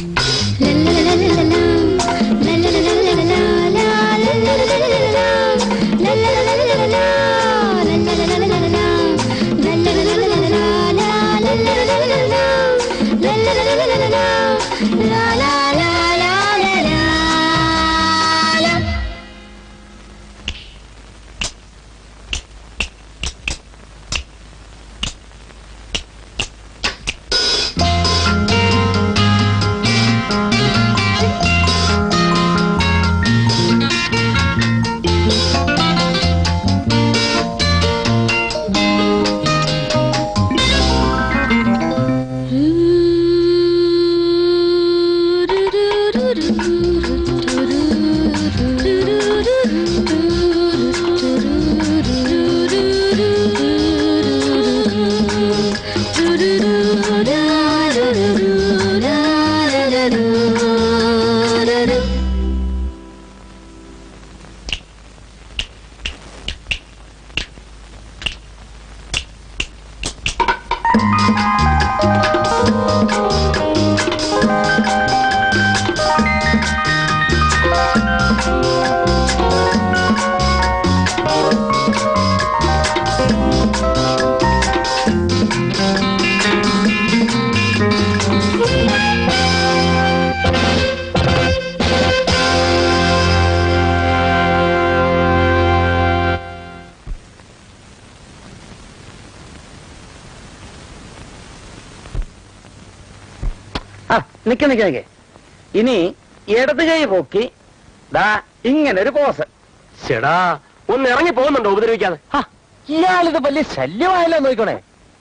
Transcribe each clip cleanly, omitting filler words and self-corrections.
നിക്ക് നിക്ക് നിക്ക് ഇനി ഇടത് കൈ പൊക്കി ദാ ഇങ്ങനൊരു പോസ്. ചേടാ ഒന്ന് ഇറങ്ങി പോകുന്നുണ്ടോ ഉപദ്രവിക്കാതെ? ഇയാളിത് വലിയ ശല്യമായല്ലോ നോക്കണേ.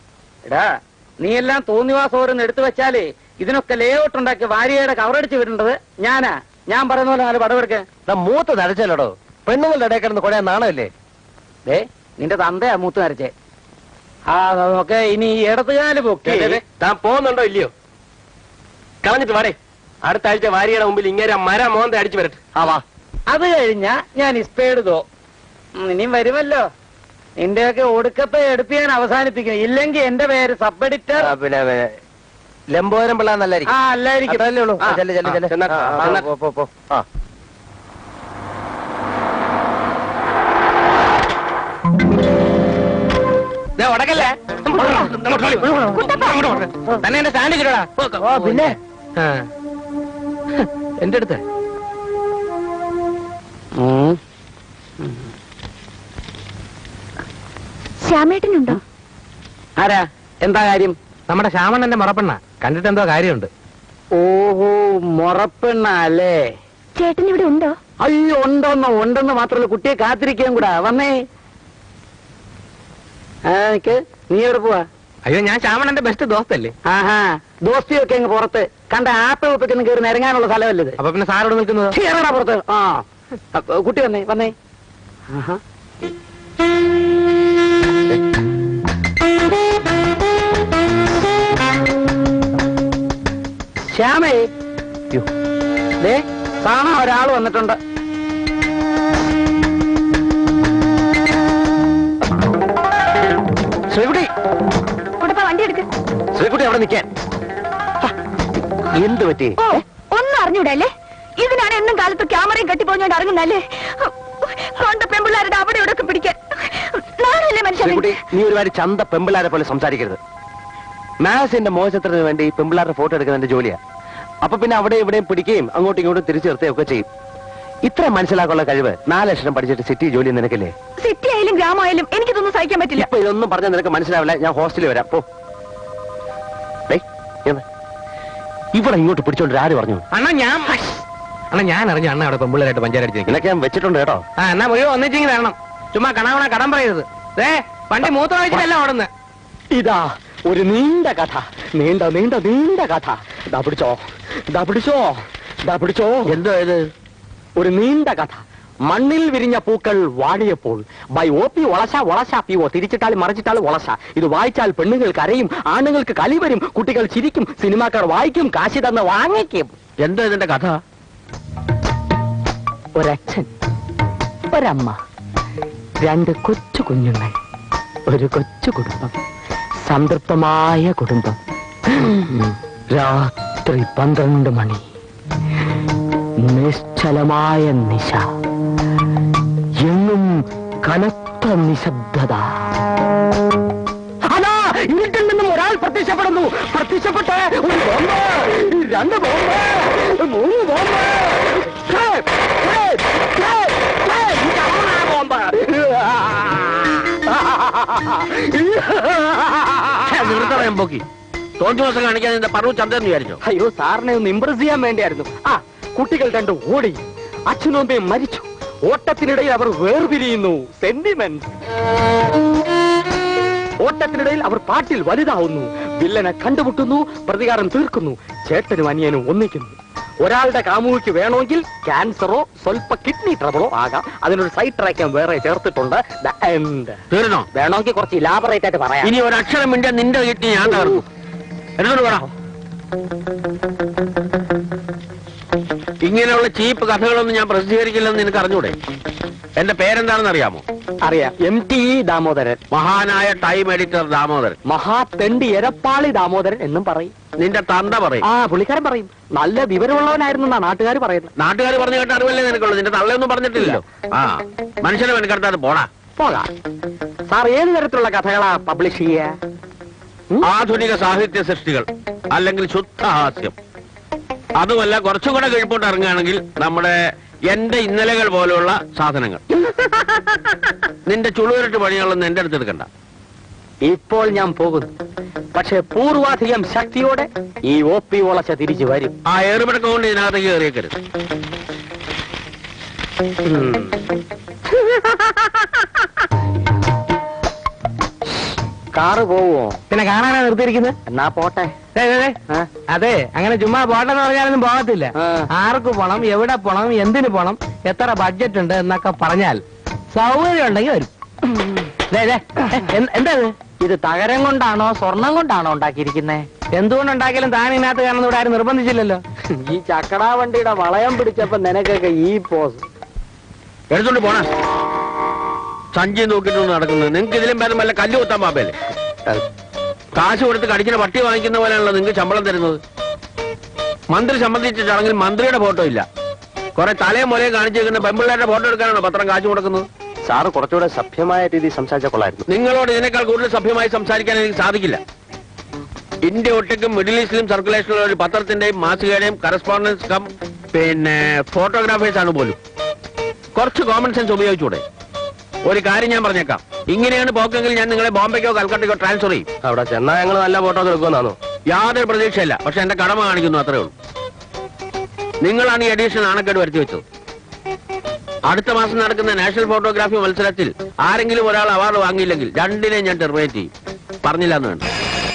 എടാ നീ എല്ലാം തോന്നിവാസം ഓരോന്ന് എടുത്തു വെച്ചാലേ ഇതിനൊക്കെ ലേഔട്ട് ഉണ്ടാക്കി വാരികയുടെ കവറടിച്ച് വിടേണ്ടത് ഞാനാ. ഞാൻ പറയുന്ന പോലെ നാല് പടവെടുക്ക്. മൂത്ത് നരച്ചല്ലോടോ, പെണ്ണുങ്ങളുടെ ഇടയിൽ കിടന്ന് കൊടയാൻ നാണല്ലേ? ദേ നിന്റെ തന്തയാ മൂത്ത് നരച്ചേ. നോക്കെ ഇനി ഇടതുകാല് പൊക്കി. താൻ പോകുന്നുണ്ടോ ഇല്ലയോ? കളഞ്ഞിട്ട് വാടേ, അടുത്ത ആഴ്ച വാരിയുടെ മുമ്പിൽ ഇങ്ങനെ മര മോന്ത അടിച്ചു വരട്ടെ. വാ. അത് കഴിഞ്ഞാ ഞാൻ ഇസ്പേടുതോ ഇനിയും വരുമല്ലോ. നിന്റെയൊക്കെ ഒടുക്കത്തെ എടുപ്പ് ഞാൻ അവസാനിപ്പിക്കും. ഇല്ലെങ്കിൽ എന്റെ പേര് സബ് എഡിറ്റർ പിന്നെ ലംബോരം പിള്ള നല്ലായിരിക്കും. അല്ലായിരിക്കും. ഉടക്കല്ലേ തന്നെ എന്റെ സ്റ്റാൻഡ് കിട്ടാ. പിന്നെ എന്റെ അടുത്ത് ശ്യാമേട്ടനുണ്ടോ? ആരാ? എന്താ കാര്യം? നമ്മുടെ ശ്യാമണ്ണന്റെ മുറപ്പെണ്ണ കണ്ടിട്ട് എന്തോ കാര്യമുണ്ട്. ഓഹോ, മുറപ്പെണ്ണ അല്ലേ? ചേട്ടൻ ഇവിടെ ഉണ്ടോ? അയ്യോ ഉണ്ടെന്ന് മാത്രമല്ല, കുട്ടിയെ കാത്തിരിക്കാൻ കൂടാ. വന്നേ. നീ എവിടെ പോവാ? അയ്യോ, ഞാൻ ശ്യാമണ്ണന്റെ ബെസ്റ്റ് ദോസ്തല്ലേ. ആഹാ, ദോസ്തിയൊക്കെ അങ്ങ് പുറത്ത് കണ്ട ആപ്പിൾ ഒപ്പിക്കൊന്നും കയറി നിരങ്ങാനുള്ള സ്ഥലമല്ലത്. അപ്പൊ പിന്നെ സാറോട് നിൽക്കുന്നത് ചേരടാ പുറത്ത്. കുട്ടി വന്നേ. ആഹാ, ശ്യാമേ, ദേ കാണാൻ ഒരാൾ വന്നിട്ടുണ്ട്. ശ്രീകുട്ടി, വണ്ടി എടുക്ക്. ശ്രീകുട്ടി അവിടെ നിൽക്കാൻ. എന്ത് പറ്റി? ഒന്നും അറിഞ്ഞൂടല്ലേ? ഇതിനാണ് എന്നും കാലത്ത് ക്യാമറയും കെട്ടിപ്പോഞ്ഞോണ്ട് ഇറങ്ങുന്നല്ലേ? കൊണ്ട പെമ്പിള്ളാരുടെ അവിടെ ഇവിടെ പിടിക്കാൻ നാളല്ലേ മനുഷ്യൻ. നീ ഒരുപാട് ചന്ത പെമ്പിള്ളാരെ പോലെ സംസാരിക്കരുത്. മാസിന്റെ മോശത്തിന് വേണ്ടി പെമ്പിള്ളാരുടെ ഫോട്ടോ എടുക്കുന്നതിന്റെ ജോലിയാ. അപ്പൊ പിന്നെ അവിടെ ഇവിടെയും പിടിക്കുകയും അങ്ങോട്ടും ഇങ്ങോട്ടും തിരിച്ചു നിർത്തുകയും ഒക്കെ ചെയ്യും. ഇത്ര മനസ്സിലാക്കാനുള്ള കഴിവ് 4 ലക്ഷം പഠിച്ചിട്ട് സിറ്റി ജോലി നിനക്കില്ലേ? സിറ്റി ആയാലും ഗ്രാമമായാലും എനിക്കിതൊന്നും സഹിക്കാൻ പറ്റില്ല. ഇപ്പൊ ഇതൊന്നും പറഞ്ഞാൽ നിനക്ക് മനസ്സിലാവില്ല. ഞാൻ ഹോസ്റ്റലിൽ വരാം. പോ. ഇവിടെ ഇങ്ങോട്ട് പിടിച്ചോണ്ട് ആര് പറഞ്ഞു? അണ്ണാ ഞാൻ അറിഞ്ഞു അണ്ണ അവിടെ പെമ്പിള്ളേരായിട്ട് പഞ്ചായത്ത് ഇതൊക്കെ ഞാൻ വെച്ചിട്ടുണ്ട് കേട്ടോ. എന്നാ മുഴുവൻ ഒന്നിച്ചെങ്കിൽ വരണം. ചുമ്മാ കണവണ കടം പറയരുത്. വണ്ടി മൂത്ര വെച്ചിട്ടല്ല ഓടുന്നത്. ഇതാ ഒരു നീണ്ട കഥ. നീണ്ട കഥ. പിടിച്ചോ. എന്തോ ഇത്? ഒരു നീണ്ട കഥ. മണ്ണിൽ വിരിഞ്ഞ പൂക്കൾ വാടിയപ്പോൾ ബൈ OP വളശ PO. തിരിച്ചിട്ടാൽ മറിച്ചിട്ടാൽ വളശ. ഇത് വായിച്ചാൽ പെണ്ണുങ്ങൾ കരയും, ആണുങ്ങൾക്ക് കലി വരും, കുട്ടികൾ ചിരിക്കും, സിനിമാക്കാർ വായിക്കും, കാശി തന്ന് വാങ്ങിക്കും. എന്തോ ഇതിന്റെ കഥ? ഒരച്ഛൻ, ഒരമ്മ, 2 കൊച്ചു കുഞ്ഞുങ്ങൾ, ഒരു കൊച്ചു കുടുംബം, സംതൃപ്തമായ കുടുംബം. രാത്രി 12 മണി. നിശ്ചലമായ നിശ. എങ്ങും കനത്ത നിശബ്ദത. അതാ ഇരുട്ടിൽ നിന്നും ഒരാൾ പ്രത്യക്ഷപ്പെടുന്നു. പ്രത്യക്ഷപ്പെട്ട് ഒരു ബോംബ്, 2 ബോംബ്, 3 ബോംബ്. പോക്കി തോന്നി ദിവസം കാണിക്കാൻ നിന്റെ പറവു ചന്ദ്രൻ വിചാരിച്ചോ? അയ്യോ, സാറിനെ ഒന്ന് ഇംപ്രസ് ചെയ്യാൻ വേണ്ടിയായിരുന്നു. കുട്ടികൾ 2 ഓടി. അച്ഛനും അമ്മയും മരിച്ചു. ഓട്ടത്തിനിടയിൽ അവർ വേർപിരിയുന്നു. സെന്റിമെന്റ്. ഓട്ടത്തിനിടയിൽ അവർ പാട്ടിൽ വലുതാവുന്നു. വില്ലനെ കണ്ടുമുട്ടുന്നു. പ്രതികാരം തീർക്കുന്നു. ചേട്ടനും അനിയനും ഒന്നിക്കുന്നു. ഒരാളുടെ കാമുകിക്ക് വേണമെങ്കിൽ ക്യാൻസറോ സ്വൽപ്പ കിഡ്നി ട്രബിളോ ആകാം. അതിനൊരു സൈഡ് ട്രാക്ക് വേറെ ചേർത്തിട്ടുണ്ട്. തീർന്നോ? വേണമെങ്കിൽ കുറച്ച് ഇലാബറേറ്റ് ആയിട്ട് പറയാം. ഇനി ഒരക്ഷരം മിണ്ടാൻ നിന്റെ കിഡ്നി ഞാൻ തകർന്നു. എന്നോട് പറ. ഇങ്ങനെയുള്ള ചീപ്പ് കഥകളൊന്നും ഞാൻ പ്രസിദ്ധീകരിക്കില്ലെന്ന് നിനക്ക് അറിഞ്ഞൂടെ? എന്റെ പേരെന്താണെന്ന് അറിയാമോ? അറിയാം. MTE ദാമോദരൻ. മഹാനായ ടൈം എഡിറ്റർ ദാമോദരൻ. മഹാതെണ്ടി എരപ്പാളി ദാമോദരൻ എന്നും പറയും. നിന്റെ തന്ത പറയും. പുള്ളിക്കാരൻ പറയും. നല്ല വിവരമുള്ളവനായിരുന്നു നാട്ടുകാർ പറയുന്നത്. നാട്ടുകാർ പറഞ്ഞു കേട്ട അറിവല്ലേ നിനക്കുള്ളൂ. നിന്റെ തള്ളയൊന്നും പറഞ്ഞിട്ടില്ലല്ലോ. മനുഷ്യനെ വെനക്കെടുത്താതെ പോടാ. പോകാം. സാർ ഏത് തരത്തിലുള്ള കഥകളാ പബ്ലിഷ് ചെയ്യുക? ആധുനിക സാഹിത്യ സൃഷ്ടികൾ, അല്ലെങ്കിൽ ശുദ്ധഹാസ്യം. അതുമല്ല, കുറച്ചും കൂടെ കീഴ്പോട്ട് ഇറങ്ങുകയാണെങ്കിൽ നമ്മുടെ എന്റെ ഇന്നലകൾ പോലെയുള്ള സാധനങ്ങൾ. നിന്റെ ചുളുവരട്ട് പണികളൊന്നും എന്റെ അടുത്ത് എടുക്കണ്ട. ഇപ്പോൾ ഞാൻ പോകുന്നു. പക്ഷെ പൂർവാധികം ശക്തിയോടെ ഈ OP വളച്ച തിരിച്ചു വരും. ആ ഏറുപടക്കം കൊണ്ട് ഇതിനകത്തേക്ക് കയറിയേക്കരുത്. കാറ് പോവോ? പിന്നെ കാണാനാ നിർത്തിയിരിക്കുന്നത്. എന്നാ പോട്ടെ. അതെ, അങ്ങനെ ചുമ്മാ പോട്ടെന്ന് പറഞ്ഞാലൊന്നും പോകത്തില്ല. ആർക്ക് പോണം, എവിടെ പോണം, എന്തിനു പോണം, എത്ര ബഡ്ജറ്റ് ഉണ്ട് എന്നൊക്കെ പറഞ്ഞാൽ സൗകര്യം ഉണ്ടെങ്കിൽ വരും. എന്താ ഇത് തകരം കൊണ്ടാണോ സ്വർണം കൊണ്ടാണോ ഉണ്ടാക്കിയിരിക്കുന്നേ? എന്തുകൊണ്ടുണ്ടാക്കിയാലും താൻ ഇതിനകത്ത് കാരണം ഇവിടെ ആരും നിർബന്ധിച്ചില്ലല്ലോ. ഈ ചക്കടാ വണ്ടിയുടെ വളയം പിടിച്ചപ്പോ നിനക്കൊക്കെ ഈ പോസ് എടുത്തോണ്ട് പോണ സഞ്ചി നോക്കിയിട്ടൊന്നും നടക്കുന്നത്. നിങ്ങൾക്ക് ഇതിലും ഭേദം വല്ല കല്ല് കുത്താൻ പാപ്പല്ലേ? കാശ് കൊടുത്ത് കടിക്കുന്ന പട്ടി വാങ്ങിക്കുന്ന പോലെയാണല്ലോ നിങ്ങൾക്ക് ശമ്പളം തരുന്നത്. മന്ത്രി സംബന്ധിച്ച ചടങ്ങിൽ മന്ത്രിയുടെ ഫോട്ടോ ഇല്ല. കുറെ തലയും മുലയും കാണിച്ചിരിക്കുന്ന പെമ്പിള്ളേരുടെ ഫോട്ടോ എടുക്കാനാണോ പത്രം കാശ് കൊടുക്കുന്നത്? സാറ് കുറച്ചുകൂടെ സഭ്യമായ രീതിയിൽ സംസാരിച്ച കൊള്ളായിരുന്നു. നിങ്ങളോട് ഇതിനേക്കാൾ കൂടുതൽ സഭ്യമായി സംസാരിക്കാൻ എനിക്ക് സാധിക്കില്ല. ഇന്ത്യ ഒട്ടുക്കും മിഡിൽ ഈസ്റ്റിലും സർക്കുലേഷനുള്ള ഒരു പത്രത്തിന്റെയും മാസികയുടെയും കറസ്പോണ്ടൻസ് കം പിന്നെ ഫോട്ടോഗ്രാഫേഴ്സ് ആണ് പോലും. കുറച്ച് കോമൺ സെൻസ് ഉപയോഗിച്ചൂടെ? ഒരു കാര്യം ഞാൻ പറഞ്ഞേക്കാം, ഇങ്ങനെയാണ് പോക്കെങ്കിൽ ഞാൻ നിങ്ങളെ ബോംബെക്കോ കൽക്കട്ടയ്ക്കോ ട്രാൻസ്ഫർ ചെയ്യും. അവിടെ ചെന്നാൽ ഞങ്ങൾ നല്ല ഫോട്ടോ എടുക്കുമെന്നാണോ? യാതൊരു പ്രതീക്ഷയില്ല. പക്ഷെ എന്റെ കടമ കാണിക്കുന്നു, അത്രേ ഉള്ളൂ. നിങ്ങളാണ് ഈ എഡിഷൻ നാണക്കേട് വരുത്തി വെച്ചത്. അടുത്ത മാസം നടക്കുന്ന നാഷണൽ ഫോട്ടോഗ്രാഫി മത്സരത്തിൽ ആരെങ്കിലും ഒരാൾ അവാർഡ് വാങ്ങിയില്ലെങ്കിൽ 2 ഞാൻ ടെർമിനേറ്റ് ചെയ്യും. പറഞ്ഞില്ല എന്ന് വേണ്ട.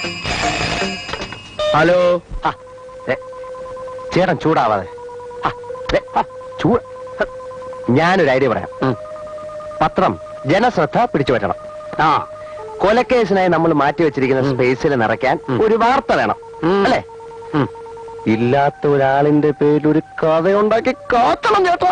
ഹലോ, ചേട്ടൻ ചൂടാവാതെ. ഞാനൊരു ഐഡിയ പറയാം. പത്രം ജനശ്രദ്ധ പിടിച്ചു പറ്റണം. കൊലക്കേസിനായി നമ്മൾ മാറ്റിവെച്ചിരിക്കുന്ന സ്പേസിൽ നിറയ്ക്കാൻ ഒരു വാർത്ത വേണം, അല്ലേ? ഇല്ലാത്ത ഒരാളിന്റെ പേരിൽ ഒരു കഥയുണ്ടാക്കി കാത്തണം ചേട്ടാ.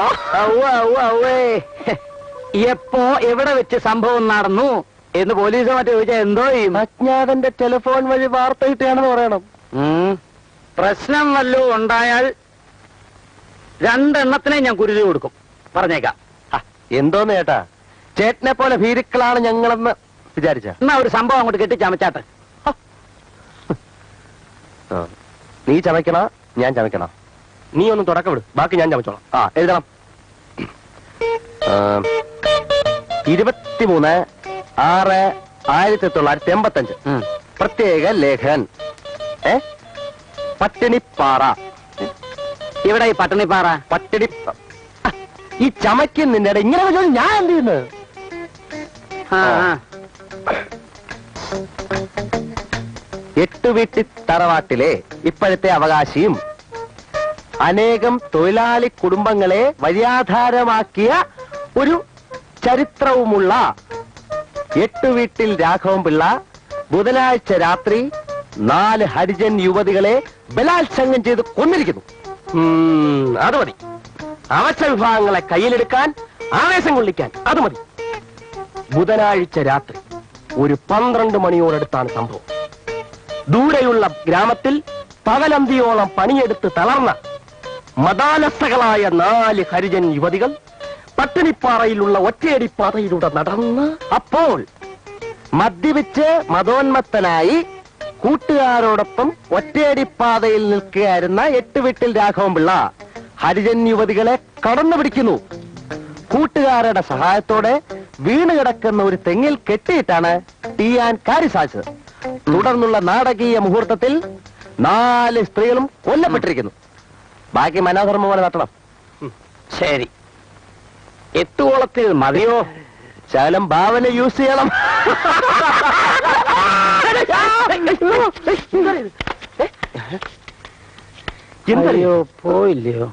എപ്പോ എവിടെ വെച്ച് സംഭവം നടന്നു എന്ന് പോലീസ് മറ്റേ ചോദിച്ചാൽ എന്തോ ചെയ്യും? അജ്ഞാതന്റെ ടെലിഫോൺ വഴി വാർത്ത കിട്ടുകയാണെന്ന് പറയണം. പ്രശ്നം വല്ലതും ഉണ്ടായാൽ 2 എണ്ണത്തിനെ ഞാൻ കുരുതി കൊടുക്കും, പറഞ്ഞേക്കാം. എന്തോന്ന് ചേട്ടാ, ചേട്ടനെ പോലെ ഭീരുക്കളാണ് ഞങ്ങളെന്ന് വിചാരിച്ച. എന്നാ ഒരു സംഭവം അങ്ങോട്ട് കെട്ടിച്ചമച്ചാട്ടെ. നീ ചമയ്ക്കണ ഞാൻ ചമയ്ക്കണ? നീ ഒന്ന് തുടക്കം വിട്, ബാക്കി ഞാൻ ചമച്ചോളാം. എഴുതണം. 23/6/1985 പ്രത്യേക ലേഖൻ. പട്ടിണിപ്പാറ. ഇവിടെ ഈ പട്ടിണിപ്പാറ പട്ടിണി ഈ ചമയ്ക്കുന്നിന്റെ ഇങ്ങനെ ഞാൻ എന്ത് ചെയ്യുന്നത്? എട്ടുവീട്ടി തറവാട്ടിലെ ഇപ്പോഴത്തെ അവകാശിയും അനേകം തൊഴിലാളി കുടുംബങ്ങളെ വഴിയാധാരമാക്കിയ ഒരു ചരിത്രവുമുള്ള എട്ടുവീട്ടിൽ രാഘവൻ പിള്ള ബുധനാഴ്ച രാത്രി 4 ഹരിജൻ യുവതികളെ ബലാത്സംഗം ചെയ്ത് കൊന്നിരിക്കുന്നു. അത് മതി. അവശ വിഭാഗങ്ങളെ കയ്യിലെടുക്കാൻ, ആവേശം കൊള്ളിക്കാൻ അത് മതി. ബുധനാഴ്ച രാത്രി ഒരു 12 മണിയോടടുത്താണ് സംഭവം. ദൂരെയുള്ള ഗ്രാമത്തിൽ പകലന്തിയോളം പണിയെടുത്ത് തളർന്ന മതാലസകളായ 4 ഹരിജൻ യുവതികൾ പട്ടിണിപ്പാറയിലുള്ള ഒറ്റയടിപ്പാതയിലൂടെ നടന്ന് അപ്പോൾ മദ്യപിച്ച് മതോന്മത്തനായി കൂട്ടുകാരോടൊപ്പം ഒറ്റയടിപ്പാതയിൽ നിൽക്കുകയായിരുന്ന 8 വീട്ടിൽ രാഘവൻപിള്ള ഹരിജൻ യുവതികളെ കടന്നു പിടിക്കുന്നു. കൂട്ടുകാരുടെ സഹായത്തോടെ വീണ് കിടക്കുന്ന ഒരു തെങ്ങിൽ കെട്ടിയിട്ടാണ് തീയാൻ കാര്യം സാധിച്ചത്. തുടർന്നുള്ള നാടകീയ മുഹൂർത്തത്തിൽ 4 സ്ത്രീകളും കൊല്ലപ്പെട്ടിരിക്കുന്നു. ബാക്കി മനോധർമ്മം പോലെ നടത്തണം. ശരി, 8 ഓളത്തിൽ മതിയോ? ശകലം ഭാവന യൂസ് ചെയ്യണം. എന്തറിയോ പോയില്ലയോ?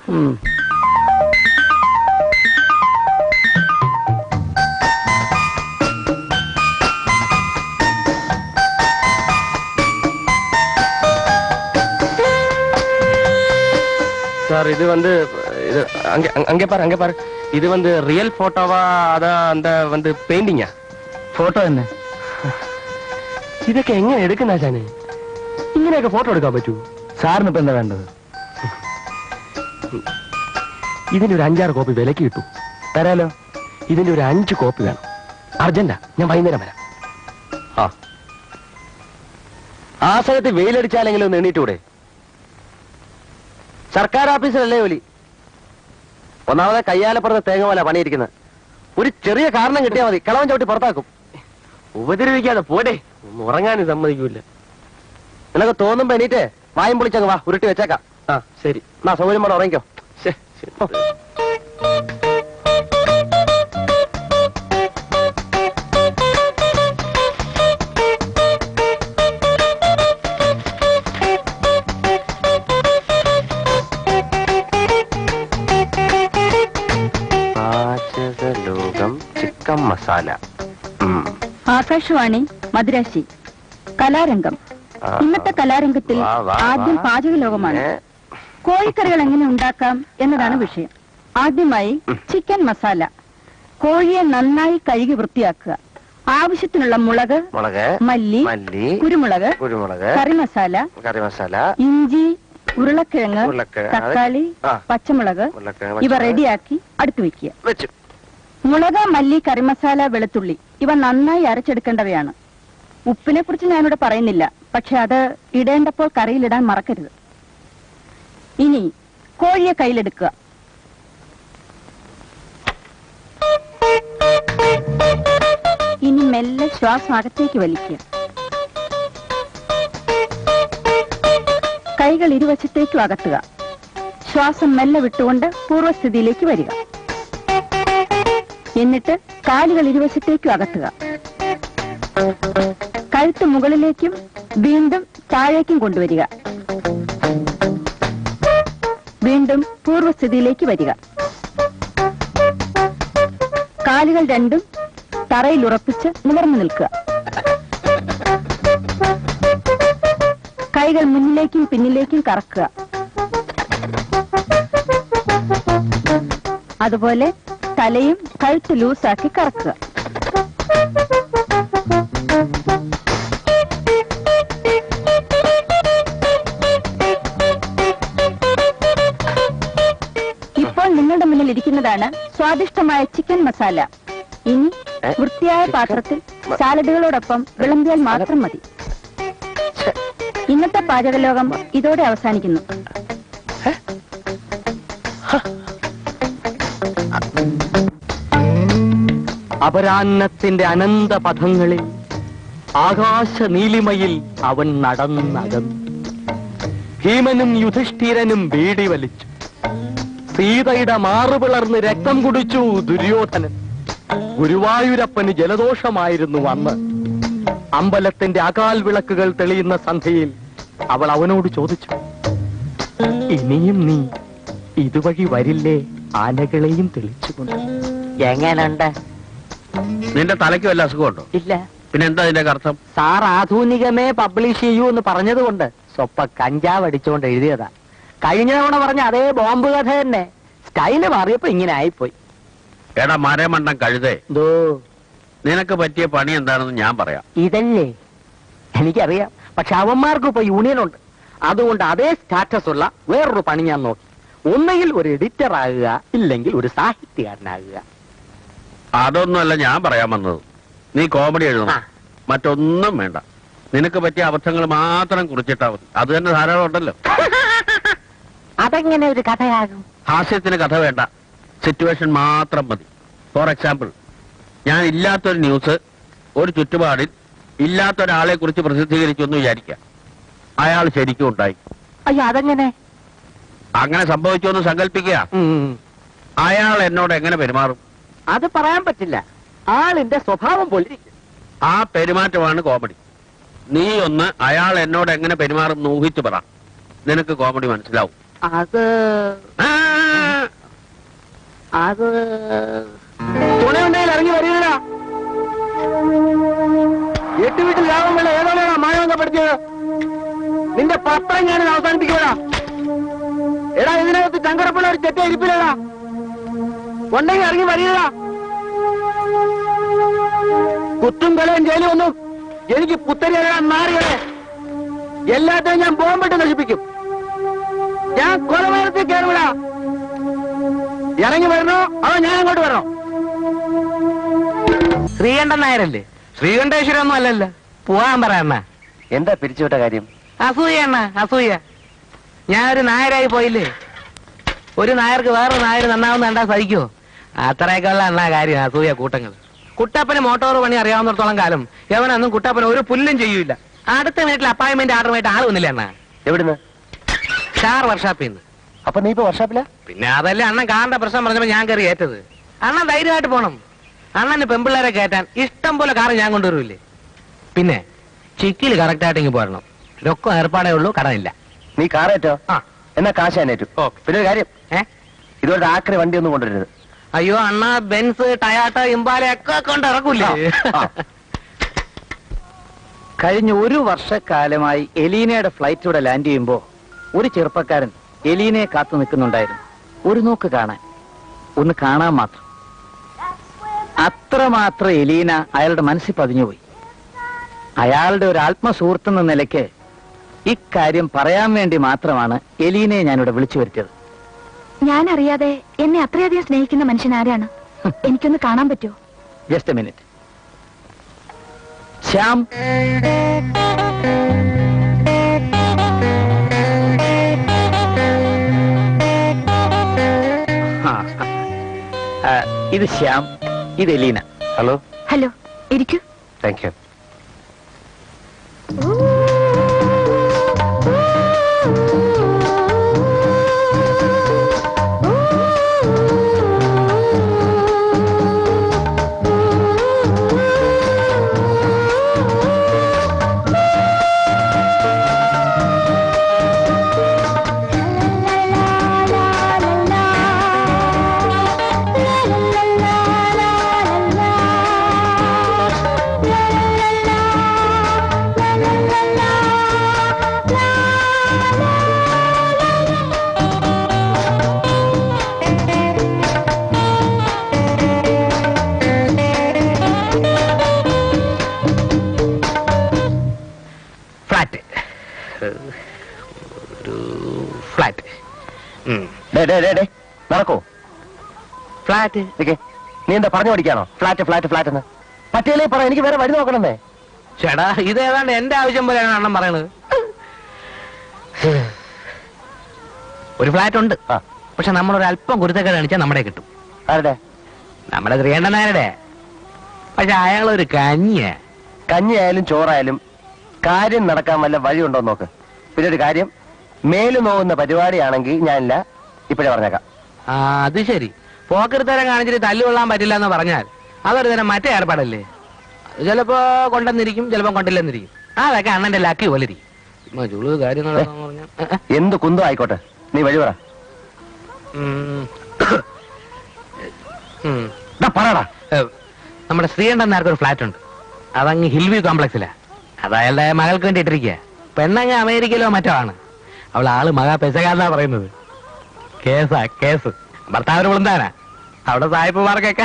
சார் இது வந்து இது அங்கே பாரு இது வந்து ரியல் போட்டோவா அதான் அந்த வந்து பெயிண்டிங்கா? ഫോട്ടോ തന്നെ. ഇതൊക്കെ എങ്ങനെ എടുക്കുന്ന ആശാനെ? ഇങ്ങനെയൊക്കെ ഫോട്ടോ എടുക്കാൻ പറ്റൂ? സാറിന് ഇപ്പൊ എന്താ വേണ്ടത്? ഇതിന്റെ ഒരു 5-6 കോപ്പി വിലക്ക് കിട്ടൂ. തരാലോ. ഇതിന്റെ ഒരു 5 കോപ്പി വേണം. അർജന്റാ, ഞാൻ വൈകുന്നേരം വരാം. ആ സമയത്ത് വെയിലടിച്ചാലെങ്കിലും ഒന്ന് എണീറ്റൂടെ? സർക്കാർ ഓഫീസിലല്ലേ ജോലി? ഒന്നാമതെ കയ്യാലപ്പുറത്ത് തേങ്ങ പോലെ പണിയിരിക്കുന്നത്. ഒരു ചെറിയ കാരണം കിട്ടിയാൽ മതി, കളവൻ ചവിട്ടി പുറത്താക്കും. ഉപദ്രവിക്കാതെ പോടെ, ഒന്നും ഉറങ്ങാനും സമ്മതിക്കൂല. നിനക്ക് തോന്നുമ്പോ എണീറ്റ് വായും പൊളിച്ചങ്ങ് വാ, ഉരുട്ടി വെച്ചേക്കാം. ശരി, എന്നാ സൗകര്യം പോലെ ഉറങ്ങിക്കോ. പാചകലോകം ചിക്കൻ മസാല. ആകാശവാണി മദ്രാശി. കലാരംഗം. ഇന്നത്തെ കലാരംഗത്തിൽ ആദ്യം പാചകലോകമാണ്. കോഴിക്കറികൾ എങ്ങനെ ഉണ്ടാക്കാം എന്നതാണ് വിഷയം. ആദ്യമായി ചിക്കൻ മസാല. കോഴിയെ നന്നായി കഴുകി വൃത്തിയാക്കുക. ആവശ്യത്തിനുള്ള മുളക്, മല്ലി, കുരുമുളക്, കറിമസാല, ഇഞ്ചി, ഉരുളക്കിഴങ്ങ്, തക്കാളി, പച്ചമുളക് ഇവ റെഡിയാക്കി അടുത്ത് വെക്കുക. മുളക്, മല്ലി, കറിമസാല, വെളുത്തുള്ളി ഇവ നന്നായി അരച്ചെടുക്കേണ്ടവയാണ്. ഉപ്പിനെ കുറിച്ച് ഞാനിവിടെ പറയുന്നില്ല, പക്ഷെ അത് ഇടേണ്ടപ്പോൾ കറിയിലിടാൻ മറക്കരുത്. ഇനി കോഴിയെ കയ്യിലെടുക്കുക. ഇനി മെല്ലെ ശ്വാസം അകത്തേക്ക് വലിക്കുക. കൈകൾ ഇരുവശത്തേക്കും അകത്തുക. ശ്വാസം മെല്ലെ വിട്ടുകൊണ്ട് പൂർവ്വസ്ഥിതിയിലേക്ക് വരിക. എന്നിട്ട് കാലുകൾ ഇരുവശത്തേക്കും അകത്തുക. കഴുത്ത് മുകളിലേക്കും വീണ്ടും താഴേക്കും കൊണ്ടുവരിക. വീണ്ടും പൂർവ്വസ്ഥിതിയിലേക്ക് വരിക. കാലുകൾ രണ്ടും തറയിൽ ഉറപ്പിച്ച് നിവർന്നു നിൽക്കുക. കൈകൾ മുന്നിലേക്കും പിന്നിലേക്കും കറക്കുക. അതുപോലെ തലയും കഴുത്ത് ലൂസാക്കി കറക്കുക. ഇപ്പോൾ നിങ്ങളുടെ മുന്നിൽ ഇരിക്കുന്നതാണ് സ്വാദിഷ്ടമായ ചിക്കൻ മസാല. ഇനി വൃത്തിയായ പാത്രത്തിൽ സാലഡുകളോടൊപ്പം വിളമ്പിയാൽ മാത്രം മതി. ഇന്നത്തെ പാചകലോകം ഇതോടെ അവസാനിക്കുന്നു. അപരാഹ്നത്തിന്റെ അനന്ത പഥങ്ങളിൽ ആകാശ നീലിമയിൽ അവൻ നടന്നകന്നു. ഭീമനും യുധിഷ്ഠിരനും ബീഡി വലിച്ചു. സീതയുടെ മാറുപിളർന്ന് രക്തം കുടിച്ചു ദുര്യോധനൻ. ഗുരുവായൂരപ്പന് ജലദോഷമായിരുന്നു അന്ന്. അമ്പലത്തിന്റെ അകാൽ വിളക്കുകൾ തെളിയുന്ന സന്ധ്യയിൽ അവൾ അവനോട് ചോദിച്ചു, ഇനിയും നീ ഇതുവഴി വരില്ലേ ആനകളെയും തെളിച്ചുകൊണ്ട്? എങ്ങനുണ്ട്? നിന്റെ തലയ്ക്ക് വല്ല അസുഖമുണ്ടോ? ഇല്ല. പിന്നെ എന്താ ഇതിന്റെ അർത്ഥം? സാർ ആധുനികമേ പബ്ലിഷ് ചെയ്യൂ എന്ന് പറഞ്ഞതുകൊണ്ട് സ്വപ്പ കഞ്ചാവ് അടിച്ചുകൊണ്ട് എഴുതിയതാ. കഴിഞ്ഞ തവണ പറഞ്ഞ അതേ ബോംബ് കഥ തന്നെ, സ്റ്റൈല് മാറിയപ്പോ ഇങ്ങനെ ആയിപ്പോയി. എടാ മരമണ്ടം കഴുതേ, നിനക്ക് പറ്റിയ പണി എന്താണെന്ന് ഞാൻ പറയാം. ഇതല്ലേ എനിക്കറിയാം, പക്ഷെ അവന്മാർക്ക് ഇപ്പൊ യൂണിയൻ ഉണ്ട്. അതുകൊണ്ട് അതേ സ്റ്റാറ്റസ് ഉള്ള വേറൊരു പണി ഞാൻ നോക്കി. ഒന്നുകിൽ ഒരു എഡിറ്റർ ആകുക, ഇല്ലെങ്കിൽ ഒരു സാഹിത്യകാരനാകുക. അതൊന്നുമല്ല ഞാൻ പറയാൻ വന്നത്. നീ കോമഡി എഴുതണം, മറ്റൊന്നും വേണ്ട. നിനക്ക് പറ്റിയ അബദ്ധങ്ങൾ മാത്രം കുറിച്ചിട്ടാ മതി. അത് തന്നെ ധാരാളം ഉണ്ടല്ലോ. അതെങ്ങനെ ഒരു കഥയാകും? ഹാസ്യത്തിന് കഥ വേണ്ട, സിറ്റുവേഷൻ മാത്രം മതി. ഫോർ എക്സാമ്പിൾ, ഞാൻ ഇല്ലാത്തൊരു ന്യൂസ് ഒരു ചുറ്റുപാടിൽ ഇല്ലാത്തൊരാളെ കുറിച്ച് പ്രസിദ്ധീകരിച്ചു എന്ന് വിചാരിക്കാം. അയാൾ ശരിക്കും ഉണ്ടായി. അയ്യോ, അതെങ്ങനെ? അങ്ങനെ സംഭവിച്ചു എന്ന് സങ്കല്പിക്കുക. അയാൾ എന്നോട് എങ്ങനെ പെരുമാറും? അത് പറയാൻ പറ്റില്ല. ആളിന്റെ സ്വഭാവം പോലെ ഇരിക്കും. ആ പെരുമാറ്റമാണ് കോമഡി. നീ ഒന്ന് അയാൾ എന്നോട് എങ്ങനെ പെരുമാറും എന്ന് ഊഹിച്ചു പറ. നിനക്ക് കോമഡി മനസ്സിലാവും. അത് ആ, അത് തുണയുണ്ടെങ്കിൽ ഇറങ്ങി വരികയില്ല. 8 വീട്ടിൽ ലാഭമുള്ള ഏതോടെയാണോ മായവങ്കപ്പെടുത്തിയത്? നിന്റെ പത്രം ഞാനിത് അവസാനിപ്പിക്കടാ. എടാ, ഇതിനകത്ത് ചങ്കറപ്പുള്ള ഒരു ചെറ്റ ഇരിപ്പില്ലടാ. ഉണ്ടെങ്കിൽ ഇറങ്ങി വരികടാ. കുത്തും കൊലയും ജയിലും ഒന്നും എനിക്ക് പുത്തരിയാൻ മാറിയേ. എല്ലാത്തിനും ഞാൻ ബോംബിട്ട് നശിപ്പിക്കും. ഞാൻ കൊലപാതകത്തിൽ കയറുവിടാ. ഇറങ്ങി വരണോ അതോ ഞാൻ അങ്ങോട്ട് വരണോ? ശ്രീകണ്ഠൻ നായരല്ലേ? ശ്രീകണ്ഠേശ്വരം ഒന്നും അല്ലല്ലോ. പോവാൻ പറയണ്ണ. എന്താ പിരിച്ചുവിട്ട കാര്യം? അസൂയ അണ്ണ, അസൂയ. ഞാൻ ഒരു നായരായി പോയില്ലേ. ഒരു നായർക്ക് വേറൊരു നായർ നന്നാവുന്ന കണ്ടാ സഹിക്കോ? അത്രയൊക്കെ ഉള്ള അണ്ണാ കാര്യം അസൂയ കൂട്ടങ്ങൾ. കുട്ടപ്പന് മോട്ടോർ പണി അറിയാവുന്നിടത്തോളം കാലം എവനൊന്നും കുട്ടപ്പന ഒരു പുല്ലും ചെയ്യൂല. അടുത്ത മിനിറ്റിൽ അപ്പോയിന്റ്മെന്റ് ഓർഡറുമായിട്ട് ആൾ വന്നില്ല അണ്ണ. എവിടുന്ന്? സ്റ്റാർ വർക്ക്ഷോപ്പിൽ നിന്ന്. അപ്പൊ നീ ഇപ്പൊ വർക്ക്ഷോപ്പില? പിന്നെ അതല്ലേ അണ്ണൻ കാറിന്റെ പ്രശ്നം പറഞ്ഞപ്പോ ഞാൻ കയറി ഏറ്റത്. അണ്ണൻ ധൈര്യമായിട്ട് പോണം. അണ്ണന് പെമ്പിള്ളേരെ കയറ്റാൻ ഇഷ്ടം പോലെ കാറ് ഞാൻ കൊണ്ടുവരൂല്ലേ. പിന്നെ ചിക്കില് കറക്റ്റായിട്ട് ഇങ്ങ് പോരണം. രൊക്കം ഏർപ്പാടേ ഉള്ളൂ, കടമില്ല. നീ കാറേറ്റോ? ആ. എന്നാ കാശ് ഞാനേറ്റു. പിന്നെ ഒരു കാര്യം, ഇതുകൊണ്ട് ആക്രി വണ്ടി ഒന്നും കൊണ്ടുവരരുത്. അയ്യോ അണ്ണ, ബെൻസ്, ടയാട്ട, ഇമ്പാല ഒക്കെ കൊണ്ട് ഇറക്കൂല്ലേ. കഴിഞ്ഞ 1 വർഷക്കാലമായി എലീനയുടെ ഫ്ലൈറ്റ് ഇവിടെ ലാൻഡ് ചെയ്യുമ്പോ ഒരു ചെറുപ്പക്കാരൻ എലീനയെ കാത്തു നിൽക്കുന്നുണ്ടായിരുന്നു. ഒരു നോക്ക് കാണാൻ, ഒന്ന് കാണാൻ മാത്രം. അത്രമാത്രം എലീന അയാളുടെ മനസ്സിൽ പതിഞ്ഞുപോയി. അയാളുടെ ഒരു ആത്മസുഹൃത്തെന്ന നിലയ്ക്ക് ഇക്കാര്യം പറയാൻ വേണ്ടി മാത്രമാണ് എലീനയെ ഞാനിവിടെ വിളിച്ചു വരുത്തിയത്. ഞാൻ അറിയാതെ എന്നെ അത്രയധികം സ്നേഹിക്കുന്ന മനുഷ്യൻ ആരാണ്? എനിക്കൊന്ന് കാണാൻ പറ്റുമോ? Just a minute. ശ്യാം, ഇത് ശ്യാം, ഇത് എലീന. ഹലോ. ഹലോ, ഇരിക്കൂ. Thank you. ഫ്ലാറ്റ്. നടക്കോ? ഫ്ലാറ്റ്. നീ എന്താ പറഞ്ഞു പഠിക്കാണോ? ഫ്ലാറ്റ് ഫ്ലാറ്റ് ഫ്ലാറ്റ് എന്ന് പറ്റിയല്ലേ പറ. എനിക്ക് വേറെ വഴി നോക്കണമെന്നേ. ചേടാ, ഇത് ഏതാണ്ട് എന്റെ ആവശ്യം പോലെയാണ് അണ്ണൻ പറയണത്. ഒരു ഫ്ലാറ്റ് ഉണ്ട്, പക്ഷെ നമ്മളൊരല്പം കുരുത്തക്കേട് കാണിച്ചാൽ നമ്മുടെ കിട്ടും. ആരുടെ? നമ്മുടെ ശ്രീകണ്ഠൻ നായരുടെ. പക്ഷെ അയാളൊരു കഞ്ഞിയാ. കഞ്ഞിയായാലും ചോറായാലും കാര്യം നടക്കാൻ വല്ല വഴിയുണ്ടോ നോക്ക്. പിന്നെ ഒരു കാര്യം, മേല് നോവുന്ന പരിപാടിയാണെങ്കിൽ ഞാനില്ല, ഇപ്പോഴേ പറഞ്ഞേക്കാം. ആ, അത് ശരി. പോക്കെടുത്തരം കാണിച്ചിട്ട് തല്ലുകൊള്ളാൻ പറ്റില്ല എന്ന് പറഞ്ഞാൽ അതൊരു തരം മറ്റേ ഏർപ്പാടല്ലേ. ചിലപ്പോ കൊണ്ടെന്നിരിക്കും, ചിലപ്പോ കൊണ്ടില്ലെന്നിരിക്കും. അതൊക്കെ അണ്ണന്റെ ലക്കി പോലെ ഇരിക്കും. എന്ത് കുന്തം ആയിക്കോട്ടെ, നീ വഴി പറ. പറടാ. നമ്മുടെ ശ്രീകണ്ഠൻ നായർക്ക് ഒരു ഫ്ലാറ്റ് ഉണ്ട്. അതങ്ങ് ഹിൽവ്യൂ കോംപ്ലക്സിലാ. അത് അയാളുടെ മകൾക്ക് വേണ്ടി ഇട്ടിരിക്കുക. പെണ്ണങ്ങ് അമേരിക്കയിലോ മറ്റോ ആണ്. അവൾ ആള് മകാ പെസകാരനാ പറയുന്നത്. കേസാ കേസ്. ഭർത്താവിന് വിളുന്താനാ. അവിടെ സായിപ്പുമാർക്കൊക്കെ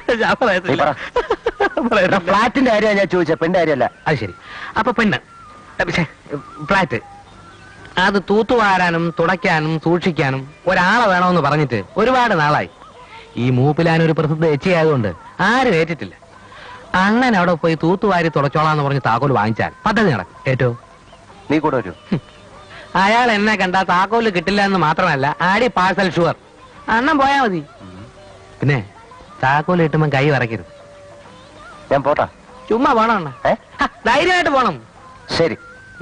ഫ്ലാറ്റിന്റെ കാര്യമാണ് ഞാൻ ചോദിച്ചത്, പെണ്ണിന്റെ കാര്യമല്ല. അത് ശരി. അപ്പൊ പെണ്ണ് ഫ്ലാറ്റ് അത് തൂത്തുവാരാനും തുടയ്ക്കാനും സൂക്ഷിക്കാനും ഒരാളെ വേണമെന്ന് പറഞ്ഞിട്ട് ഒരുപാട് നാളായി. ഈ മൂപ്പിലാനൊരു പ്രസിദ്ധ എച്ചിയായതുകൊണ്ട് ആരും ഏറ്റിട്ടില്ല. അണ്ണൻ അവിടെ പോയി തൂത്തുവാരി തുടച്ചോളാന്ന് പറഞ്ഞ് താക്കോല് വാങ്ങിച്ചാൽ പദ്ധതി നടക്കും. ഏറ്റോ നീ കൂടെ വരൂ. അയാൾ എന്നെ കണ്ടാ താക്കോല് കിട്ടില്ല എന്ന് മാത്രമല്ല ആടി പാഴ്സൽ ഷുവർ. അണ്ണൻ പോയാ മതി. പിന്നെ താക്കോല് കിട്ടുമ്പോ കൈ വറക്കരുത്. ഞാൻ പോട്ടാ. ചുമ്മാ പോണം അണ്ണ. ധൈര്യമായിട്ട് പോണം. ശരി.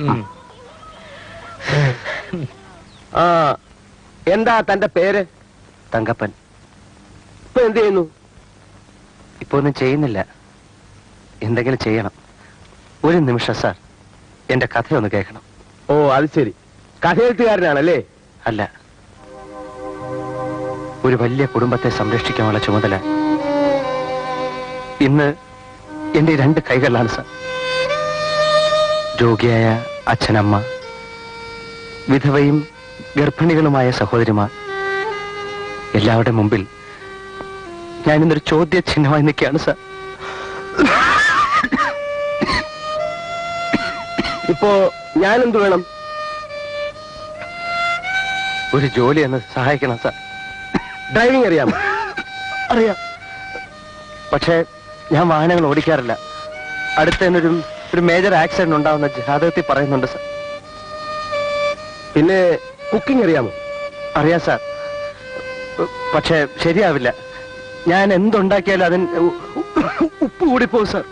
എന്താ തന്റെ പേര്? തങ്കപ്പൻ. ഇപ്പൊ എന്ത് ചെയ്യുന്നു? ഇപ്പൊ ഒന്നും ചെയ്യുന്നില്ല. എന്തെങ്കിലും ചെയ്യണം. ഒരു നിമിഷം സാർ, എന്റെ കഥയൊന്ന് കേൾക്കണം. ഓ അത് ശരി, കഥയെഴുത്തുകാരനാണല്ലേ? അല്ല, ഒരു വലിയ കുടുംബത്തെ സംരക്ഷിക്കാനുള്ള ചുമതല ഇന്ന് എന്റെ 2 കൈകളിലാണ് സാർ. രോഗിയായ അച്ഛനമ്മ, വിധവയും ഗർഭിണികളുമായ സഹോദരിമാർ, എല്ലാവരുടെ മുമ്പിൽ ഞാനിന്നൊരു ചോദ്യചിഹ്നമായി നിൽക്കുകയാണ് സാർ. ഇപ്പോ ഞാനെന്ത് വേണം? ഒരു ജോലി എന്ന് സഹായിക്കണം സാർ. ഡ്രൈവിംഗ് അറിയാമോ? അറിയാം, പക്ഷേ ഞാൻ വാഹനങ്ങൾ ഓടിക്കാറില്ല. അടുത്ത തന്നെ ഒരു മേജർ ആക്സിഡന്റ് ഉണ്ടാവുന്ന ജാതകത്തിൽ പറയുന്നുണ്ട് സാർ. പിന്നെ കുക്കിംഗ് അറിയാമോ? അറിയാം സാർ, പക്ഷേ ശരിയാവില്ല. ഞാൻ എന്തുണ്ടാക്കിയാലും അതിന് ഉപ്പ് കൂടിപ്പോകും സാർ.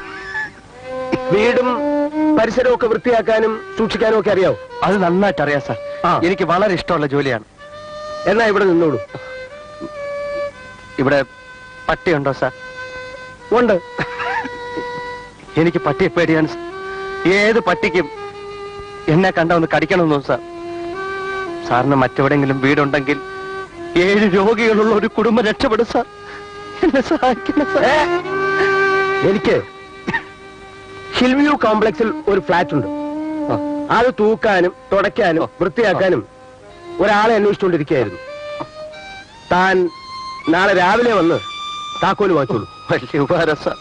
വീടും പരിസരവും ഒക്കെ വൃത്തിയാക്കാനും സൂക്ഷിക്കാനും ഒക്കെ അറിയാവോ? അത് നന്നായിട്ട് അറിയാം സാർ. ആ. എനിക്ക് വളരെ ഇഷ്ടമുള്ള ജോലിയാണ്. എന്നാ ഇവിടെ നിന്നോളൂ. ഇവിടെ പട്ടിയുണ്ടോ സാർ? ഉണ്ട്. എനിക്ക് പട്ടിയെ പേടിയാണ് സാർ. ഏത് പട്ടിക്കും എന്നെ കണ്ട ഒന്ന് കടിക്കണമെന്നോ സാർ. സാറിന് മറ്റെവിടെങ്കിലും വീടുണ്ടെങ്കിൽ 7 രോഗികളുള്ള ഒരു കുടുംബം രക്ഷപ്പെടും സാർ. എന്നെ സഹായിക്കണം സാർ. എനിക്ക് ഹിൽവ്യൂ കോംപ്ലക്സിൽ ഒരു ഫ്ലാറ്റ് ഉണ്ട്. അത് തൂക്കാനും തുടയ്ക്കാനും വൃത്തിയാക്കാനും ഒരാളെ അന്വേഷിച്ചുകൊണ്ടിരിക്കുകയായിരുന്നു. താൻ നാളെ രാവിലെ വന്ന് താക്കോല് വാങ്ങിച്ചോളൂ. വലിയ ഉപകാരം സാർ.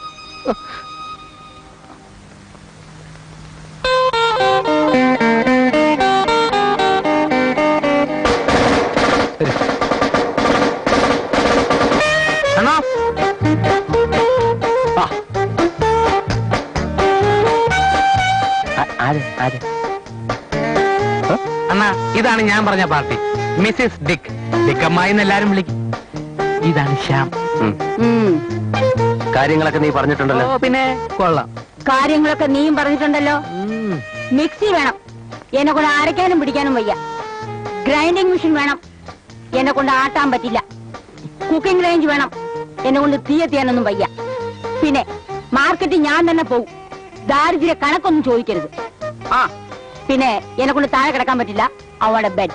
അണ്ണാ, അണ്ണാ, ഇതാണ് ഞാൻ പറഞ്ഞ പാർട്ടി. മിസ്സിസ് ഡിക്ക്. ഡിക്കമ്മായി എന്ന് എല്ലാരും വിളിക്കും. ഇതാണ് ശ്യാം. കാര്യങ്ങളൊക്കെ നീ പറഞ്ഞിട്ടുണ്ടല്ലോ. ഓ പിന്നെ കൊള്ളാം. കാര്യങ്ങളൊക്കെ നീയും പറഞ്ഞിട്ടുണ്ടല്ലോ. മിക്സി വേണം, എന്നെ കൊണ്ട് അരയ്ക്കാനും പിടിക്കാനും വയ്യ. ഗ്രൈൻഡിങ് മെഷീൻ വേണം, എന്നെ കൊണ്ട് ആട്ടാൻ പറ്റില്ല. കുക്കിംഗ് റേഞ്ച് വേണം, എന്നെ കൊണ്ട് തീയെത്തിയാനൊന്നും വയ്യ. പിന്നെ മാർക്കറ്റിൽ ഞാൻ തന്നെ പോകും. ദാരിദ്ര്യ കണക്കൊന്നും ചോദിക്കരുത്. ആ പിന്നെ എന്നെ കൊണ്ട് താഴെ കിടക്കാൻ പറ്റില്ല. അവളുടെ ബെഡ്.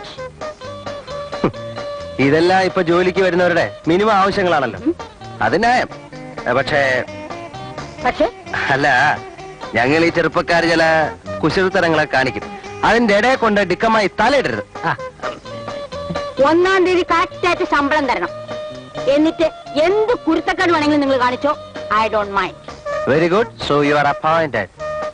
ഇതെല്ലാം ഇപ്പൊ ജോലിക്ക് വരുന്നവരുടെ മിനിമം ആവശ്യങ്ങളാണല്ലോ. അതിനാ പക്ഷേ അല്ല, ഞങ്ങൾ ഈ ചെറുപ്പക്കാർ ചില കുശലത്തരങ്ങളെ കാണിക്കും. അതിന്റെ ഇടയെ കൊണ്ട് ഡിക്കമായി തലയിടരുത്. 1-ാം തീയതി കറക്റ്റായിട്ട് ശമ്പളം തരണം. എന്നിട്ട് എന്ത് കുരുത്തക്കാട് വേണമെങ്കിലും നിങ്ങൾ കാണിച്ചോ. I don't mind. Very good. So you are appointed.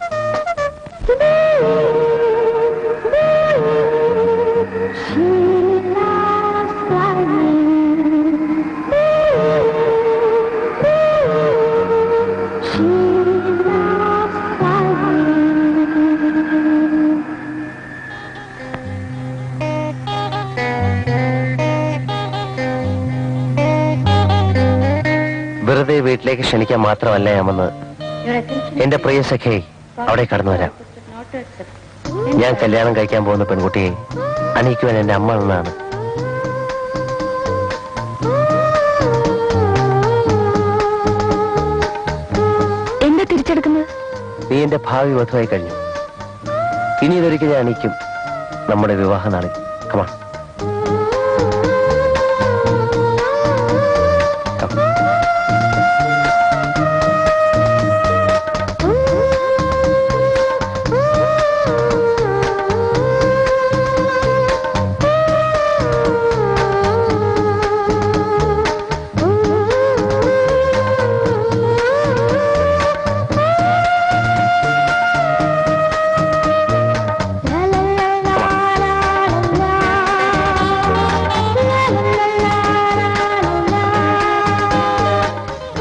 വെറുതെ വീട്ടിലേക്ക് ക്ഷണിക്കാൻ മാത്രമല്ല ഞാൻ വന്നത്. എന്റെ പ്രിയ സഖേ, അവിടെ കടന്നു വരാം. ഞാൻ കല്യാണം കഴിക്കാൻ പോകുന്ന പെൺകുട്ടിയെ അണിയിക്കുവാൻ എന്റെ അമ്മ നിന്നാണ്. എന്താ തിരിച്ചെടുക്കുന്നത്? നീ എന്റെ ഭാവി വധുവായി കഴിഞ്ഞു. ഇനി ഇതൊരിക്കൽ ഞാൻ അണിയിക്കും നമ്മുടെ വിവാഹ നാളിൽ. കമാ.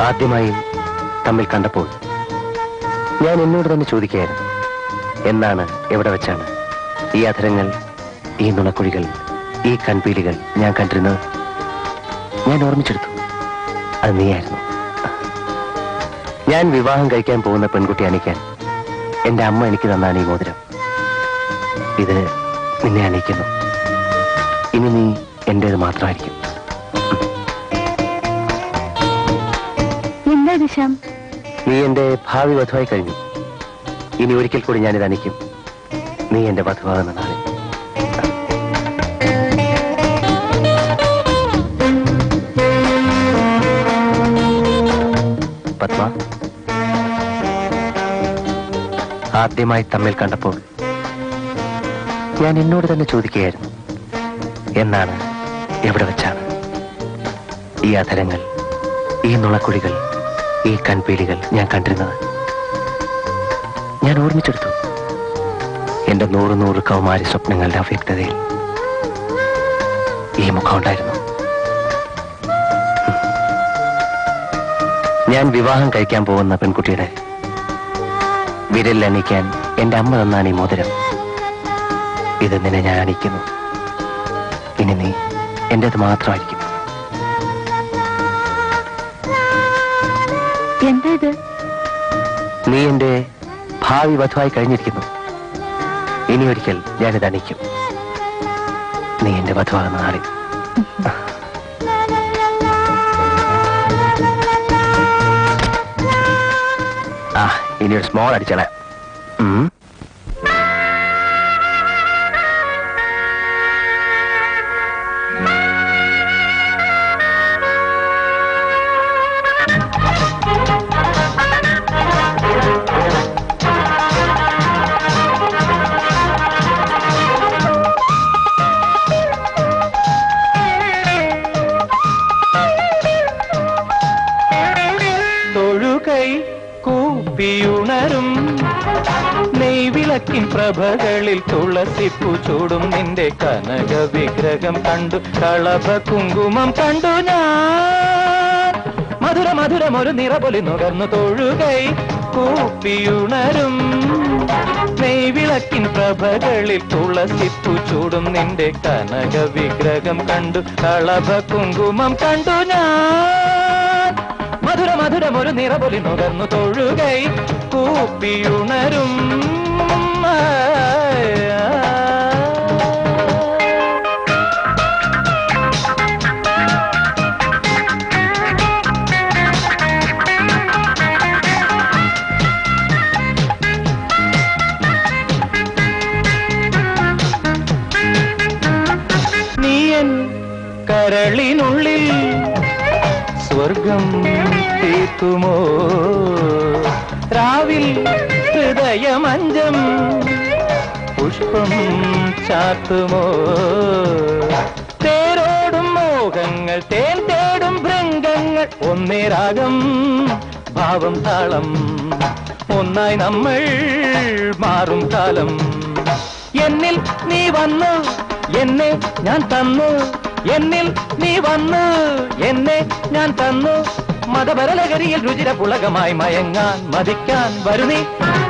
ആദ്യമായി തമ്മിൽ കണ്ടപ്പോൾ ഞാൻ എന്നോട് തന്നെ ചോദിക്കുകയായിരുന്നു, എന്നാണ്, എവിടെ വെച്ചാണ് ഈ അധരങ്ങൾ, ഈ നുണക്കുഴികൾ, ഈ കൺപീലികൾ ഞാൻ കണ്ടിരുന്നത്? ഞാൻ ഓർമ്മിച്ചെടുത്തു, അത് നീയായിരുന്നു. ഞാൻ വിവാഹം കഴിക്കാൻ പോകുന്ന പെൺകുട്ടി അണിക്കാൻ എന്റെ അമ്മ എനിക്ക് തന്നാണ് ഈ മോതിരം. ഇത് നിന്നെ അണിയിക്കുന്നു. ഇനി നീ എന്റേത് മാത്രമായിരിക്കും. എന്താ ദിശാം? നീ എന്റെ ഭാവി വധുവായി കഴിഞ്ഞു. ഇനി ഒരിക്കൽ കൂടി ഞാനിത് അണിക്കും, നീ എന്റെ വധുവാകുന്ന നാളിൽ. പത്മ, ആദ്യമായി തമ്മിൽ കണ്ടപ്പോൾ ഞാൻ എന്നോട് തന്നെ ചോദിക്കുകയായിരുന്നു, എന്നാണ്, എവിടെ വെച്ചാണ് ഈ അധരങ്ങൾ, ഈ നുണക്കുഴികൾ, ഈ കൺപീലികൾ ഞാൻ കണ്ടിരുന്നത്? ഞാൻ ഓർമ്മിച്ചെടുത്തു എന്റെ 100 കൗമാരി സ്വപ്നങ്ങളുടെ അവ്യക്തതയിൽ ഈ മുഖം ഉണ്ടായിരുന്നു. ഞാൻ വിവാഹം കഴിക്കാൻ പോകുന്ന പെൺകുട്ടിയുടെ വിരലിൽ അണിയിക്കാൻ എന്റെ അമ്മ തന്നാണ് ഈ മോതിരം. ഇത് നിന്നെ ഞാൻ അണിയിക്കുന്നു. ഇനി നീ എന്റേത് മാത്രമായിരിക്കും. എന്താ ഇത്? നീ എന്റെ ഭാവി വധുവായി കഴിഞ്ഞിരിക്കുന്നു. ഇനി ഒരിക്കൽ ഞാനിത് അണിയിക്കും, നീ എന്റെ വധുവാകുന്ന നാളിൽ. ഇനി ഒരു സ്മോൾ അടിച്ചള. കൂപ്പിയുണരും നെയ്വിളക്കിൻ പ്രഭകളിൽ തുളസിപ്പൂ ചൂടും നിന്റെ കനക വിഗ്രഹം കണ്ടു, കളഭ കുങ്കുമം കണ്ടു ഞാൻ. മധുര മധുരമൊരു നിറപൊലി നുകർന്നു തൊഴുകൈ കൂപ്പിയുണരും നെയ്വിളക്കിൻ പ്രഭകളിൽ തുളസിപ്പൂ ചൂടും നിന്റെ കനക വിഗ്രഹം കണ്ടു, കളഭ കുങ്കുമം കണ്ടു ഞാൻ. മധുര മധുരമൊരു നിറപൊലി നുകർന്നു തൊഴുകൈ കൂപ്പിയുണരും. നീയൻ കരളിനുള്ളിൽ സ്വർഗം തീർക്കുമോ, രാവിൽ ഹൃദയമഞ്ചം പുഷ്പം ചാത്തുമോ, തേരോടും മോഹങ്ങൾ തേൻ തേടും ഭൃംഗങ്ങൾ, ഒന്നേ രാഗം ഭാവം താളം, ഒന്നായി നമ്മൾ മാറും കാലം. എന്നിൽ നീ വന്നു എന്നെ ഞാൻ തന്നു, എന്നിൽ നീ വന്നു എന്നെ ഞാൻ തന്നു, മതപരലകരിയിൽ രുചിര പുളകമായി മയങ്ങാൻ മതിക്കാൻ വരുന്നീ.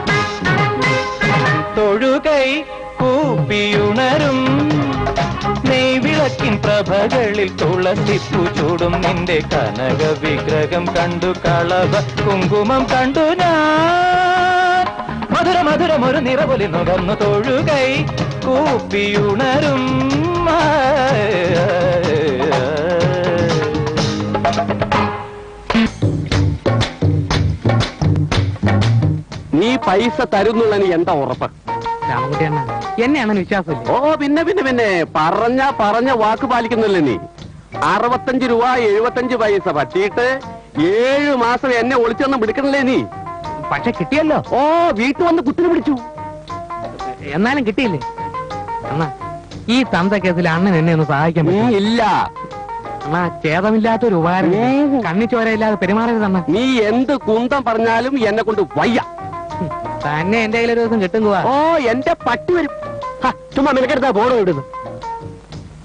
തൊഴുകൈ കൂപ്പിയുണരും നെയ്വിളക്കിൻ പ്രഭകളിൽ തുളസിപ്പൂ ചൂടും നിന്റെ കനക വിഗ്രഹം കണ്ടു, കളഭ കുങ്കുമം കണ്ടു ഞാൻ. മധുര മധുരമൊരു നിറപൊലി നുകർന്നു തൊഴുകൈ കൂപ്പിയുണരും. നീ പൈസ തരുന്നുള്ളതിന് എന്താ ഉറപ്പ്? രാമകുട്ടിയണ്ണ, എന്നെയാണ് വിശ്വാസമില്ല. ഓ പിന്നെ പറഞ്ഞ വാക്ക് പാലിക്കുന്നില്ലേ നീ? 65 രൂപ 75 പൈസ പറ്റിയിട്ട് 7 മാസം എന്നെ ഒളിച്ചൊന്നും പിടിക്കണല്ലേ നീ? പക്ഷെ കിട്ടിയല്ലോ. ഓ, വീട്ടിൽ വന്ന് കുത്തിനെ പിടിച്ചു. എന്നാലും കിട്ടിയില്ലേ അണ്ണാ? ഈ തന്ത കേസിൽ അണ്ണൻ എന്നെ ഒന്ന് സഹായിക്കാൻ പറ്റും? ഇല്ല അണ്ണാ, ഛേദമില്ലാത്തൊരു ഉപകാരം, കണ്ണിച്ചോരയില്ലാതെ പെരുമാറരുത് അണ്ണാ. നീ എന്ത് കുന്തം പറഞ്ഞാലും എന്നെ കൊണ്ട് വയ്യ. തന്നെ എന്റെ കയ്യിലൊരു ദിവസം കിട്ടുക. ഓ, എന്റെ പട്ടി വരും. ചുമ്മാ നിനക്കെടുത്താ ബോർഡ് ഇടുന്നു.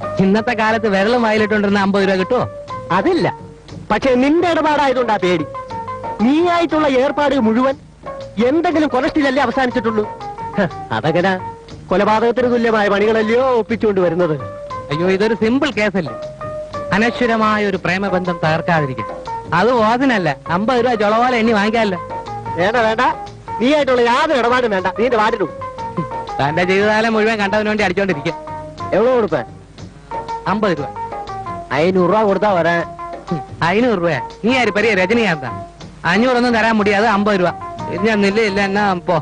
ഇന്നത്തെ കാലത്ത് വിരലും വായിലിട്ടുണ്ടിരുന്ന 50 രൂപ കിട്ടുമോ? അതില്ല, പക്ഷെ നിന്റെ ഇടപാടായതുകൊണ്ടാ പേടി. നീയായിട്ടുള്ള ഏർപ്പാട് മുഴുവൻ എന്തെങ്കിലും കൊലസ്റ്റിലല്ലേ അവസാനിച്ചിട്ടുള്ളൂ? അതങ്ങനെ കൊലപാതകത്തിന് തുല്യമായ പണികളല്ലയോ ഒപ്പിച്ചുകൊണ്ട് വരുന്നത്. അയ്യോ, ഇതൊരു സിമ്പിൾ കേസല്ലേ. അനശ്വരമായ ഒരു പ്രേമബന്ധം തകർക്കാതിരിക്കും. അത് വാതിനല്ല, 50 രൂപ ചുളപോലെ എണ്ണി വാങ്ങിക്കാമല്ലോ. വേണ്ട വേണ്ട, നീയായിട്ടുള്ള യാതൊരു ഇടപാടും വേണ്ട. നീന്റെ വാടിടും. തന്റെ ജീവിതകാലം മുഴുവൻ കണ്ടതിന് വേണ്ടി അടിച്ചോണ്ടിരിക്കും. എവിടെ കൊടുക്കാൻ? 50 രൂപ. 500 രൂപ കൊടുത്താ വരാൻ. 500 രൂപ? നീ ആര് പെരിയ രജനികാന്താ? 500 ഒന്നും തരാൻ മുടിയാതെ 50 രൂപ. ഞാൻ നില്ല ഇല്ല എന്നാ പോ.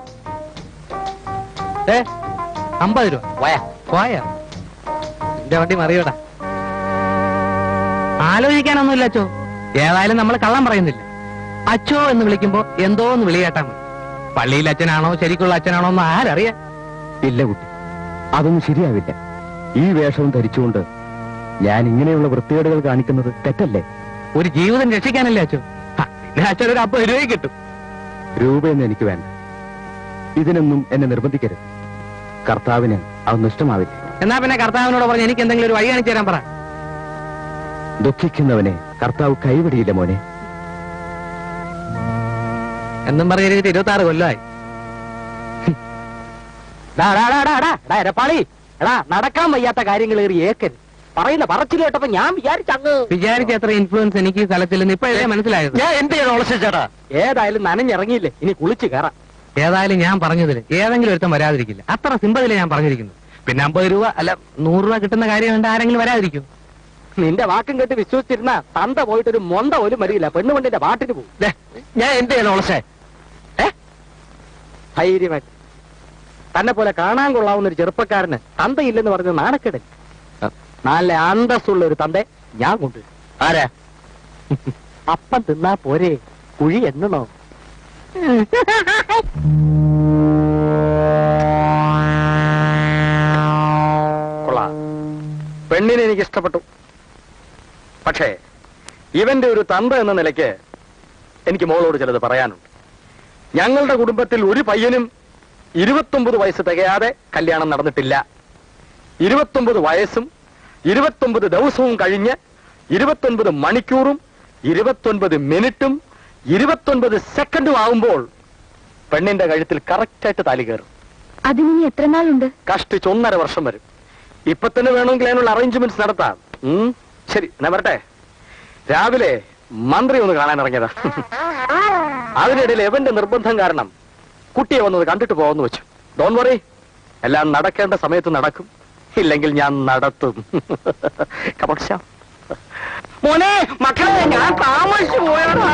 50 രൂപ പോയാ എന്റെ വണ്ടി മറിയോടാ. ആലോചിക്കാനൊന്നുമില്ല അച്ചോ. ഏതായാലും നമ്മൾ കള്ളം പറയുന്നില്ല. അച്ചോ എന്ന് വിളിക്കുമ്പോ എന്തോ ഒന്ന് വിളി കേട്ടാ മതി. പള്ളിയിൽ അച്ഛനാണോ ശരിക്കുള്ള അച്ഛനാണോ എന്ന് ആരറിയാം? ഇല്ല കുട്ടി, അതൊന്നും ശരിയാവില്ല. ഈ വേഷവും ധരിച്ചുകൊണ്ട് ഞാൻ ഇങ്ങനെയുള്ള വൃത്തികേടുകൾ കാണിക്കുന്നത് തെറ്റല്ലേ? ഒരു ജീവിതം രക്ഷിക്കാനല്ലേ അച്ചോ? പിന്നെ അച്ഛൻ ഒരു 50 രൂപ കിട്ടും. രൂപയൊന്നും എനിക്ക് വേണ്ട. ഇതിനൊന്നും എന്നെ നിർബന്ധിക്കരുത്. കർത്താവിന് അതൊന്നും ഇഷ്ടമാവില്ല. എന്നാ പിന്നെ കർത്താവിനോട് പറഞ്ഞ് എനിക്ക് എന്തെങ്കിലും ഒരു വഴി കാണിച്ചു തരാൻ പറ. ദുഃഖിക്കുന്നവനെ കർത്താവ് കൈവിടിയില്ല മോനെ. എന്നും പറഞ്ഞിട്ട് 26 കൊല്ലമായി. എടപ്പാളി, എടാ നടക്കാൻ വയ്യാത്ത കാര്യങ്ങൾ ഏറി ഏക്കരുത്. പറയുന്ന പറച്ചിൽ കേട്ടപ്പോ ഞാൻ വിചാരിച്ച എത്ര ഇൻഫ്ലുവൻസ് എനിക്ക് ഈ സ്ഥലത്തില്ലെന്ന് ഇപ്പോഴേ മനസ്സിലായത്. ഞാൻ എന്ത് ചെയ്യണം ചേട്ടാ? ഏതായാലും നനഞ്ഞിറങ്ങിയില്ലേ, ഇനി കുളിച്ച് കയറാം. ഏതായാലും ഞാൻ പറഞ്ഞതിൽ ഏതെങ്കിലും ഒരുത്തം വരാതിരിക്കില്ല. അത്ര സിമ്പിളില് ഞാൻ പറഞ്ഞിരിക്കുന്നു. പിന്നെ 50 രൂപ അല്ല 100 രൂപ കിട്ടുന്ന കാര്യം കൊണ്ട് ആരെങ്കിലും വരാതിരിക്കും? നിന്റെ വാക്കും കേട്ട് വിശ്വസിച്ചിരുന്ന തന്ത പോയിട്ടൊരു മൊന്ത പോലും വരില്ല. പെണ്ണുകൊണ്ടിന്റെ പാട്ടിന് പോകും. ഞാൻ എന്ത് ചെയ്യണം ഓളസേ? ധൈര്യമായിട്ട് തന്നെ പോലെ കാണാൻ കൊള്ളാവുന്ന ഒരു ചെറുപ്പക്കാരന് തന്തയില്ലെന്ന് പറഞ്ഞ നാണക്കേട്. നല്ല അന്തസ്സുള്ള ഒരു തന്തെ ഞാൻ കൊണ്ടുവരും. ആരാ? അപ്പം തിന്നാ പോരെ, കുഴി എന്നണോ? കൊള്ളാം, പെണ്ണിനെ എനിക്ക് ഇഷ്ടപ്പെട്ടു. പക്ഷേ ഇവന്റെ ഒരു തന്ത എന്ന നിലയ്ക്ക് എനിക്ക് മോളോട് ചിലത് പറയാനുണ്ട്. ഞങ്ങളുടെ കുടുംബത്തിൽ ഒരു പയ്യനും 29 വയസ്സ് തികയാതെ കല്യാണം നടന്നിട്ടില്ല. 29 വയസ്സും 29 ദിവസവും കഴിഞ്ഞ് 29 മണിക്കൂറും 29 മിനിറ്റും 29 സെക്കൻഡും ആവുമ്പോൾ പെണ്ണിന്റെ കഴുത്തിൽ കറക്റ്റായിട്ട് താലി കയറും. അതിന് എത്ര നാളുണ്ട്? കഷ്ടിച്ച് 1.5 വർഷം വരും. ഇപ്പൊ തന്നെ വേണമെങ്കിൽ അതിനുള്ള അറേഞ്ച്മെന്റ്സ് നടത്താം. ശരി, ഞാൻ വരട്ടെ. രാവിലെ മന്ത്രി ഒന്ന് കാണാൻ ഇറങ്ങിയതാ. അതിനിടയിൽ എവന്റെ നിർബന്ധം കാരണം കുട്ടിയെ വന്നത് കണ്ടിട്ട് പോകാന്ന് വെച്ചു. ഡോണ്ട് വറി, എല്ലാം നടക്കേണ്ട സമയത്ത് നടക്കും. ഇല്ലെങ്കിൽ ഞാൻ നടത്തും. മോനെ, മക്കളെ, ഞാൻ താമസിച്ചു പോയതാ.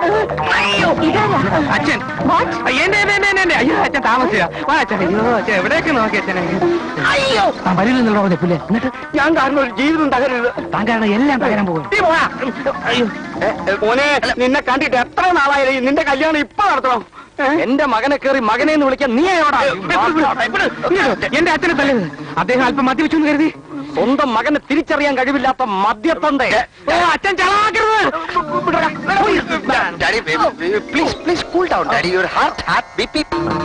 അച്ഛൻ അയ്യോ, അച്ഛൻ താമസിച്ച എവിടേക്ക് നോക്കി അച്ഛനെ? അയ്യോ, വരില്ലെന്നുള്ള പറഞ്ഞില്ലേ? എന്നിട്ട് ഞാൻ കാരണം ഒരു ജീവിതം തകരരുത്. താൻ കാരണം എല്ലാം തകരാൻ പോകും. അയ്യോ മോനെ, നിന്നെ കണ്ടിട്ട് എത്ര നാളായി? നിന്റെ കല്യാണം ഇപ്പൊ നടത്തണം. എന്റെ മകനെ കയറി മകനെ എന്ന് വിളിക്കാൻ നീ എവിടാ? എന്റെ അച്ഛനെ തല്ലരുത്. അദ്ദേഹം അല്പം മദ്യപിച്ചു എന്ന് കരുതി സ്വന്തം മകനെ തിരിച്ചറിയാൻ കഴിവില്ലാത്ത മദ്യത്തന്തേ. അച്ഛൻ ചളാക്കരുത്. Please cool down daddy. Your heartbeat.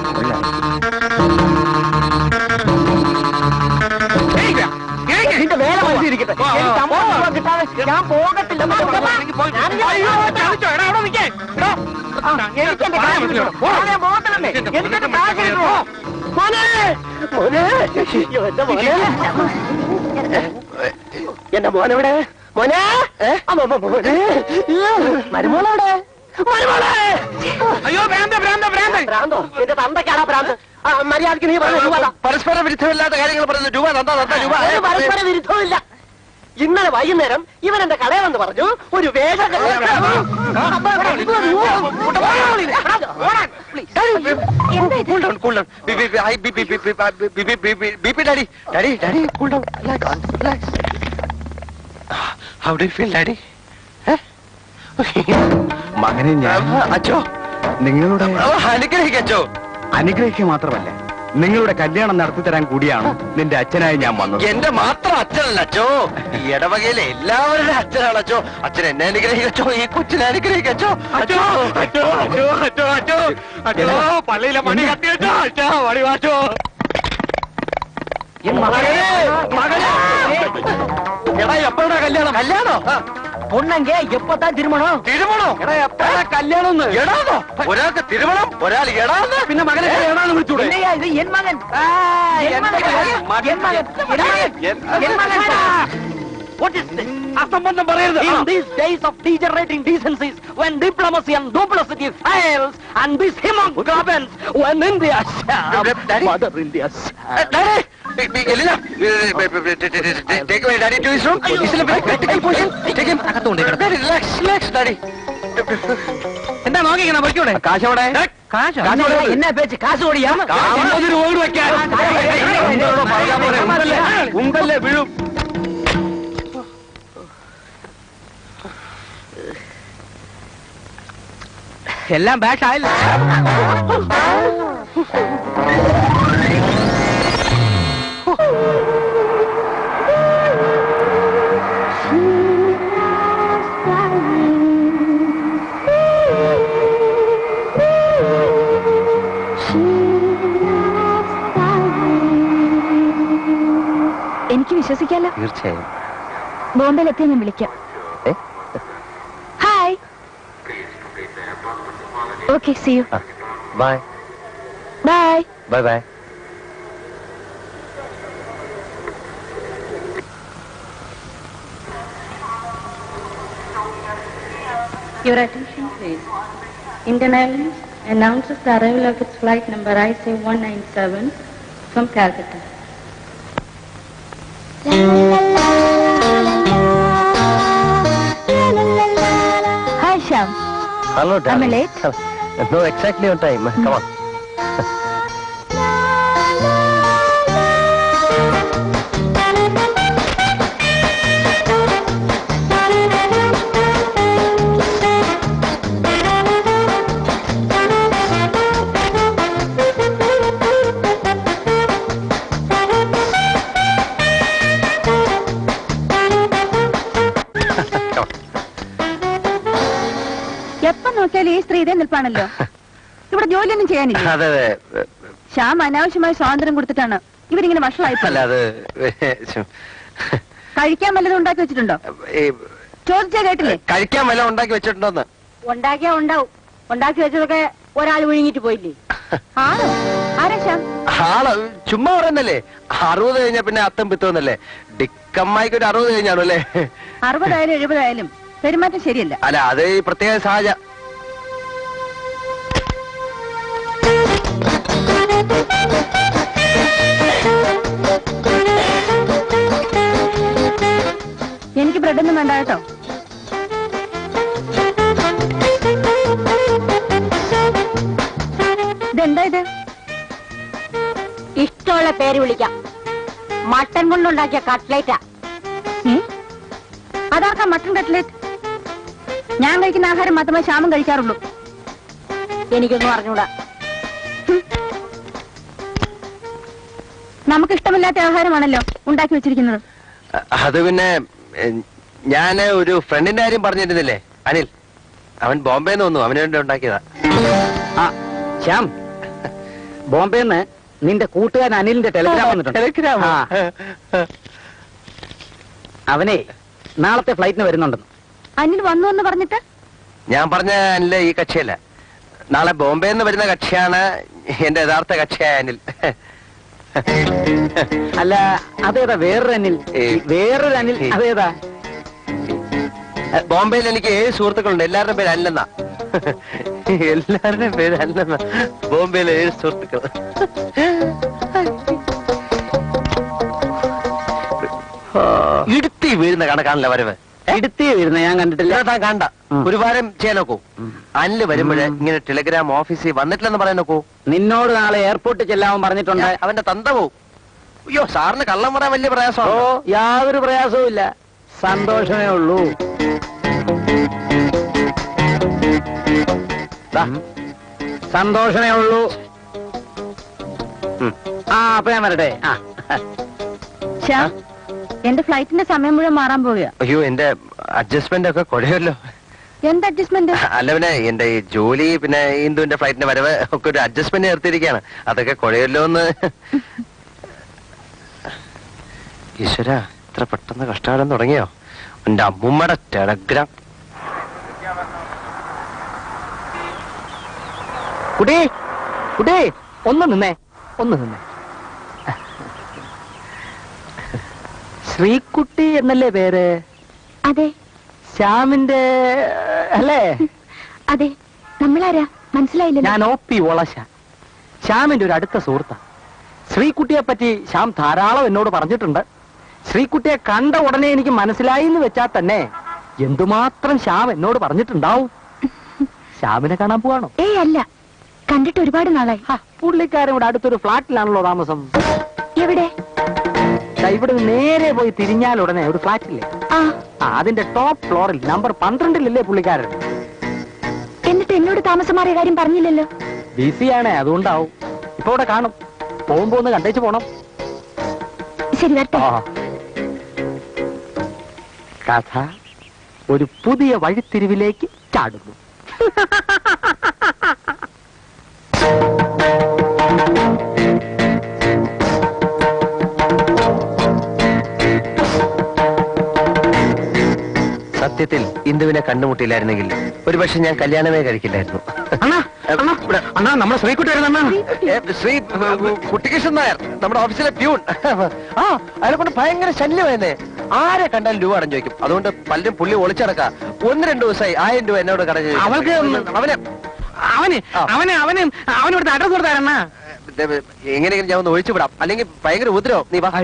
നിന്റെ വേല മനസ്സിരിക്കട്ടെ. ഞാൻ പോകത്തില്ല. എന്റെ മോനെവിടെ? മോനെ, മരുമോളെവിടെ? അയ്യോ, ഭ്രാന്ത ഭ്രാന്ത ഭ്രാന്ത. ഭ്രാന്തോ? എന്റെ തന്തയ്ക്കാണോ ഭ്രാന്ത്? മര്യാദക്ക് നീ പറഞ്ഞു. പരസ്പര വിരുദ്ധമില്ലാത്ത കാര്യങ്ങൾ പറയുന്നു. രൂപ രൂപ പരസ്പര വിരുദ്ധമില്ല. ഇന്നലെ വൈകുന്നേരം ഇവൻ എന്റെ കടയെന്ന് പറഞ്ഞു ഒരു വേഷം. മകനെ ഞാൻ അച്ചോ നിങ്ങളുടെ അനുഗ്രഹിക്കച്ചോ. അനുഗ്രഹിക്കുക മാത്രമല്ല, നിങ്ങളുടെ കല്യാണം നടത്തി തരാൻ കൂടിയാണ് നിന്റെ അച്ഛനായി ഞാൻ വന്നത്. എന്റെ മാത്രം അച്ഛനല്ല അച്ചോ, ഈ ഇടവകയിലെ എല്ലാവരുടെ അച്ഛനാണ് അച്ചോ. അച്ഛൻ എന്നെ അനുഗ്രഹിക്കച്ചോ, ഈ കൊച്ചിനെ അനുഗ്രഹിക്കച്ചോ. അച്ചോ അച്ചോ അച്ചോ അച്ചോ അച്ചോ അച്ചോ, പള്ളിയിലെ പണി കത്തിയച്ചോ. അച്ഛാ പണി വാച്ചോ. എടാ, എപ്പോഴാ കല്യാണം? കല്യാണോ? பொண்ணங்க எப்பதான் திருமணம்? തിരുമണോ? എടാ എപ്പോഴാ കല്യാണം? എടാന്നോ? ഒരാൾക്ക് തിരുമണം, ഒരാൾ എടാന്ന്. പിന്നെ മകനെ എവിടാന്ന് വിളിച്ചൂടെ? என்னையா இது என் மகன் என் மகன் என் மகன் என் மகன் What is this? അസംബന്ധം പറയരുത്. In these days of degenerating decencies, when diplomacy and duplicity fails, and this hemoglobin, when India shall, Mother India shall. Elina, take my daddy to his room. He's in a very critical position. Take him. Relax, relax, daddy. എന്താ നോക്കിക്കണ പൊയ്ക്കൂടെ? കാശോടെ? കാശോ? என்ன பேச்சு? കാശ് ഓടിയാ? ഉണ്ടല്ലേ വീഴും. എല്ലാം bash ആയില്ല. എനിക്ക് വിശ്വസിക്കാലോ. തീർച്ചയായും. ബോംബെയിലെത്തിയ ഞാൻ വിളിക്കാം. Hi. Okay, see you. Bye bye. Bye bye. Your attention please. Indian Airlines announces the arrival of its flight number IC197 from Calcutta. Hi, Shyam. Hello, darling. Am I late? No, exactly on time. Come on. എപ്പോ നോക്കിയാലും ഈ സ്ത്രീ ഇതേ നിൽപ്പാണല്ലോ. ഇവിടെ ജോലിയൊന്നും ചെയ്യാനില്ല. അതെ അതെ. ശ്യാം അനാവശ്യമായ സ്വാതന്ത്ര്യം കൊടുത്തിട്ടാണ് ഇവരിങ്ങനെ വഷളായിപ്പോ. അല്ല അത് കഴിക്കാൻ വല്ലതും ഉണ്ടാക്കി വെച്ചിട്ടുണ്ടോ? ചോദിച്ചാ കേട്ടില്ലേ? കഴിക്കാൻ വല്ല ഉണ്ടാക്കി വെച്ചിട്ടുണ്ടോന്ന്. ഉണ്ടാക്കിയാ ഉണ്ടാവും. ഉണ്ടാക്കി വെച്ചതൊക്കെ ഒരാൾ വിഴുങ്ങിട്ട് പോയില്ലേ? ആണോ? ആരാ ശ്യാം? ആള് ചുമ്മാ പറയുന്നല്ലേ. 60 കഴിഞ്ഞാ പിന്നെ അത്തം പിത്തോന്നല്ലേ. ഡിക്കമ്മായിക്ക് ഒരു 60 കഴിഞ്ഞാണോ അല്ലേ? 60 ആയാലും 70 ആയാലും പെരുമാറ്റം ശരിയല്ല. അല്ല അത് ഈ പ്രത്യേക സാഹചര്യം. എനിക്ക് ബ്രെഡൊന്നും വേണ്ട കേട്ടോ. ഇതെന്താ ഇത്? ഇഷ്ടമുള്ള പേര് വിളിക്കാം. മട്ടൻ കൊണ്ടുണ്ടാക്കിയ കട്ട്ലേറ്റാ. അതാക്കാ മട്ടൻ കട്ട്ലേറ്റ്. ഞാൻ കഴിക്കുന്ന ആഹാരം മാത്രമേ ശ്യാമം കഴിക്കാറുള്ളൂ. എനിക്കൊന്നും അറിഞ്ഞൂടാ. നമുക്കിഷ്ടമില്ലാത്ത ആഹാരമാണല്ലോ ഉണ്ടാക്കി വെച്ചിരിക്കുന്നത്. അത് പിന്നെ ഞാന് ഒരു ഫ്രണ്ടിന്റെ കാര്യം പറഞ്ഞിരുന്നില്ലേ, അനിൽ. അവൻ ബോംബെന്ന് വന്നു, അവന് വേണ്ടി ഉണ്ടാക്കിയതാ. ആ ശ്യാം, ബോംബെന്ന് നിന്റെ കൂട്ടുകാരൻ അനിലിന്റെ ടെലിഗ്രാം വന്നിട്ടുണ്ട്. ടെലിഗ്രാം? ആ. അവനെ നാളത്തെ ഫ്ലൈറ്റിന് വരുന്നുണ്ടെന്ന്. അനിൽ വന്നു എന്ന് പറഞ്ഞിട്ട്? ഞാൻ പറഞ്ഞ അനില് ഈ കക്ഷിയല്ല. നാളെ ബോംബെന്ന് വരുന്ന കക്ഷിയാണ് എന്റെ യഥാർത്ഥ കക്ഷിയായ അനിൽ. അല്ല അതേതാ വേറൊരു അനിൽ? വേറൊരു അനിൽ അതേതാ? ബോംബെയിൽ എനിക്ക് 7 സുഹൃത്തുക്കളുണ്ട്. എല്ലാവരുടെയും പേര് അനിലെന്നാ. എല്ലാവരുടെയും പേര് അനിലെന്നാ. ബോംബെയിലെ 7 സുഹൃത്തുക്കൾ. ഇടുത്തി വീഴുന്ന കണക്കാണല്ലോ വരവ്. ഇടുത്തി വീഴുന്ന ഞാൻ കണ്ടിട്ടില്ല. താൻ കണ്ട ഒരു വാരം ചെയ്യാൻ നോക്കൂ. അനില് വരുമ്പോഴേ ഇങ്ങനെ ടെലിഗ്രാം ഓഫീസിൽ വന്നിട്ടില്ലെന്ന് പറയാൻ നോക്കൂ. നിന്നോട് നാളെ എയർപോർട്ടിൽ ചെല്ലാൻ പറഞ്ഞിട്ടുണ്ട്. അവന്റെ തന്ത പോവും. അയ്യോ, സാറിന് കള്ളം പറയാൻ വലിയ പ്രയാസമാണ്. ഓ, യാതൊരു പ്രയാസവും ഇല്ല, സന്തോഷമേ ഉള്ളൂ. സന്തോഷമേ ഉള്ളൂ. ആ അപ്പൊ ഞാൻ വരട്ടെ. ആ ശ്യാം, എന്റെ ഫ്ലൈറ്റിന്റെ സമയം മുഴുവൻ മാറാൻ പോവുക. അയ്യോ, എന്റെ അഡ്ജസ്റ്റ്മെന്റ് ഒക്കെ കുഴയല്ലോ. എന്ത് അഡ്ജസ്റ്റ്മെന്റ്? അല്ല പിന്നെ എന്റെ ഈ ജോലി, പിന്നെ ഇന്ദുവിന്റെ ഫ്ലൈറ്റിന്റെ വരവ് ഒക്കെ ഒരു അഡ്ജസ്റ്റ്മെന്റ് നിർത്തിയിരിക്കുകയാണ്. അതൊക്കെ കുഴയല്ലോ എന്ന്. ഈശ്വര, ഇത്ര പെട്ടെന്ന് കഷ്ടകാലം തുടങ്ങിയോ? എന്റെ അമ്മൂമ്മയുടെ ടെലഗ്രാം. കുട്ടി കുട്ടി ഒന്ന് നിന്നേ, ഒന്ന് നിന്നേ. ശ്രീകുട്ടി എന്നല്ലേ പേര്? അതെ ശ്യാമിന്റെ അല്ലേ? അതെ. നമ്മളാരാ മനസ്സിലായില്ല. ഞാൻ OP ഒളശ, ശ്യാമിന്റെ ഒരു അടുത്ത സുഹൃത്താ. ശ്രീകുട്ടിയെ പറ്റി ശ്യാം ധാരാളം എന്നോട് പറഞ്ഞിട്ടുണ്ട്. ശ്രീകുട്ടിയെ കണ്ട ഉടനെ എനിക്ക് മനസ്സിലായി എന്ന് വെച്ചാൽ തന്നെ എന്തുമാത്രം ശ്യാം എന്നോട് പറഞ്ഞിട്ടുണ്ടാവും. ശ്യാമിനെ കാണാൻ പോവാണോ? ഏയ് അല്ല, കണ്ടിട്ട് ഒരുപാട് നാളായി. പുള്ളിക്കാരൻ ഇവിടെ അടുത്തൊരു ഫ്ലാറ്റിലാണല്ലോ താമസം. എവിടെ? ഇവിടെ നേരെ പോയി തിരിഞ്ഞാൽ ഉടനെ ഒരു ഫ്ലാറ്റില്ലേ, അതിന്റെ ടോപ്പ് ഫ്ലോറിൽ നമ്പർ 12 പുള്ളിക്കാരൻ. എന്നിട്ട് എന്നോട് താമസം മാറിയ കാര്യം പറഞ്ഞില്ലല്ലോ. ബിസിയാണേ, അതുകൊണ്ടാവും. ഇപ്പൊ ഇവിടെ കാണും. പോകുമ്പോ ഒന്ന് കണ്ടേച്ച് പോണം. ശരി വരട്ടെ. കഥ ഒരു പുതിയ വഴിത്തിരിവിലേക്ക് ചാടുന്നു. സത്യത്തിൽ ഇന്ദുവിനെ കണ്ടുമുട്ടിയില്ലായിരുന്നെങ്കിൽ ഒരുപക്ഷെ ഞാൻ കല്യാണമേ കഴിക്കില്ലായിരുന്നു. നമ്മളെ ശ്രീകുട്ടി ശ്രീ കുട്ടികൃഷ്ണൻ നായർ, നമ്മുടെ ഓഫീസിലെ പ്യൂൺ. അതിനെ കൊണ്ട് ഭയങ്കര ശല്യമായിരുന്നേ. ആരെ കണ്ടാലും രൂപ അടഞ്ഞു ചോദിക്കും. അതുകൊണ്ട് പലരും പുള്ളി ഒളിച്ചടക്ക 1-2 ദിവസമായി 1000 രൂപ എന്നോട് കടഞ്ഞു. അവൾക്ക് അവനോട് അഡ്രസ് കൊടുത്താരണ. എങ്ങനെയെങ്കിലും ഞാൻ ഒന്ന് ഒഴിച്ചു വിടാം, അല്ലെങ്കിൽ ഭയങ്കര ഉപദ്രവം. നീ വാ.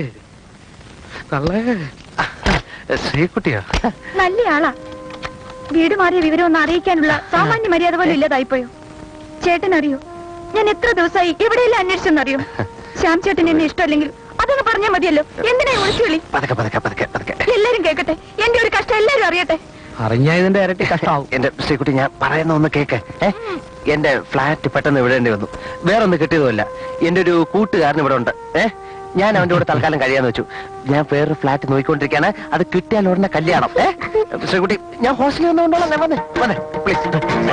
ശ്രീകുട്ടിയോ? നല്ല ആളാ. വീട് മാറിയ വിവരം ഒന്ന് അറിയിക്കാനുള്ള സാമാന്യ മര്യാദ പോലും ഇല്ലാതായിപ്പോയോ? ചേട്ടൻ അറിയോ, ഞാൻ എത്ര ദിവസമായി എവിടെയെല്ലാം അന്വേഷിച്ചെന്നറിയോ? ശ്യാം ചേട്ടൻ എന്നെ ഇഷ്ടമല്ലെങ്കിൽ അതൊന്ന് പറഞ്ഞാൽ മതിയല്ലോ. എന്തിനാ വിളിച്ചുവിളി? എല്ലാരും കേൾക്കട്ടെ, എന്റെ ഒരു കഷ്ടം എല്ലാരും അറിയട്ടെ. അറിഞ്ഞതിന്റെ ഇരട്ടി കഷ്ടമാവും. എന്റെ ശ്രീകുട്ടി, ഞാൻ പറയുന്ന ഒന്ന് കേക്ക്. എന്റെ ഫ്ലാറ്റ് പെട്ടെന്ന് വിടേണ്ടി വന്നു. വേറൊന്ന് കിട്ടിയതുമല്ല. എന്റെ ഒരു കൂട്ടുകാരൻ ഇവിടെ ഉണ്ട്. ഞാൻ അവന്റെ കൂടെ തൽക്കാലം കഴിയാന്ന് വെച്ചു. ഞാൻ വേറൊരു ഫ്ലാറ്റ് നോക്കിക്കൊണ്ടിരിക്കുകയാണ്. അത് കിട്ടിയാൽ ഉടനെ കല്യാണം. ശ്രീകുട്ടി, ഞാൻ ഹോസ്റ്റലിൽ വന്നുകൊണ്ടോളാം. ഞാൻ വന്നേ പ്ലീസ്.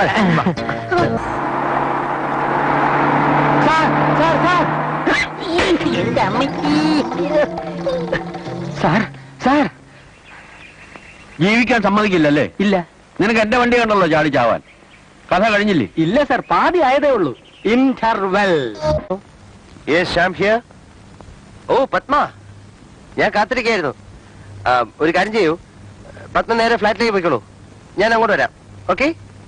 സാർ ജീവിക്കാൻ സമ്മതിക്കില്ലല്ലേ? ഇല്ല. നിനക്ക് എന്റെ വണ്ടി കണ്ടല്ലോ ചാടി ചാവാൻ. കഥ കഴിഞ്ഞില്ലേ? ഇല്ല സാർ, പാതി ആയതേ ഉള്ളൂ. ഇന്റർവെൽ. ഓ പത്മ, ഞാൻ കാത്തിരിക്കായിരുന്നു. ഒരു കാര്യം ചെയ്യൂ, പത്മ നേരെ ഫ്ലാറ്റിലേക്ക് പോയിക്കോളൂ. ഞാൻ അങ്ങോട്ട് വരാം. ഓക്കെ?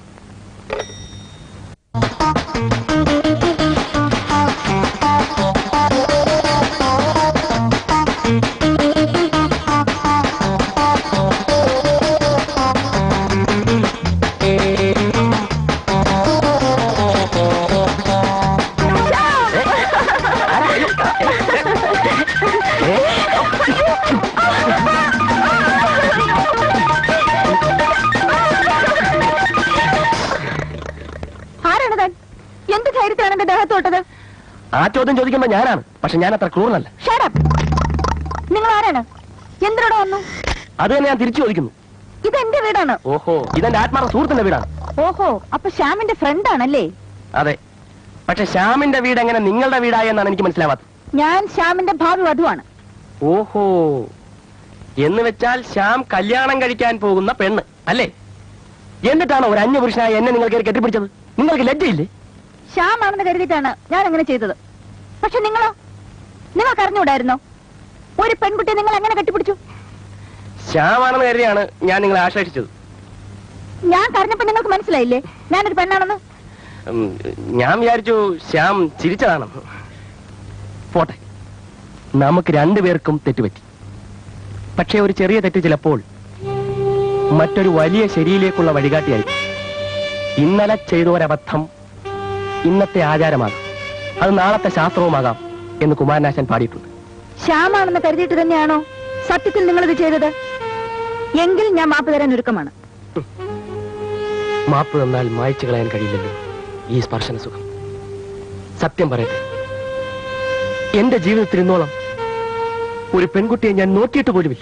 എന്ത് ധൈര്യത്തിലാണ് എന്റെ ദേഹത്തോട്ടത്? ആ ചോദ്യം ചോദിക്കുമ്പോ ഞാനാണ്, പക്ഷെ ഞാൻ അത്ര ക്രൂരനല്ല. നിങ്ങൾ ആരാണ്? എന്തിനോട് വന്നു? അത് തന്നെ ഞാൻ തിരിച്ചു ചോദിക്കുന്നു. ഇതെന്റെ വീടാണ്. ഓഹോ, ഇതെന്റെ ആത്മാർത്ഥ സുഹൃത്തിന്റെ വീടാണ്. ഓഹോ, അപ്പൊ ശ്യാമിന്റെ ഫ്രണ്ട് ആണല്ലേ? അതെ, പക്ഷെ ശ്യാമിന്റെ വീട് എങ്ങനെ നിങ്ങളുടെ വീടായെന്നാണ് എനിക്ക് മനസ്സിലാവാത്തത്. ഞാൻ ശ്യാമിന്റെ ഭാവി വധുവാണ്. ഓഹോ, എന്ന് വെച്ചാൽ ശ്യാം കല്യാണം കഴിക്കാൻ പോകുന്ന പെണ്ണ് അല്ലേ? എന്നിട്ടാണോ ഒരു അന്യപുരുഷനായ എന്നെ നിങ്ങൾക്ക് കെട്ടിപ്പിടിച്ചത്? നിങ്ങൾക്ക് ലജ്ജയില്ലേ? ശ്യാം ആണെന്ന് കരുതിയിട്ടാണ് ഞാൻ അങ്ങനെ ചെയ്തത്. പക്ഷെ നിങ്ങളോ? നിങ്ങൾക്ക് അറിഞ്ഞുകൂടായിരുന്നോ? ഒരു പെൺകുട്ടിയെ നിങ്ങൾ എങ്ങനെ കെട്ടിപ്പിടിച്ചു? ശ്യാമാണെന്ന് കരുതിയാണ് ഞാൻ നിങ്ങളെ ആശ്രയിച്ചത്. ഞാൻ പറഞ്ഞപ്പോ നിങ്ങൾക്ക് മനസ്സിലായില്ലേ ഞാനൊരു പെണ്ണാണെന്ന്? ഞാൻ വിചാരിച്ചു ശ്യാം ചിരിച്ചതാണെന്ന്. പോട്ടെ, നമുക്ക് രണ്ടുപേർക്കും തെറ്റുപറ്റി. പക്ഷെ ഒരു ചെറിയ തെറ്റ് ചിലപ്പോൾ മറ്റൊരു വലിയ ശരിയിലേക്കുള്ള വഴികാട്ടിയായി. ഇന്നലെ ചെയ്തോരബദ്ധം ഇന്നത്തെ ആചാരമാകാം, അത് നാളത്തെ ശാസ്ത്രവുമാകാം എന്ന് കുമാരനാശൻ പാടിയിട്ടുണ്ട്. ശ്യാമാണെന്ന് കരുതിയിട്ട് തന്നെയാണോ സത്യത്തിൽ നിങ്ങളിത് ചെയ്തത്? എങ്കിൽ ഞാൻ മാപ്പ് തരാൻ ഒരുക്കമാണ്. മാപ്പ് തന്നാൽ മായ്ച്ചു കളയാൻ കഴിയില്ലല്ലോ ഈ സ്പർശന സുഖം. സത്യം പറയട്ടെ, എന്റെ ജീവിതത്തിൽ ഇന്നോളം ഒരു പെൺകുട്ടിയെ ഞാൻ നോക്കിയിട്ട് പോലുമില്ല.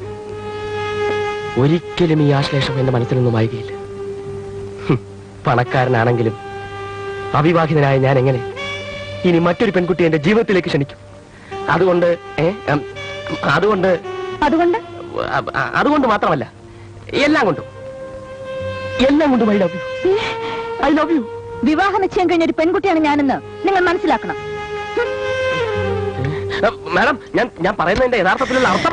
ഒരിക്കലും ഈ ആശ്ലേഷം എന്റെ മനസ്സിൽ നിന്നും മായുകയില്ല. പണക്കാരനാണെങ്കിലും അവിവാഹിതനായ ഞാൻ എങ്ങനെ ഇനി മറ്റൊരു പെൺകുട്ടി എന്റെ ജീവിതത്തിലേക്ക് ക്ഷണിക്കും? അതുകൊണ്ട് അതുകൊണ്ട് അതുകൊണ്ട് മാത്രമല്ല, എല്ലാം കൊണ്ടും I love you. I love you. വിവാഹ നിശ്ചയം കഴിഞ്ഞ ഒരു പെൺകുട്ടിയാണ് ഞാനെന്ന് നിങ്ങൾ മനസ്സിലാക്കണം. മാഡം, ഞാൻ പറയുന്നതിന്റെ യഥാർത്ഥത്തിലുള്ള അർത്ഥം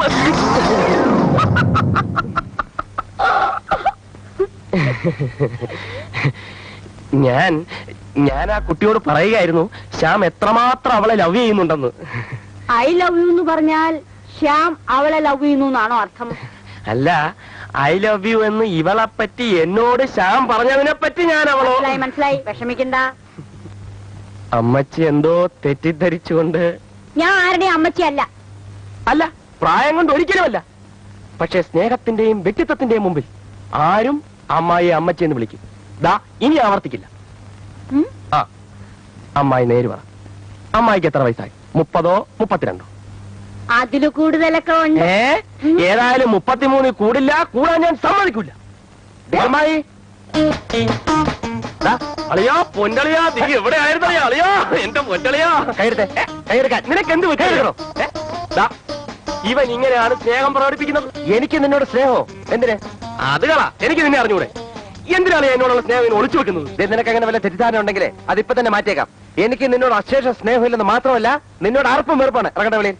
ഞാൻ ആ കുട്ടിയോട് പറയുകയായിരുന്നു ശ്യാം എത്രമാത്രം അവളെ ലവ് ചെയ്യുന്നുണ്ടെന്ന്. ഐ ലവ് യു എന്ന് പറഞ്ഞാൽ ശ്യാം അവളെ ലവ് ചെയ്യുന്നു എന്നാണോ അർത്ഥം? അല്ല, ഐ ലവ് യു എന്ന് ഇവളെ പറ്റി എന്നോട് ശ്യാം പറഞ്ഞതിനെ പറ്റി ഞാൻ അവളോ. മനസ്സിലായി, വിഷമിക്കണ്ട. അമ്മച്ചി എന്തോ തെറ്റിദ്ധരിച്ചുകൊണ്ട്. ഞാൻ ആരുടെയും അമ്മച്ചിയല്ല. അല്ല, പ്രായം കൊണ്ട് ഒരിക്കലുമല്ല. പക്ഷെ സ്നേഹത്തിന്റെയും വ്യക്തിത്വത്തിന്റെയും മുമ്പിൽ ആരും അമ്മായിയെ അമ്മച്ചി എന്ന് വിളിക്കും. ദാ ഇനി ആവർത്തിക്കില്ല. ആ, അമ്മായി നേര് പറ. അമ്മായിക്ക് എത്ര വയസ്സായി? 30ഓ 32ഓ? അതില് കൂടുതലൊക്കെ ഉണ്ട്. ഏതായാലും 33 കൂടില്ല, കൂടാൻ ഞാൻ സമ്മതിക്കില്ല. അമ്മായി അളിയാ, പൊന്നളിയാ, നീ എവിടെ ആയിരുന്നു അളിയാ? എന്റെ പൊന്നളിയാ, കൈയെടുക്കാൻ നിനക്ക് എന്ത് വെച്ചോ? ഇവൻ ഇങ്ങനെയാണ് സ്നേഹം പ്രകടിപ്പിക്കുന്നത്. എനിക്ക് നിന്നോട് സ്നേഹമോ? എന്തിന്? അത് കളാ, എനിക്ക് നിന്നെ അറിഞ്ഞൂടെ? എന്തിനാണ് എന്നോടുള്ള സ്നേഹം ഒളിച്ചു വെക്കുന്നത്? നിനക്ക് അങ്ങനെ വല്ല തെറ്റിദ്ധാരണ ഉണ്ടെങ്കിലേ അതിപ്പോ തന്നെ മാറ്റിയേക്കാം. എനിക്ക് നിന്നോട് അശേഷ സ്നേഹമില്ലെന്ന് മാത്രമല്ല, നിന്നോട് അർപ്പം വെറുപ്പാണ്. ഇറങ്ങട്ടെ വെളിയിൽ.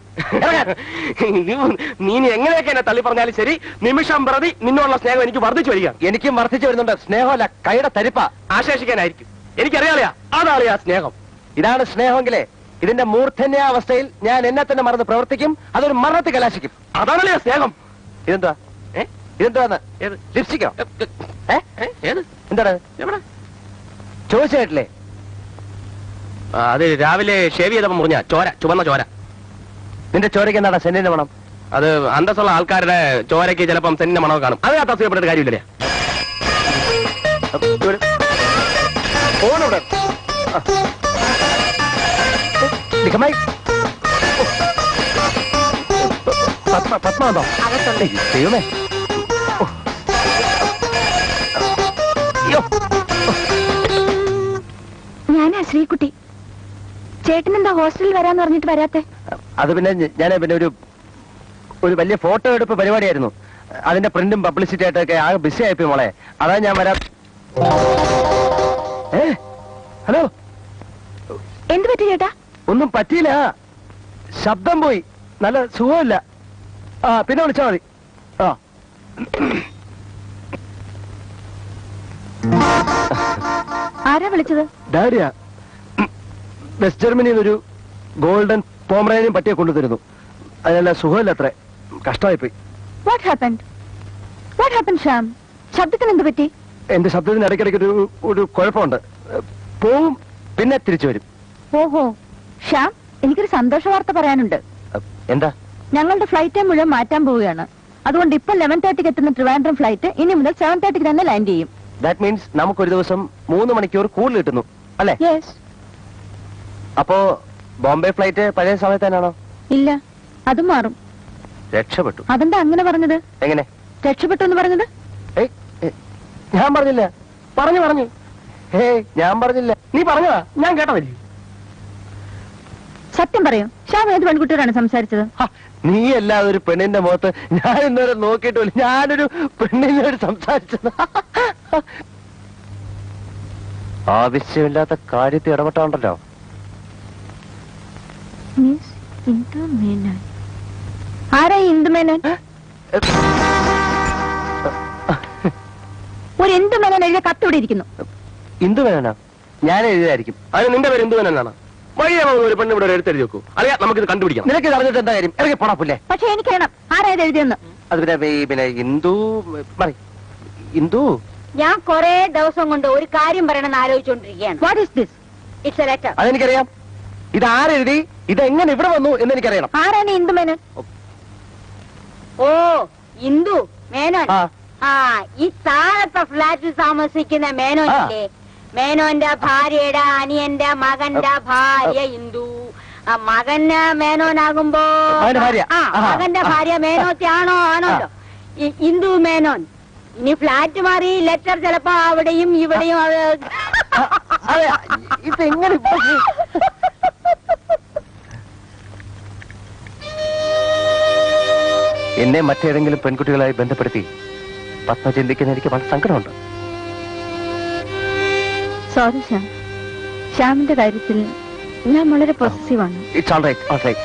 നീ എങ്ങനെയൊക്കെ എന്നെ തള്ളി പറഞ്ഞാലും ശരി, നിമിഷം പ്രതി നിന്നോടുള്ള സ്നേഹം എനിക്ക് വർദ്ധിച്ചു വരിക. എനിക്കും വർദ്ധിച്ചു വരുന്നുണ്ട്. സ്നേഹമല്ല, കൈയുടെ തരിപ്പ ആശേഷിക്കാനായിരിക്കും. എനിക്കറിയാളിയാ, അതാളിയാ സ്നേഹം. ഇതാണ് സ്നേഹമെങ്കിലേ ഇതിന്റെ മൂർധന്യാവസ്ഥയിൽ ഞാൻ എന്നെ തന്നെ മറന്ന് പ്രവർത്തിക്കും. അതൊരു മരണത്തിൽ കലാശിക്കും. അതാണല്ലേ സ്നേഹം. ഇതെന്താ? ഇതെന്താന്ന്? ലിപ്സ്റ്റിക്കോ? എന്താണ്? ചോദിച്ചിട്ടില്ലേ? അത് രാവിലെ ഷേവ് ചെയ്തപ്പോ മുറിഞ്ഞ ചോര, ചുവന്ന ചോര. നിന്റെ ചോരയ്ക്ക് എന്താ സെന്നിന്റെ മണം? അത് അന്തസ്സുള്ള ആൾക്കാരുടെ ചോരയ്ക്ക് ചിലപ്പം സെന്നിന്റെ മണം കാണും. അത് അത്തസ്യപ്പെട്ടിട്ട് കാര്യമില്ലേ? ഫോണോടെ പത്മാന്തോ ദൈവമേ. ഞാനാ ശ്രീകുട്ടി. ചേട്ടൻ എന്താ ഹോസ്റ്റലിൽ വരാന്ന് പറഞ്ഞിട്ട് വരാത്തെ? അത് പിന്നെ ഞാൻ പിന്നെ ഒരു വലിയ ഫോട്ടോ എടുപ്പ് പരിപാടിയായിരുന്നു. അതിന്റെ പ്രിന്റും പബ്ലിസിറ്റി ആയിട്ടൊക്കെ ആകെ ബിസി ആയിപ്പോയി മോളെ. അതാ ഞാൻ വരാം. ഹലോ, എന്ത് പറ്റി ചേട്ടാ? ഒന്നും പറ്റിയില്ല, ശബ്ദം പോയി. നല്ല സുഖമില്ല. പിന്നെ വിളിച്ചാ മതി. ആരാ വിളിച്ചത്? ഡാഡിയാ. വെസ്റ്റ് ജർമ്മനിയിൽ ഒരു ഗോൾഡൻ പോമറേനിയൻ പട്ടിയെ കൊണ്ടുതരുന്നു. അതിനെല്ലാം സുഖമില്ല, അത്ര കഷ്ടമായിപ്പോയി. What happen Shyam? ശബ്ദത്തിന് എന്ത് പറ്റി? എന്റെ ശബ്ദത്തിന് ഇടയ്ക്കിടയ്ക്ക് ഒരു കുഴപ്പമുണ്ട്. പോവും, പിന്നെ തിരിച്ചു വരും. ഓഹോ ശ്യാം, എനിക്കൊരു സന്തോഷ വാർത്ത പറയാനുണ്ട്. എന്താ? ഞങ്ങളുടെ ഫ്ലൈറ്റ് മുഴുവൻ മാറ്റാൻ പോവുകയാണ്. അതുകൊണ്ട് ഇപ്പൊ 11:30 എത്തുന്ന ട്രിവാൻഡ്രം ഫ്ലൈറ്റ് ഇനി മുതൽ 7:30 തന്നെ ലാൻഡ് ചെയ്യും. ദാറ്റ് മീൻസ് നമുക്കൊരു ദിവസം 3 മണിക്കൂർ കൂടുതൽ കിട്ടുന്നു അല്ലേ? യെസ്. അപ്പോ ബോംബെ ഫ്ലൈറ്റ് പഴയ സമയത്ത് തന്നെയാണോ? ഇല്ല, അത് മാറും. രക്ഷപ്പെട്ടു. അതെന്താ അങ്ങനെ പറഞ്ഞത്? എങ്ങനെ രക്ഷപ്പെട്ടു എന്ന് പറഞ്ഞത്? ഞാൻ പറഞ്ഞില്ല. പറഞ്ഞു. ഞാൻ പറഞ്ഞില്ല. നീ പറഞ്ഞതാ, ഞാൻ കേട്ടതല്ലേ. സത്യം പറയൂ, ശ്യാം ഏത് പെൺകുട്ടിയോടാണ് സംസാരിച്ചത്? നീ അല്ലാതെ ഒരു പെണ്ണിന്റെ മുഖത്ത് ഞാൻ ഇന്നുവരെ നോക്കിയിട്ടില്ല. ഞാനൊരു പെണ്ണിനോട് സംസാരിച്ചത്. ആവശ്യമില്ലാത്ത കാര്യത്തിൽ ഇടപെട്ടാണ്ടല്ലോ. ആരാ ഇന്ദുമേനോൻ? ഒരു ഇന്ദുമേനോൻ എഴുതിയ കത്തോടെ ഇരിക്കുന്നു. ഇന്ദുമേനോനാ? ഞാൻ എഴുതിയതായിരിക്കും. അതിന് നിന്റെ പേര് ഇന്ദുമേനോനാണ്. വഴിയാ ഒരു പെണ്ണ് ഇവിടെ എഴുത്തെഴുതി വെക്കൂ. അറിയാം, നമുക്കിത് കണ്ടുപിടിക്കാം. നിനക്ക് അറിഞ്ഞിട്ട് എന്താ കാര്യം? ഇറങ്ങി പോടാപ്പില്ലേ. പക്ഷെ എനിക്ക് വേണം ആരാ ഇത് എഴുതിയെന്ന്. അത് പിന്നെ ഇന്ദു. ഞാൻ കൊറേ ദിവസം കൊണ്ട് ഒരു കാര്യം പറയണമെന്ന് ആലോചിച്ചുകൊണ്ടിരിക്കുകയാണ്. What is this? It's a letter. അതെനിക്കറിയാം. ഇത് ആരെഴുതി, ഇതെങ്ങനെ ഇവിടെ വന്നു എന്ന് എനിക്കറിയണം. ആരാണ് ഇന്ദുമേനോൻ? ഓ, ഇന്ദു മേനോൻ. ആ, ഈ താഴത്തെ ഫ്ലാറ്റിൽ താമസിക്കുന്ന മേനോനില്ലേ, മേനോന്റെ ഭാര്യയുടെ അനിയന്റെ മകന്റെ ഭാര്യ ഇന്ദു. മകന് മേനോനാകുമ്പോ മകന്റെ ഭാര്യ മേനോത്തിയാണോ? ആണല്ലോ, ഇന്ദു മേനോൻ. ഇനി ഫ്ലാറ്റ് മാറി ലെറ്റർ ചിലപ്പോ അവിടെയും ഇവിടെയും. ഇതെങ്ങനെ? എന്നെ മറ്റേതെങ്കിലും പെൺകുട്ടികളായി ബന്ധപ്പെടുത്തി പത്മ ചിന്തിക്കുന്ന എനിക്ക് വളരെ സങ്കടമുണ്ട്. സോറി ശ്യാം, ശ്യാമിന്റെ കാര്യത്തിൽ ഞാൻ വളരെ പോസിറ്റീവാണ്. It's all right, all right.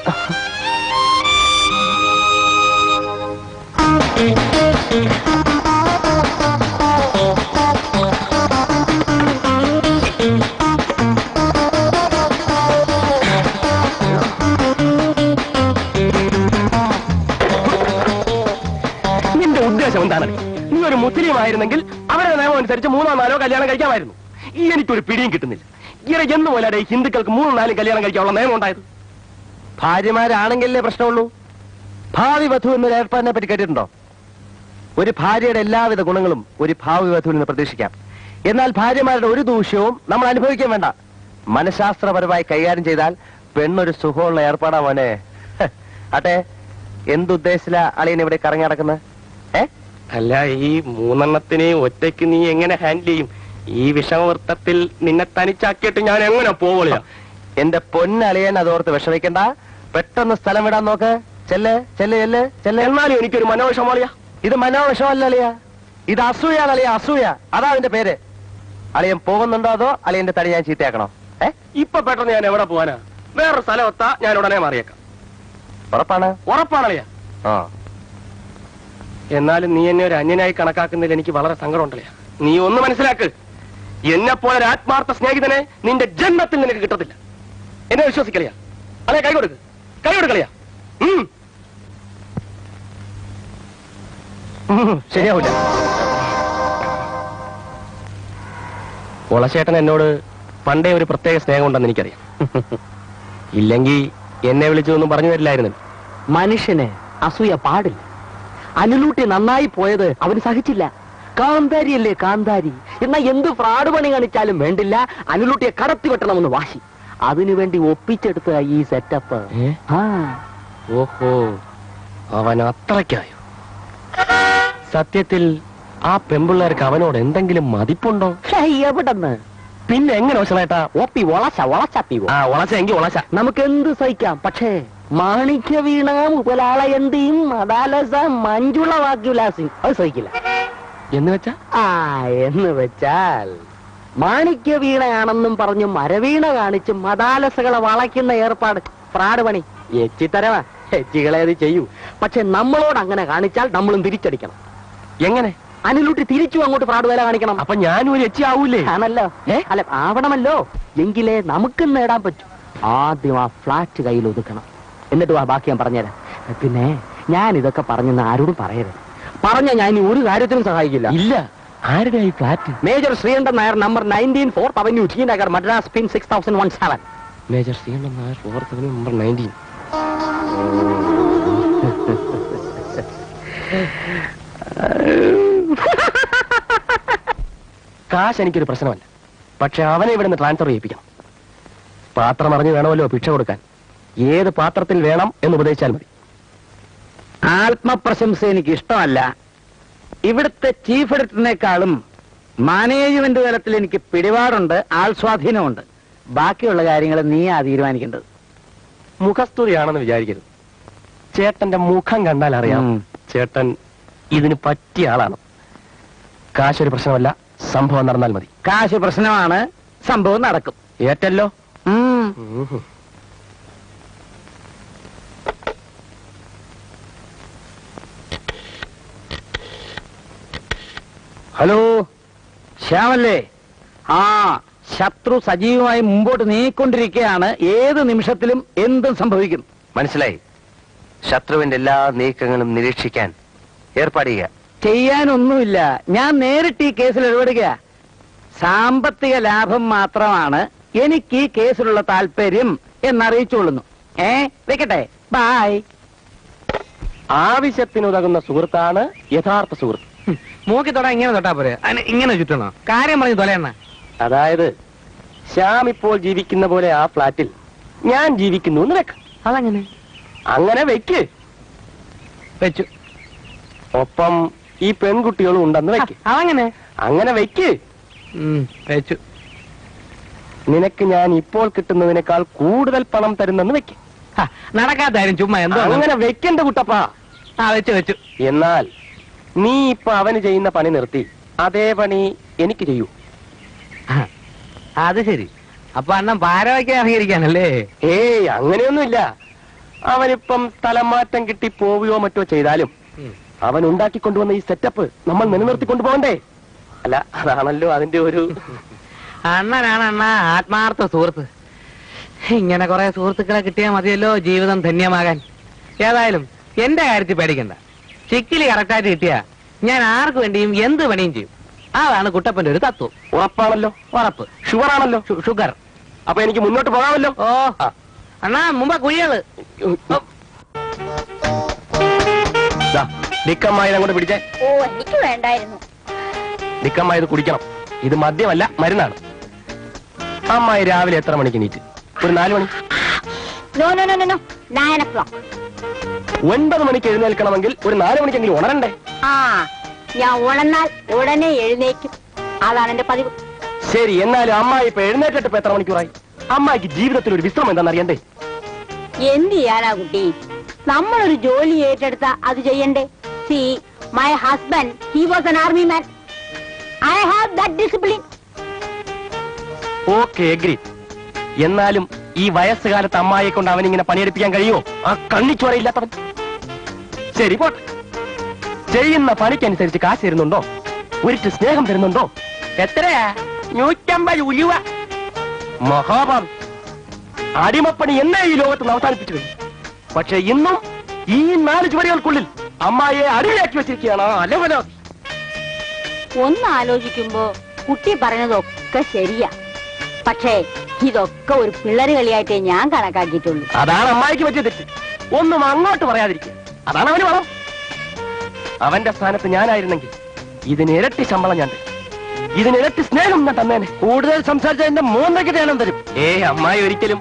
നിന്റെ ഉദ്ദേശം എന്താണ്? നീ ഒരു മുസ്ലിം ആയിരുന്നെങ്കിൽ അവരുടെ നിയമം അനുസരിച്ച് 3 or 4 കല്യാണം കഴിക്കാമായിരുന്നു. ഈ എനിക്കൊരു പിടിയും കിട്ടുന്നില്ല. ഈയിടെ എന്ന് പോലെയാണ് ഈ ഹിന്ദുക്കൾക്ക് 3 or 4 കല്യാണം കഴിക്കാനുള്ള നിയമം ഉണ്ടായത്? ഭാര്യമാരാണെങ്കിലേ പ്രശ്നമുള്ളൂ. ഭാവി വധു എന്നൊരു ഏർപ്പാടിനെ പറ്റി കേട്ടിട്ടുണ്ടോ? ഒരു ഭാര്യയുടെ എല്ലാവിധ ഗുണങ്ങളും ഒരു ഭാവി വധുവിൽ നിന്ന് പ്രതീക്ഷിക്കാം. എന്നാൽ ഭാര്യമാരുടെ ഒരു ദൂഷ്യവും നമ്മൾ അനുഭവിക്കാൻ വേണ്ട. മനഃശാസ്ത്രപരമായി കൈകാര്യം ചെയ്താൽ പെണ്ണൊരു സുഖമുള്ള ഏർപ്പാടാ മോനെ. അട്ടെ, എന്തുദ്ദേശില അളിയൻ ഇവിടെ കറങ്ങി നടക്കുന്നത്? അല്ല, ഈ 3 എണ്ണത്തിനെ ഒറ്റയ്ക്ക് നീ എങ്ങനെ ഹാൻഡിൽ ചെയ്യും? ഈ വിഷമവൃത്തത്തിൽ നിന്നെ തനിച്ചാക്കിയിട്ട് ഞാൻ എങ്ങനെ പോവുക? എന്റെ പൊന്നളിയൻ അതോർത്ത് വിഷമിക്കണ്ട. പെട്ടെന്ന് സ്ഥലം വിടാൻ നോക്ക്. ചെല്ല് ചെല്ല് ചെല്ല് ചെല്ല്. എന്നാലും എനിക്കൊരു മനോവിഷമളിയാ. ഇത് മനോവിഷമല്ല അളിയ, ഇത് അസൂയാണ് അളിയ, അസൂയ. അതാ അതിന്റെ പേര്. അളിയൻ പോകുന്നുണ്ടോ അതോ അളിയന്റെ തടി ഞാൻ ചീത്തയാക്കണോ? ഇപ്പൊ പെട്ടെന്ന് ഞാൻ എവിടെ പോവാനാ? വേറൊരു സ്ഥലമെത്താ ഞാൻ ഉടനെ മാറിയേക്കാം. ഉറപ്പാണ്? ഉറപ്പാണളിയാ. ആ, എന്നാലും നീ എന്നെ ഒരു അന്യനായി കണക്കാക്കുന്നതിൽ എനിക്ക് വളരെ സങ്കടമുണ്ടല്ലേ. നീ ഒന്ന് മനസ്സിലാക്ക്, എന്നെ പോലെ ഒരു ആത്മാർത്ഥ സ്നേഹിതനെ നിന്റെ ജന്മത്തിൽ നിനക്ക് കിട്ടത്തില്ല. എന്നെ വിശ്വസിക്കളിയാ. അല്ലെ, കൈ കൊടുക്കളിയാ. ശരിയാവില്ല. ഒളശേട്ടൻ എന്നോട് പണ്ടേ ഒരു പ്രത്യേക സ്നേഹം ഉണ്ടെന്ന് എനിക്കറിയാം. ഇല്ലെങ്കിൽ എന്നെ വിളിച്ചതൊന്നും പറഞ്ഞു തരില്ലായിരുന്നു. മനുഷ്യന് അസൂയ പാടില്ല. അനുലൂട്ടി നന്നായി പോയത് അവന് സഹിച്ചില്ല. കാന്താരിയല്ലേ കാന്താരി. എന്നാ എന്ത് ഫ്രാഡ് പണി കാണിച്ചാലും വേണ്ടില്ല, അനുലൂട്ടിയെ കടത്തി വെട്ടണമെന്ന് വാശി. അതിനുവേണ്ടി ഒപ്പിച്ചെടുത്ത ഈ സെറ്റപ്പ്. ഓഹോ, അവൻ അത്രയ്ക്കായോ? സത്യത്തിൽ ആ പെമ്പിള്ളേർക്ക് അവനോട് എന്തെങ്കിലും മതിപ്പുണ്ടോ? എവിടെന്ന്? പിന്നെ എങ്ങനെ വശമായിട്ടാ? ഒപ്പി ഒളച്ച എങ്കിൽ ഒളച്ച നമുക്ക് എന്ത് സഹിക്കാം. പക്ഷേ മാണിക്യ വീണ മുതലാളയന്തിയും മദാലസ മഞ്ജുള വാക്യുലാസിയും അത് സഹിക്കില്ല. എന്ന് വെച്ചാൽ മാണിക്യ വീണയാണെന്നും പറഞ്ഞു മരവീണ കാണിച്ച് മദാലസകളെ വളയ്ക്കുന്ന ഏർപ്പാട് ഫ്രാഡ് പണി. എച്ചിത്തരവാ, എച്ചികളെ അത് ചെയ്യൂ. പക്ഷെ നമ്മളോട് അങ്ങനെ കാണിച്ചാൽ നമ്മളും തിരിച്ചടിക്കണം. എങ്ങനെ? അനുലൂട്ടി തിരിച്ചു അങ്ങോട്ട് ഫ്രാഡ് വേല കാണിക്കണം. അപ്പൊ ഞാനും ഒരു എച്ചി ആവൂലേ? ആണല്ലോ. അല്ല, ആവണമല്ലോ. എങ്കിലേ നമുക്കും നേടാൻ പറ്റും. ആദ്യം ആ ഫ്ലാറ്റ് കയ്യിൽ ഒതുക്കണം. എന്നിട്ട് ബാക്കി ഞാൻ പറഞ്ഞുതരാം. പിന്നെ ഞാൻ ഇതൊക്കെ പറഞ്ഞെന്ന് ആരോടും പറയരുത്. പറഞ്ഞ ഞാൻ ഇനി ഒരു കാര്യത്തിനും സഹായിക്കില്ല. ഇല്ല. ആരുടെ ഈ flat? Major Sreekantan Nair, number 19 4th Avenue, T Nagar, Madras, pin 6017. Major Sreekantan Nair, 4th Avenue, number 19. കാശ് എനിക്കൊരു പ്രശ്നമല്ല. പക്ഷെ അവനെ ഇവിടെ നിന്ന് ട്രാൻസ്ഫർ ചെയ്യിപ്പിക്കണം. പാത്രം അറിഞ്ഞ് വേണമല്ലോ ഭിക്ഷ കൊടുക്കാൻ. ഏത് പാത്രത്തിൽ വേണം എന്ന് ഉപദേശിച്ചാൽ മതി. ആത്മപ്രശംസ എനിക്ക് ഇഷ്ടമല്ല. ഇവിടുത്തെ ചീഫ് എഡിറ്ററിനേക്കാളും മാനേജ്മെന്റ് തലത്തിൽ എനിക്ക് പിടിപാടുണ്ട്, ആൾ സ്വാധീനമുണ്ട്. ബാക്കിയുള്ള കാര്യങ്ങൾ നീയാ തീരുമാനിക്കേണ്ടത്. മുഖസ്തുതിയാണെന്ന് വിചാരിക്കരുത്. ചേട്ടന്റെ മുഖം കണ്ടാൽ അറിയാം ചേട്ടൻ ഇതിന് പറ്റിയ ആളാണ്. കാശൊരു പ്രശ്നമല്ല, സംഭവം നടന്നാൽ മതി. കാശ് പ്രശ്നമാണ്, സംഭവം നടക്കും. ഏറ്റല്ലോ. ഹലോ, ശ്യാമല്ലേ? ആ, ശത്രു സജീവമായി മുമ്പോട്ട് നീങ്ങിക്കൊണ്ടിരിക്കുകയാണ്. ഏത് നിമിഷത്തിലും എന്തും സംഭവിക്കും. മനസ്സിലായി. ശത്രുവിന്റെ എല്ലാ നീക്കങ്ങളും നിരീക്ഷിക്കാൻ ഏർപ്പാട് ചെയ്യുക. ചെയ്യാനൊന്നുമില്ല. ഞാൻ നേരിട്ട് ഈ കേസിൽ ഇടപെടുക. സാമ്പത്തിക ലാഭം മാത്രമാണ് എനിക്ക് ഈ കേസിലുള്ള താല്പര്യം എന്നറിയിച്ചുകൊള്ളുന്നു. വെക്കട്ടെ, ബായ്. ആവശ്യത്തിനുതകുന്ന സുഹൃത്താണ് യഥാർത്ഥ സുഹൃത്ത്. മൂക്കി തൊടാ ഇങ്ങനെ തൊട്ടാ പോരെ, ഇങ്ങനെ ചുറ്റണോ? കാര്യം പറഞ്ഞു തൊലയണ്ണ. അതായത് ശ്യാം ഇപ്പോൾ ജീവിക്കുന്ന പോലെ ആ ഫ്ലാറ്റിൽ ഞാൻ ജീവിക്കുന്നു എന്ന് വെക്ക. അതങ്ങനെ? അങ്ങനെ വെക്ക്. വെച്ചു. ഒപ്പം ഈ പെൺകുട്ടികളും ഉണ്ടെന്ന് വെക്ക്. അതങ്ങനെ? അങ്ങനെ വെക്ക്. വെച്ചു. നിനക്ക് ഞാൻ ഇപ്പോൾ കിട്ടുന്നതിനേക്കാൾ കൂടുതൽ പണം തരുന്നെന്ന് വെക്ക്. നടക്കാത്ത കാര്യം ചുമ്മാ എന്തോ. അങ്ങനെ വെക്കണ്ട കുട്ടപ്പാ. വെച്ചു. എന്നാൽ നീ ഇപ്പൊ അവന് ചെയ്യുന്ന പണി നിർത്തി അതേ പണി എനിക്ക് ചെയ്യൂ. അത് ശരി. അപ്പൊ അണ്ണൻ പാരവയ്ക്കാൻ ഇറങ്ങിയിരിക്കാനല്ലേ? ഏയ് അങ്ങനെയൊന്നുമില്ല. അവനിപ്പം സ്ഥലം മാറ്റം കിട്ടി പോവുകയോ മറ്റോ ചെയ്താലും അവൻ ഉണ്ടാക്കിക്കൊണ്ടുവന്ന ഈ സെറ്റപ്പ് നമ്മൾ നിലനിർത്തിക്കൊണ്ടു പോകണ്ടേ? അല്ല, അതാണല്ലോ അതിന്റെ ഒരു... അണ്ണനാണ് അണ്ണ ആത്മാർത്ഥ സുഹൃത്ത്. ഇങ്ങനെ കുറെ സുഹൃത്തുക്കളെ കിട്ടിയാൽ മതിയല്ലോ ജീവിതം ധന്യമാകാൻ. ഏതായാലും എന്റെ കാര്യത്തിൽ പേടിക്കണ്ട. ചിക്കിലി കറക്റ്റായിട്ട് കിട്ടിയാ ഞാൻ ആർക്ക് വേണ്ടിയും എന്ത് പണിയും ചെയ്യും. അതാണ് കുട്ടപ്പന്റെ ഒരു തത്വം. ഉറപ്പാണല്ലോ? ഉറപ്പ്. ഷുഗർ ആണല്ലോ? ഷുഗർ. അപ്പൊ എനിക്ക് മുന്നോട്ട് പോകാമല്ലോ? ഓ അണ്ണാ മുമ്പ് കുഴികള് ഡിക്കമ്മായി അങ്ങോട്ട് പിടിച്ചേ. ഓ എനിക്ക് വേണ്ടായിരുന്നു. ഡിക്കമ്മായി ഇത് കുടിക്കണം. ഇത് മദ്യമല്ല, മരുന്നാണ്. അമ്മായി രാവിലെ എത്ര മണിക്ക് നീറ്റ്? ഒരു 4 മണി. No no no no 9 o'clock. 9 മണിക്ക് എഴുന്നേൽക്കണമെങ്കിൽ ഒരു 4 മണിക്കെങ്കിലും ഉണരണ്ടേ? ആ ഞാൻ ഉണർന്നാൽ ഉടനെ എഴുന്നേക്കും. അതാണ് എന്റെ പതിവ്. ശരി, എന്നാലും അമ്മായി ഇപ്പൊ എഴുന്നേറ്റിട്ട് ഇപ്പൊ എത്ര മണിക്കൂറായി? അമ്മായിക്ക് ജീവിതത്തിൽ ഒരു വിശ്രമം എന്താണെന്ന് അറിയണ്ടേ? എന്ത് ചെയ്യാനാ കുട്ടി? നമ്മളൊരു ജോലി ഏറ്റെടുത്ത അത് ചെയ്യണ്ടേ? See my husband he was an army man. I have that discipline. Okay, agree. എന്നാലും ഈ വയസ്സുകാലത്ത് അമ്മായിയെ കൊണ്ട് അവനിങ്ങനെ പണിയെടുപ്പിക്കാൻ കഴിയുമോ? ആ കണ്ണിച്ചോരയില്ലാത്തവൻ. ശരി പോട്ടെ. ചെയ്യുന്ന പണിക്കനുസരിച്ച് കാശ് തരുന്നുണ്ടോ? ഒരിട്ട് സ്നേഹം തരുന്നുണ്ടോ? എത്രയാ? 150 ഉലുവ. മഹാഭാവി. അടിമപ്പണി എന്നേ ഈ ലോകത്ത് അവസാനിപ്പിച്ചു കഴിഞ്ഞു. പക്ഷെ ഇന്നും ഈ 4 ചുവരുകൾക്കുള്ളിൽ അമ്മായിയെ അടിമയാക്കി വെച്ചിരിക്കുകയാണ് ആ അലവലാതി. ഒന്ന് ആലോചിക്കുമ്പോ കുട്ടി പറഞ്ഞതൊക്കെ ശരിയാ. പക്ഷേ ഇതൊക്കെ ഒരു പിള്ളേര് കളിയായിട്ടേ ഞാൻ കണക്കാക്കിയിട്ടുള്ളൂ. അതാണ് അമ്മായിക്ക് പറ്റിയ തെറ്റ്. ഒന്നും അങ്ങോട്ട് പറയാതിരിക്കുക. അതാണ് അവന് വളം. അവന്റെ സ്ഥാനത്ത് ഞാനായിരുന്നെങ്കിൽ ഇതിന് ഇരട്ടി ശമ്പളം ഞാൻ തരും. ഇതിന് ഇരട്ടി സ്നേഹം ഞാൻ തന്നേനെ. കൂടുതൽ സംസാരിച്ച എന്റെ 3 ധ്യാനം തരും. അമ്മായി ഒരിക്കലും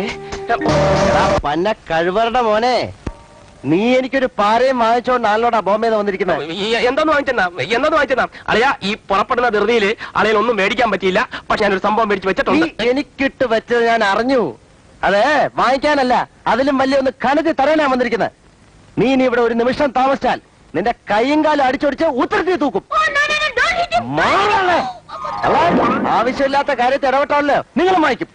പന്ന കഴിവറുടെ മോനെ, നീ എനിക്കൊരു പാരയും വാങ്ങിച്ചോണ്ട് ആളിനോടാ ബോംബെന്ന് വന്നിരിക്കുന്നത്. എന്തോന്ന് വാങ്ങിച്ചെന്നാ അളയാ? ഈ പുറപ്പെടുന്ന ധൃതിയില് അളയിൽ ഒന്നും മേടിക്കാൻ പറ്റിയില്ല. പക്ഷെ ഞാനൊരു സംഭവം മേടിച്ച് വെച്ചിട്ടുണ്ട്. എനിക്കിട്ട് വെച്ചത് ഞാൻ അറിഞ്ഞു. അതെ, വാങ്ങിക്കാനല്ല, അതിലും വലിയ ഒന്ന് കനത്തി തരാനാ വന്നിരിക്കുന്നത്. നീ ഇനി ഇവിടെ ഒരു നിമിഷം താമസിച്ചാൽ നിന്റെ കൈയും കാലും അടിച്ചൊടിച്ച് ഉത്തരത്തിൽ തൂക്കും. ആവശ്യമില്ലാത്ത കാര്യത്തിൽ ഇടപെട്ടാണല്ലോ നിങ്ങളും വാങ്ങിക്കും.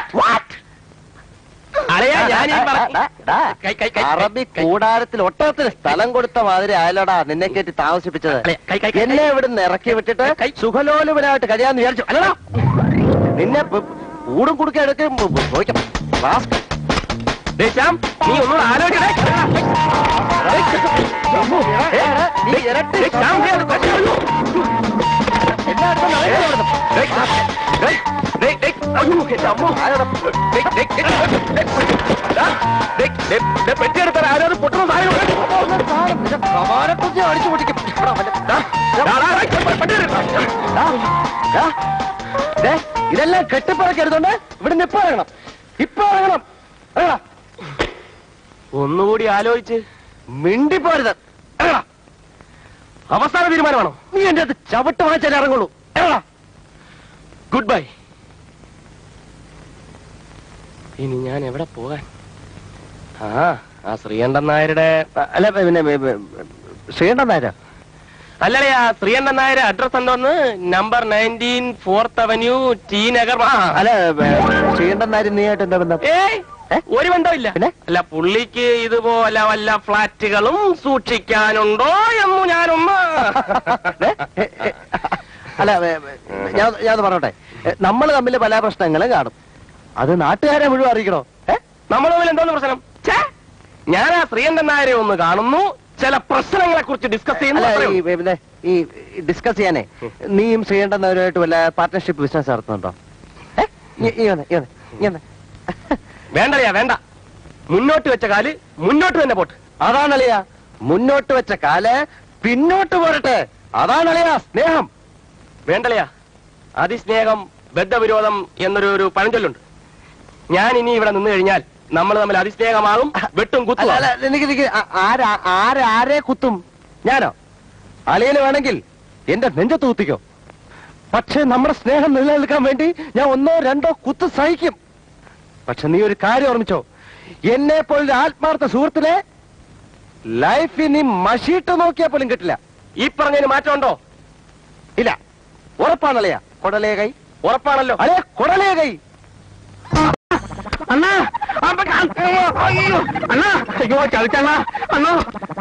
അറബി കൂടാരത്തിൽ ഒട്ടകത്തിന് സ്ഥലം കൊടുത്ത മാതിരി ആയാലോടാ നിന്നെ കയറ്റി താമസിപ്പിച്ചത്. എന്നെ ഇവിടുന്ന് ഇറക്കി വിട്ടിട്ട് സുഖലോലുപനായിട്ട് കഴിയാന്ന് വിചാരിച്ചു അല്ലടാ? നിന്നെ കൂടും കുടുക്ക എടുക്കും ചോദിക്കാം. നീ ഒന്നുകൂടെ ആലോചിക്കണേ. പെട്ടിയെടുത്താൽ ആരോട് പൊട്ടുന്ന അടിച്ചു പൊട്ടിക്കും. ഇതെല്ലാം കെട്ടിപ്പറക്കരുതുകൊണ്ട് ഇവിടെ ഇപ്പൊ ഇറങ്ങണം. ഇപ്പൊ ഇറങ്ങണം. ഒന്നുകൂടി ആലോചിച്ച് മിണ്ടിപ്പോരുത്. അവസാന തീരുമാനമാണോ? നീ എന്റെ അത് ചവിട്ട് വാങ്ങിച്ചാൽ ഇറങ്ങുള്ളൂ. Good bye. ഇനി ഞാൻ എവിടെ പോകാൻ? ആ ശ്രീകണ്ഠൻ നായരുടെ അല്ല, പിന്നെ ശ്രീകണ്ഠൻ നായര അല്ലല്ലേ? ആ ശ്രീകണ്ഠൻ നായർ അഡ്രസ് എന്തോന്ന്? Number 19 4th Avenue, T Nagar. അല്ല, ശ്രീകണ്ഠൻ നായർ നീയായിട്ട് എന്താ ബന്ധം? ഒരു ബന്ധമില്ല. പിന്നെ അല്ല, പുള്ളിക്ക് ഇതുപോലെ വല്ല ഫ്ലാറ്റുകളും സൂക്ഷിക്കാനുണ്ടോ എന്ന് ഞാനൊന്ന് അല്ല, ഞാൻ പറഞ്ഞോട്ടെ. നമ്മൾ തമ്മിൽ പല പ്രശ്നങ്ങളും കാണും. അത് നാട്ടുകാരെ മുഴുവൻ അറിയിക്കണോ? നമ്മൾ തമ്മിൽ എന്തോന്ന് പ്രശ്നം? ഞാൻ ആ ശ്രീകണ്ഠൻ നായരെ ഒന്ന് കാണുന്നു, ചില പ്രശ്നങ്ങളെ കുറിച്ച് ഡിസ്കസ് ചെയ്യുന്നു. ഈ ഡിസ്കസ് ചെയ്യാനേ നീയും ശ്രീകണ്ഠൻ നായരുമായിട്ട് വല്ല പാർട്ട്ണർഷിപ്പ് ബിസിനസ് നടത്തുന്നുണ്ടോ? വേണ്ടളിയാ, വേണ്ട. മുന്നോട്ട് വെച്ച കാല് മുന്നോട്ട് തന്നെ പോട്ടെ. അതാണളിയാ, മുന്നോട്ട് വെച്ച കാല് പിന്നോട്ട് പോരട്ടെ. അതാണളിയാ സ്നേഹം. വേണ്ടളിയാ, അതിസ്നേഹം ബദ്ധവിരോധം എന്നൊരു പഴഞ്ചൊല്ലുണ്ട്. ഞാൻ ഇനി ഇവിടെ നിന്ന് കഴിഞ്ഞാൽ നമ്മൾ തമ്മിൽ അതിസ്നേഹമാകും, വെട്ടും കുത്തും. ആരെ കുത്തും? ഞാനോ? അളിയന് വേണമെങ്കിൽ എന്റെ നെഞ്ചത്ത് കുത്തിക്കോ. പക്ഷെ നമ്മുടെ സ്നേഹം നിലനിൽക്കാൻ വേണ്ടി ഞാൻ 1 2 കുത്ത് സഹിക്കും. പക്ഷെ നീ ഒരു കാര്യം ഓർമ്മിച്ചോ, എന്നെ പോലൊരു ആത്മാർത്ഥ സുഹൃത്തിനെ ലൈഫ് ഇനി മഷീട്ട് നോക്കിയാൽ പോലും കിട്ടില്ല. ഈ പറഞ്ഞതിന് മാറ്റമുണ്ടോ? ഇല്ല. ഉറപ്പാണല്ലയാ? കൊടലേ കൈ ഉറപ്പാണല്ലോ. അല്ലേ? കൊടലേ കൈ. അണ്ണാ അയ്യോ അണ്ണാ, അയ്യോ ചതിച്ചണ്ണ അണ്ണോ.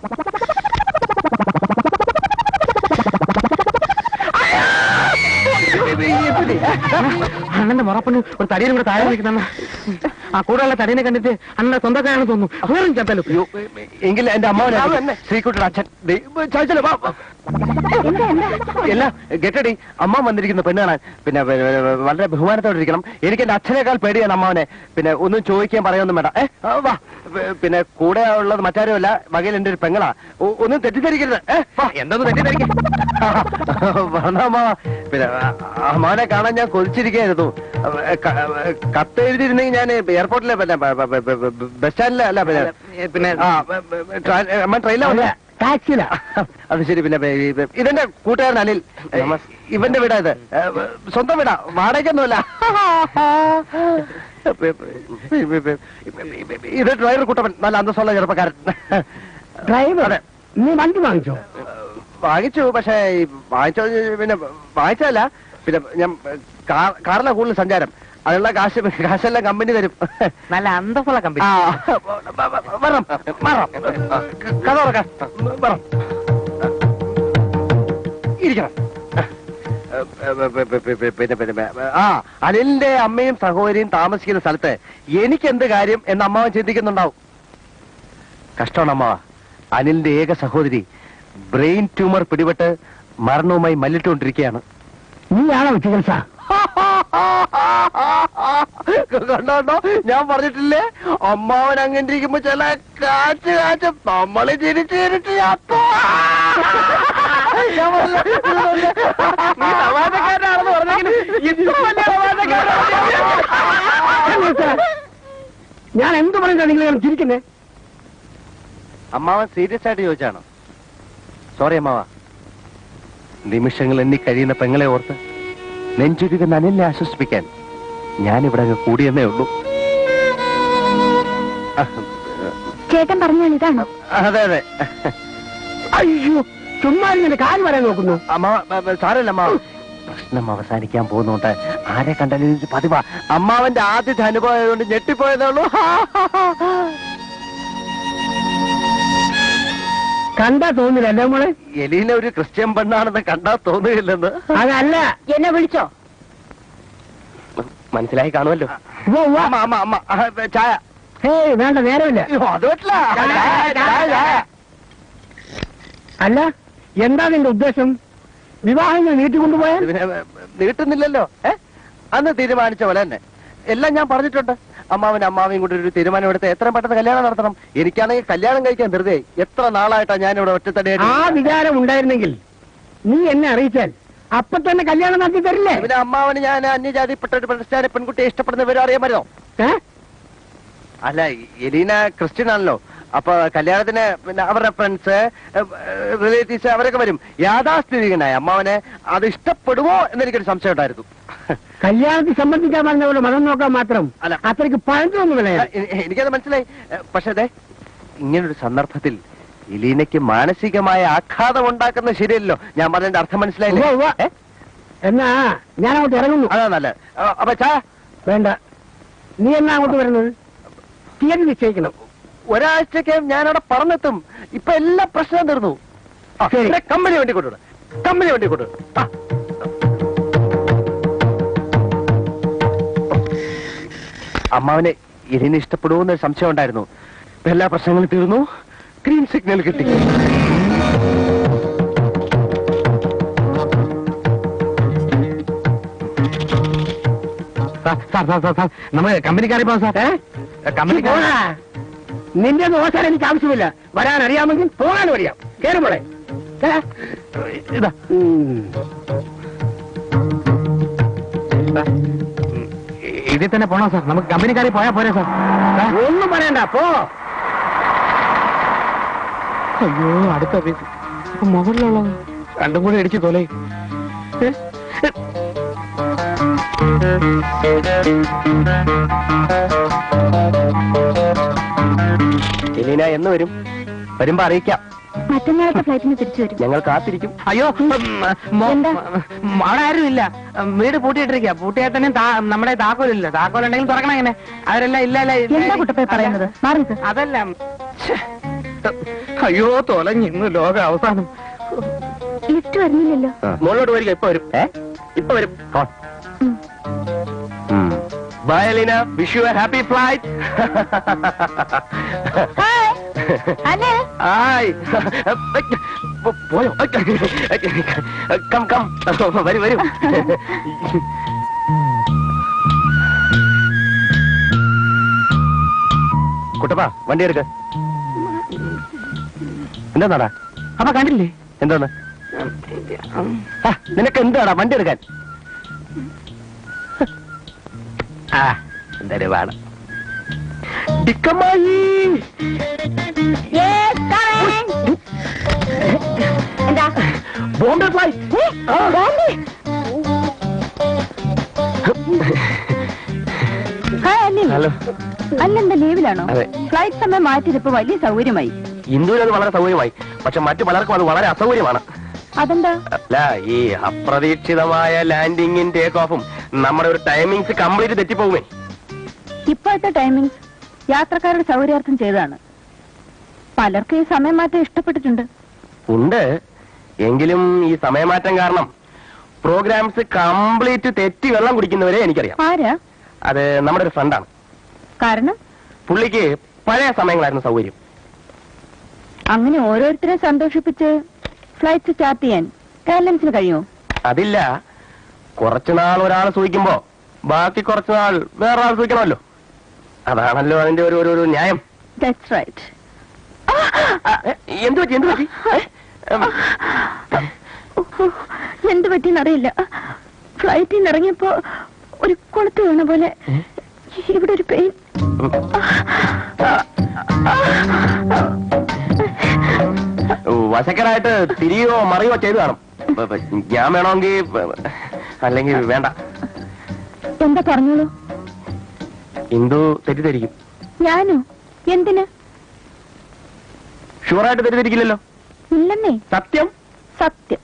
അണ്ണന്റെ മുറപ്പന് ഒരു തടിയും കൂടെ താഴെ നിൽക്കുന്ന ആ കൂടെയുള്ള തടീനെ കണ്ടിട്ട് അണ്ണന്റെ സ്വന്തക്കാരാണെന്ന് തോന്നുന്നു. വേറും ചത്തല്ലോ. എങ്കിൽ എന്റെ അമ്മാവനെ ശ്രീകുട്ടിയുടെ അച്ഛൻ എല്ലാം ഗെറ്റടി. അമ്മ വന്നിരിക്കുന്നു പെണ്ണ് കാണാൻ. പിന്നെ വളരെ ബഹുമാനത്തോടെ ഇരിക്കണം. എനിക്ക് എന്റെ അച്ഛനേക്കാൾ പേടിയാണ് അമ്മാവനെ. പിന്നെ ഒന്നും ചോദിക്കാൻ പറയാനൊന്നും വേണ്ട. വാ. പിന്നെ കൂടെ ഉള്ളത് മറ്റാരുമല്ല, വകയിൽ എന്റെ ഒരു പെങ്ങളാ. ഒന്നും തെറ്റിദ്ധരിക്കരുത്. എന്തൊന്നും തെറ്റിദ്ധരിക്കും. അമ്മാവ, പിന്നെ അമ്മാവനെ കാണാൻ ഞാൻ കൊതിച്ചിരിക്കുകയായിരുന്നു. കത്ത് എഴുതിയിരുന്നെങ്കിൽ ഞാൻ എയർപോർട്ടിലെ പിന്നെ ബസ് സ്റ്റാൻഡിലെ അല്ല പിന്നെ ട്രെയിനിലെ ടാക്സിയില. അത് ശരി. പിന്നെ ഇതെന്റെ കൂട്ടുകാരൻ അനിൽ. ഇവന്റെ വീടാ ഇത്. സ്വന്തം വീടാ, വാടകയൊന്നുമല്ല. ഇത് ഡ്രൈവർ കുട്ടപ്പൻ, നല്ല അന്തസ്സുള്ള ചെറുപ്പക്കാരൻ. ഡ്രൈവർ നീ വണ്ടി വാങ്ങിച്ചോ? വാങ്ങിച്ചു. പക്ഷേ വാങ്ങിച്ചോ പിന്നെ വാങ്ങിച്ചതല്ല. പിന്നെ ഞാൻ കാറിലെ കൂടുതൽ സഞ്ചാരം. അതിനുള്ള കാശെല്ലാം കമ്പനി തരും. നല്ല അന്തസ്സുള്ള കമ്പനി. വരണം വരണം. കഥ തുറക്കാം. വരണം. ഇരിക്കണം. പിന്നെ അനിലിന്റെ അമ്മയും സഹോദരിയും താമസിക്കുന്ന സ്ഥലത്ത് എനിക്കെന്ത് കാര്യം എന്ന് അമ്മാവൻ ചിന്തിക്കുന്നുണ്ടാവും. കഷ്ടമാണ് അമ്മാവ. അനിലിന്റെ ഏക സഹോദരി ബ്രെയിൻ ട്യൂമർ പിടിപെട്ട് മരണവുമായി മല്ലിട്ടുകൊണ്ടിരിക്കുകയാണ്. നീയാണോ ചികിത്സ? കണ്ടോ, ഞാൻ പറഞ്ഞിട്ടില്ലേ അമ്മാവൻ അങ്ങനെ ഇരിക്കുമ്പോ ചില കാച്ച് നമ്മള് ചിരിച്ചു ചിരിച്ച് ഞാൻ എന്ത് പറഞ്ഞാ നിങ്ങൾ ചിരിക്കുന്നേ? അമ്മാവൻ സീരിയസ് ആയിട്ട് ചോദിച്ചാണോ? സോറി അമ്മാവ. നിമിഷങ്ങൾ എണ്ണി കഴിയുന്ന പെങ്ങളെ ഓർത്ത് നെഞ്ചുരുകുന്ന അനിലിനെ ആശ്വസിപ്പിക്കാൻ ഞാനിവിടെ കൂടിയെന്നേ ഉള്ളൂ. ചേട്ടൻ പറഞ്ഞാൽ ഇതാണോ? അതെ അതെ. അയ്യോ, ചുമ്മാ ഇങ്ങനെ കാര്യം പറയാൻ നോക്കുന്നു. അമ്മാവ സാരല്ല അമ്മാവ. പ്രശ്നം അവസാനിക്കാൻ പോകുന്നുണ്ട്. ആരെ കണ്ടാലും ഇത് പതിവാ. അമ്മാവന്റെ ആദ്യത്തെ അനുഭവം ആയതുകൊണ്ട് ഞെട്ടിപ്പോയതേ ഉള്ളൂ. കണ്ടാ തോന്നില്ല അല്ലേ മോളെ? എലീന ഒരു ക്രിസ്ത്യൻ പെണ്ണാണെന്ന് കണ്ടാ തോന്നുകയില്ലെന്ന്. അതല്ല, എന്നെ വിളിച്ചോ? മനസ്സിലായി കാണുമല്ലോ. ചായ. ഹേയ് വേണ്ട, നേരമില്ല. അത് പറ്റില്ല. അല്ല, എന്താ നിന്റെ ഉദ്ദേശം? വിവാഹം ഞാൻ നീട്ടിക്കൊണ്ടുപോയാൽ? നീട്ടുന്നില്ലല്ലോ. അന്ന് തീരുമാനിച്ച പോലെ തന്നെ എല്ലാം ഞാൻ പറഞ്ഞിട്ടുണ്ട്. അമ്മാവനും അമ്മാവയും കൂടി ഒരു തീരുമാനം എടുത്ത് എത്രയും പെട്ടെന്ന് കല്യാണം നടത്തണം. എനിക്കാണെങ്കിൽ കല്യാണം കഴിക്കാൻ ധൃതിയായി. എത്ര നാളായിട്ടാ ഞാൻ ഇവിടെ ഒറ്റത്തടിയായിട്ട്. ആ വിചാരം ഉണ്ടായിരുന്നെങ്കിൽ നീ എന്നെ അറിയിച്ചാൽ അപ്പൊ തന്നെ കല്യാണം നടത്തി തരില്ലേ? പിന്നെ അമ്മാവന് ഞാൻ അന്യജാതിപ്പെട്ട ഒരു ക്രിസ്ത്യാനി പെൺകുട്ടിയെ ഇഷ്ടപ്പെടുന്ന വിവരം അറിയാൻ പറ്റുമോ? അല്ല, എലീന ക്രിസ്ത്യൻ ആണല്ലോ. അപ്പൊ കല്യാണത്തിന് പിന്നെ അവരുടെ ഫ്രണ്ട്സ് റിലേറ്റീവ്സ് അവരൊക്കെ വരും. യാഥാസ്ഥിതികനായ അമ്മാവനെ അത് ഇഷ്ടപ്പെടുമോ എന്നെനിക്കൊരു സംശയം ഉണ്ടായിരുന്നു. കല്യാണത്തിൽ സംബന്ധിക്കാൻ പറഞ്ഞ മതം നോക്കാൻ മാത്രം അല്ല, അത്രയ്ക്ക് പഴഞ്ചൊന്നുമില്ല. എനിക്കത് മനസ്സിലായി. പക്ഷെ അതെ, ഇങ്ങനൊരു സന്ദർഭത്തിൽ എലീനയ്ക്ക് മാനസികമായ ആഘാതം ഉണ്ടാക്കുന്നത് ശരിയല്ലോ. ഞാൻ പറഞ്ഞതിന്റെ അർത്ഥം മനസ്സിലായില്ലേ? എന്നാ ഞാൻ അങ്ങോട്ട് ഇറങ്ങുന്നു. അതാ നല്ല. അപ്പൊ ചാ വേണ്ട, നീ എന്നാ അങ്ങോട്ട് വരുന്നത്? തീയതി നിശ്ചയിക്കണം. ഒരാഴ്ചക്കകം ഞാനവിടെ പറഞ്ഞെത്തും. ഇപ്പൊ എല്ലാ പ്രശ്നവും തീർന്നു. കമ്പനി വണ്ടി കൊണ്ടുവിടും. കമ്പനി വണ്ടി കൊണ്ടുവിടും. അമ്മാവനെ എലിനെ ഇഷ്ടപ്പെടുമെന്നൊരു സംശയം ഉണ്ടായിരുന്നു. എല്ലാ പ്രശ്നങ്ങളും തീർന്നു. ഗ്രീൻ സിഗ്നൽ കിട്ടി. നമ്മൾ കമ്പനിക്കാരെ പോകാം സാർ. നിന്റെ നോക്കാൻ എനിക്ക് ആവശ്യമില്ല. വരാൻ അറിയാമെങ്കിൽ പോകാനും അറിയാം. കേറുമ്പോളെ ഇതാ ഇതിൽ തന്നെ പോണോ സാർ? നമുക്ക് കമ്പനിക്കാരെ പോയാ പോരെ സാർ? ഒന്നും പറയണ്ട, പോ. അയ്യോ, അടുത്ത ഓഫീസ് മുകളിലുള്ള രണ്ടും കൂടെ ഇടിച്ചു തോലേ. എലീന എന്ന് വരും? വരുമ്പോ അറിയിക്കാം. മറ്റന്നാളത്തെ ഫ്ലൈറ്റിന് തിരിച്ചു വരും. ഞങ്ങൾ കാത്തിരിക്കും. അയ്യോ എന്താ? അവിടെ ആരും ഇല്ല. വീട് പൂട്ടിയിട്ടിരിക്കുക. പൂട്ടിയാൽ തന്നെ നമ്മുടെ താക്കോലില്ല. താക്കോലുണ്ടെങ്കിൽ തുറക്കണം. എങ്ങനെ അവരെല്ലാം ഇല്ല. എന്താ കുട്ടപ്പേ പറയുന്നത്? മാറിക്ക്. അതല്ല. അയ്യോ തൊലഞ്ഞിന്ന് ലോക അവസാനം. ലിഫ്റ്റ് വരുന്നില്ലല്ലോ. മുകളിലോട്ട് വരിക. ഇപ്പൊ വരും. ഇപ്പൊ വരും. Bye Alina. Wish you a happy flight. Hi. പോയോ? Come come. വരൂ വരൂ. കുട്ടപ്പാ വണ്ടി എടുക്ക. എന്താടാ? അപ്പൊ കണ്ടില്ലേ? എന്താണ്? നിനക്ക് എന്താടാ വണ്ടി എടുക്കാൻ? എന്തായാലും വേണം. ഡിക്കമ്മായി. എന്താ? ബോംബെ ഫ്ലൈറ്റ്. ഹലോ. അല്ലെന്താ ലീവിലാണോ? അതെ. ഫ്ലൈറ്റ് സമയം മാറ്റിയത് ഇപ്പൊ വലിയ സൗകര്യമായി. ഇന്ദുവിന് അത് വളരെ സൗകര്യമായി. പക്ഷെ മറ്റു പലർക്കും അത് വളരെ അസൗകര്യമാണ്. അതെന്താ? അല്ല, ഈ അപ്രതീക്ഷിതമായ ലാൻഡിങ്ങും ടേക്ക് ഓഫും നമ്മുടെ ഒരു ടൈമിങ്സ് കംപ്ലീറ്റ് തെറ്റിപ്പോകുമേ. ഇപ്പോഴത്തെ ടൈമിംഗ്സ് യാത്രക്കാരുടെ സൗകര്യാർത്ഥം ചെയ്തതാണ്. പലർക്കും ഈ സമയം മാറ്റം ഇഷ്ടപ്പെട്ടിട്ടുണ്ട്. ഉണ്ട്. എങ്കിലും ഈ സമയമാറ്റം കാരണം പ്രോഗ്രാംസ് കംപ്ലീറ്റ് തെറ്റി വെള്ളം കുടിക്കുന്നവരെ എനിക്കറിയാം. ആരാ? അത് നമ്മുടെ ഒരു ഫ്രണ്ടാണ്. കാരണം പുള്ളിക്ക് പഴയ സമയങ്ങളായിരുന്നു സൗകര്യം. അങ്ങനെ ഓരോരുത്തരെ സന്തോഷിപ്പിച്ച് ഫ്ലൈറ്റ് സ്റ്റാർട്ട് ചെയ്യാൻ എയർലൈൻസിന് കഴിയുമോ? അതില്ല. കുറച്ചുനാൾ ഒരാൾ സൂഹിക്കുമ്പോ ബാക്കി കുറച്ചുനാൾ വേറൊരാൾ സൂഹിക്കണമല്ലോ. അതാണല്ലോ അതിന്റെ ഒരു ന്യായം. That's right. എന്ത് പറ്റി? എന്ത് പറ്റി? എന്ത് പറ്റിയെന്നറിയില്ല. ഫ്ലൈറ്റിൽ നിന്ന് ഇറങ്ങിയപ്പോ ഒരു കൊളുത്ത് വീണ പോലെ ഇവിടെ ഒരു പെയിൻ. വശക്കരായിട്ട് തിരിയോ മറിയോ ചെയ്തു കാണും. ഞാൻ വേണമെങ്കിൽ, അല്ലെങ്കിൽ വേണ്ട. എന്താ പറഞ്ഞോളൂ. ഇന്ദു തെറ്റിദ്ധരിക്കും. ഞാനോ? എന്തിന്? ഷുവറായിട്ട് തെറ്റിദ്ധരിക്കില്ലല്ലോ. ഇല്ലെന്നേ. സത്യം. സത്യം.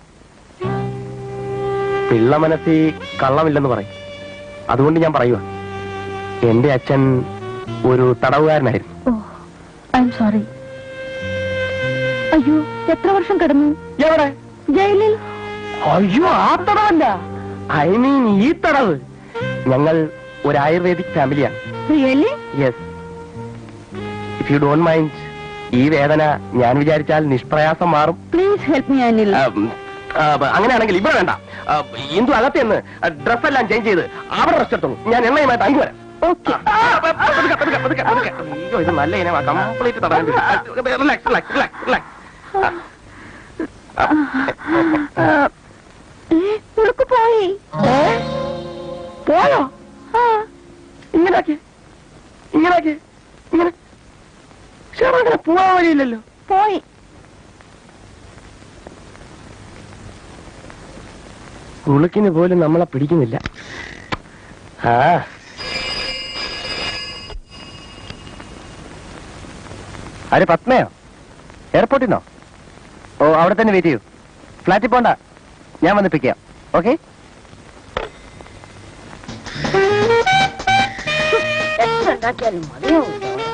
പിള്ള മനസ്സിൽ കള്ളമില്ലെന്ന് പറയും. അതുകൊണ്ട് ഞാൻ പറയുക, എന്റെ അച്ഛൻ ഒരു തടവുകാരനായിരുന്നു. ഓ, ഐ എം സോറി. അയ്യോ, എത്ര വർഷം കിടന്നു? എവിടെ? ജയിലിൽ. അയ്യോ, ആ തടവല്ല. ഐ മീൻ ഈ തടവ്. ഞങ്ങൾ ഒരു ആയുർവേദിക് ഫാമിലിയാണ്. Really? Yes. If you don't mind, ഈ വേദന ഞാൻ വിചാരിച്ചാൽ നിഷ്പ്രയാസം മാറും. Please help me Anil. അങ്ങനെയാണെങ്കിൽ ഇവിടെ വേണ്ട. ഇന്ദു അകത്തെന്ന് ഡ്രസ്സെല്ലാം ചേഞ്ച് ചെയ്ത് അവിടെ റെസ്റ്റ് എടുത്തോളൂ. ഞാൻ എണ്ണയുമായിട്ട് അങ്ങ് വരാം. ഓക്കെ. അയ്യോ, ഇത് നല്ല ഇനമാ. കംപ്ലീറ്റ് തടയാൻ. Relax relax relax relax. ഉളുക്ക് പോയി. പോയോ? ഇങ്ങനെ അങ്ങനെ പോവാൻ വഴിയില്ലല്ലോ. പോയി. ഉളുക്കിന് പോലും നമ്മളെ പിടിക്കുന്നില്ല. ആര്? പത്മയോ? എയർപോർട്ടിൽ നിന്നോ? ഓ, അവിടെ തന്നെ വെയിറ്റ് ചെയ്യൂ. ഫ്ലാറ്റിൽ പോണ്ട, ഞാൻ വന്ന് പിക്ക് ചെയ്യാം. ഓക്കെ? എത്ര ഉണ്ടാക്കിയാലും മതിയാവും.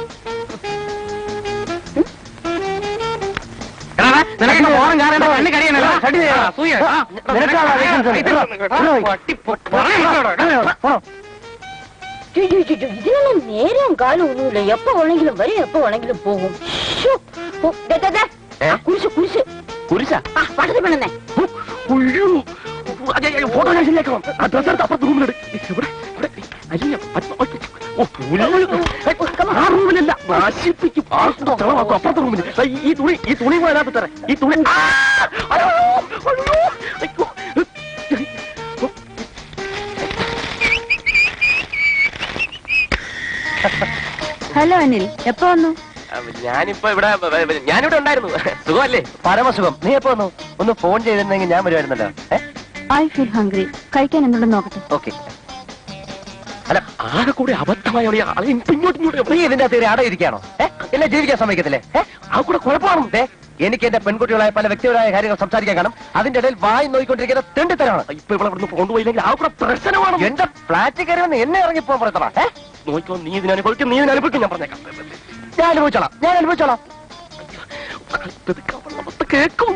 ഓണം കാണേണ്ട കണ്ണു കടിയാണല്ലോ. ഇതിനൊന്നും നേരവും കാലം ഒന്നുമില്ല. എപ്പോ വേണമെങ്കിലും വരും, എപ്പോ വേണമെങ്കിലും പോകും. കുരിശ് കുരിശാ? പട്ടത്തിൽ പെണ്ണേ. ഫോട്ടോ ഞാൻ ശരിയാക്കാം. അപ്പുറത്ത് റൂമിലെടുക്കും. ആ റൂമിലല്ല, നശിപ്പിക്കും. അപ്പുറത്തെ റൂമിൽ ഈ തുണി അതിനകത്ത് തരാം. ഈ തുണി. ഹലോ അനിൽ, എപ്പോ വന്നു? ഞാനിവിടെ ഉണ്ടായിരുന്നു. സുഖമല്ലേ? പരമസുഖം. നീ എപ്പോ വന്നു? ഒന്ന് ഫോൺ ചെയ്തിരുന്നെങ്കിൽ ഞാൻ വരുമായിരുന്നല്ലോ. I feel hungry. കഴിക്കാൻ എന്തുണ്ടെന്ന് നോക്കട്ടെ. ഓക്കെ. അല്ല ആകെ കൂടി അബദ്ധമായ നീ ഇതിന്റെ അകത്ത് അടയിരിക്കാണോ? എന്നെ ജീവിക്കാൻ സമ്മതിക്കത്തില്ലേ? ആ കൂടെ കുഴപ്പമാണോ? എനിക്ക് എന്റെ പെൺകുട്ടികളായ പല വ്യക്തിപരമായ കാര്യങ്ങൾ സംസാരിക്കാൻ കാണും. അതിന്റെ ഇടയിൽ വായി നോക്കിക്കൊണ്ടിരിക്കുന്ന തെണ്ടിത്തരാണ്. ഇപ്പൊ ഇവിടെ കൊണ്ടുപോയില്ലെങ്കിൽ ആ കൂടെ പ്രശ്നമാണ്. എന്റെ ഫ്ലാറ്റിൽ കയറി വന്ന് എന്നെ ഇറങ്ങിപ്പോ പറയത്തടാ. നോക്കിക്കോ, നീ ഇതിനനുഭവിക്കും, നീ ഇതിനനുഭവിക്കും. ഞാൻ പറഞ്ഞേക്കാം, ഞാൻ അനുഭവിച്ചോളാം. കേൾക്കും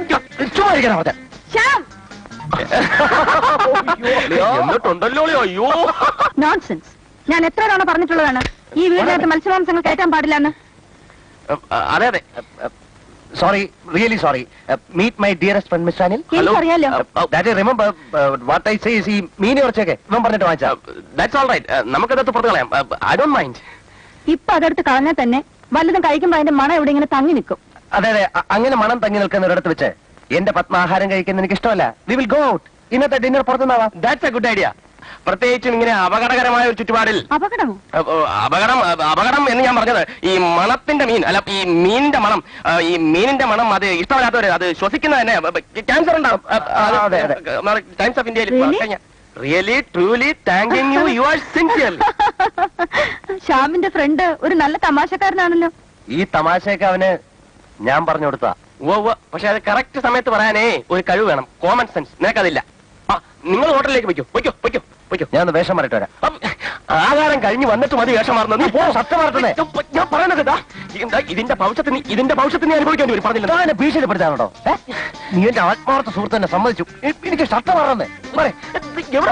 എന്നിട്ടുണ്ടല്ലോ. അയ്യോ നോൺസെൻസ്. ഞാൻ എത്ര തവണ പറഞ്ഞിട്ടുള്ളതാണ് ഈ വീടിനകത്ത് മത്സ്യമാംസങ്ങൾ കയറ്റാൻ പാടില്ലെന്ന്. അതെ അതെ, sorry, really sorry. Meet my dearest friend miss Anil. എനിക്കറിയാലോ. Remember what I say is ഈ മീൻ കുറച്ചൊക്കെ ഇവൻ പറഞ്ഞിട്ട് വാങ്ങിച്ചാ. That's all right. നമുക്കതത്ത് പുറത്ത് കളയാം. I don't mind. ഇപ്പൊ അതെടുത്ത് കളഞ്ഞാൽ തന്നെ വല്ലതും കഴിക്കുമ്പോ അതിന്റെ മണം ഇവിടെ ഇങ്ങനെ തങ്ങി നിൽക്കും. അതെ അതെ, അങ്ങനെ മണം തങ്ങി നിൽക്കുന്ന ഒരിടത്ത് വെച്ച് എന്റെ പത്മ ആഹാരം കഴിക്കുന്നത് എനിക്ക് ഇഷ്ടമല്ല. We will go out. ഇന്നത്തെ ഡിന്നർ പുറത്തുനിന്നാവാം. That's a good idea. പ്രത്യേകിച്ചും ഇങ്ങനെ അപകടകരമായ ഒരു ചുറ്റുപാടിൽ. അപകടമോ? അപകടം എന്ന് ഞാൻ പറഞ്ഞത് ഈ മണത്തിന്റെ മീൻ അല്ല, ഈ മീനിന്റെ മണം. ഈ മീനിന്റെ മണം അത് ഇഷ്ടമല്ലാത്തവര് അത് ശ്വസിക്കുന്നത് തന്നെ ക്യാൻസർ ഉണ്ടാവും. ടൈംസ് ഓഫ് ഇന്ത്യയിൽ really truly thanking you. You are sincere. ശ്യാമിന്റെ ഫ്രണ്ട് ഒരു നല്ല തമാശക്കാരനാണല്ലോ. ഈ തമാശയൊക്കെ അവന് ഞാൻ പറഞ്ഞു കൊടുത്താ. പക്ഷെ അത് കറക്റ്റ് സമയത്ത് പറയാനേ ഒരു കഴിവ് വേണം, കോമൺ സെൻസ്. നിനക്കതില്ല. നിങ്ങൾ ഹോട്ടലിലേക്ക് പൊയ്ക്കോ. ഞാൻ ഒന്ന് വേഷം മാറിട്ട് വരാം. ആഹാരം കഴിഞ്ഞ് വന്നിട്ട് മതി വേഷം മാറുന്നത്. നീ പോ, സത്യം മാറുന്നേ. ഞാൻ പറയുന്നത് ഇതിന്റെ ഭവിഷ്യത്തിന് അനുഭവിക്കേണ്ടി വരും. പറഞ്ഞില്ല ഭീഷണിപ്പെടുത്താണോ? നീ എന്റെ ആത്മാർത്ഥ സുഹൃത്ത് തന്നെ സമ്മതിച്ചു. എനിക്ക് ഷർട്ട് മാറുന്നേ. എവിടെ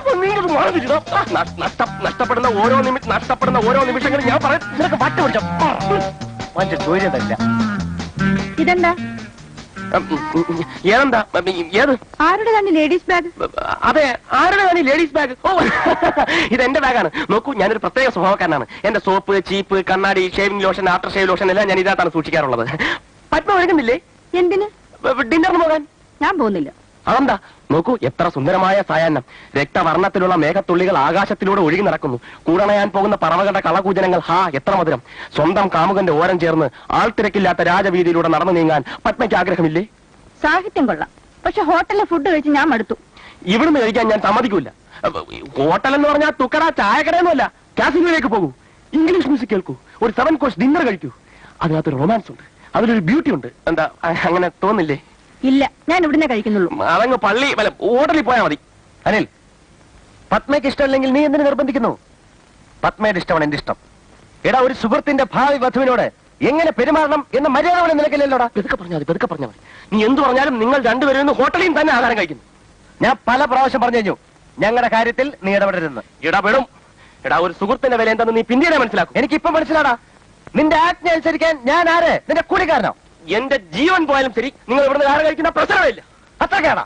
നഷ്ടപ്പെടുന്ന ഓരോ നിമിഷങ്ങളും ഞാൻ പറയാം. നിനക്ക് പട്ട് പിടിച്ചോ മറ്റു ദൂരതല്ല. ഇതെന്താ? ഏതെന്താ? ഏത്? ആരുടെ തന്നെ ലേഡീസ് ബാഗ്? അതെ, ആരുടെ തന്നെ ലേഡീസ് ബാഗ്? ഓ, ഇതെന്റെ ബാഗാണ്. നോക്കൂ, ഞാനൊരു പ്രത്യേക സ്വഭാവക്കാരനാണ്. എന്റെ സോപ്പ്, ചീപ്പ്, കണ്ണാടി, shaving lotion, after shave lotion എല്ലാം ഞാൻ ഇതിനകത്താണ് സൂക്ഷിക്കാറുള്ളത്. പത്മ ഒഴുകുന്നില്ലേ? എന്തിന്? ഡിന്നറിന് പോകാൻ. ഞാൻ പോകുന്നില്ല. അതെന്താ? നോക്കൂ, എത്ര സുന്ദരമായ സായാഹ്നം. രക്തവർണ്ണത്തിലുള്ള മേഘത്തുള്ളികൾ ആകാശത്തിലൂടെ ഒഴുകി നടക്കുന്നു. കൂടണയാൻ പോകുന്ന പറവകളുടെ കളകൂജനങ്ങൾ. ഹാ, എത്ര മധുരം. സ്വന്തം കാമുകന്റെ ഓരം ചേർന്ന് ആൾത്തിരക്കില്ലാത്ത രാജവീതിയിലൂടെ നടന്നു നീങ്ങാൻ പത്മയ്ക്ക് ആഗ്രഹമില്ലേ? സാഹിത്യം കൊള്ളാം, പക്ഷെ ഹോട്ടലിലെ ഫുഡ് കഴിച്ച് ഞാൻ മടുത്തു. ഇവിടുന്ന് കഴിക്കാൻ ഞാൻ സമ്മതിക്കൂല. ഹോട്ടൽ എന്ന് പറഞ്ഞാൽ തുക്കട ചായക്കടയൊന്നുമല്ല. കാസിനോയിലേക്ക് പോകൂ, ഇംഗ്ലീഷ് മ്യൂസിക് കേൾക്കൂ, ഒരു 7 കോഴ്സ് ഡിന്നർ കഴിക്കൂ. അതിനകത്തൊരു റൊമാൻസ് ഉണ്ട്, അതിലൊരു ബ്യൂട്ടി ഉണ്ട്. എന്താ അങ്ങനെ തോന്നില്ലേ? ഇല്ല, ഞാൻ ഇവിടുന്ന് കഴിക്കുന്നുള്ളൂ. അതങ്ങ് പള്ളി വല്ല ഹോട്ടലിൽ പോയാൽ മതി. അനിൽ, പത്മയ്ക്ക് ഇഷ്ടമല്ലെങ്കിൽ നീ എന്തിനു നിർബന്ധിക്കുന്നു? പത്മയുടെ ഇഷ്ടമാണ് എന്റെ ഇഷ്ടം. എടാ, ഒരു സുഹൃത്തിന്റെ ഭാവി വധുവിനോട് എങ്ങനെ പെരുമാറണം എന്ന മര്യാദ പോലെ നിനക്കില്ലല്ലോടാ. പെതുക്കെ പറഞ്ഞാൽ മതി. നീ എന്ത് പറഞ്ഞാലും നിങ്ങൾ രണ്ടുപേരും ഹോട്ടലിൽ തന്നെ ആഹാരം കഴിക്കുന്നു. ഞാൻ പല പ്രാവശ്യം പറഞ്ഞു കഴിഞ്ഞു, ഞങ്ങളുടെ കാര്യത്തിൽ നീ ഇടപെടരുതെന്ന്. ഇടപെടും. എടാ, ഒരു സുഹൃത്തിന്റെ വില എന്താന്ന് നീ പിന്നീട് മനസ്സിലാക്കും. എനിക്കിപ്പം മനസ്സിലാടാ. നിന്റെ ആജ്ഞ അനുസരിക്കാൻ ഞാൻ ആര്? നിന്റെ കൂലിക്കാരനോ? എന്റെ ജീവൻ പോയാലും ശരി, നിങ്ങൾ ഇവിടുന്ന് ആഹാരം കഴിക്കുന്ന പ്രശ്നമില്ല. അത്രക്കാണ്.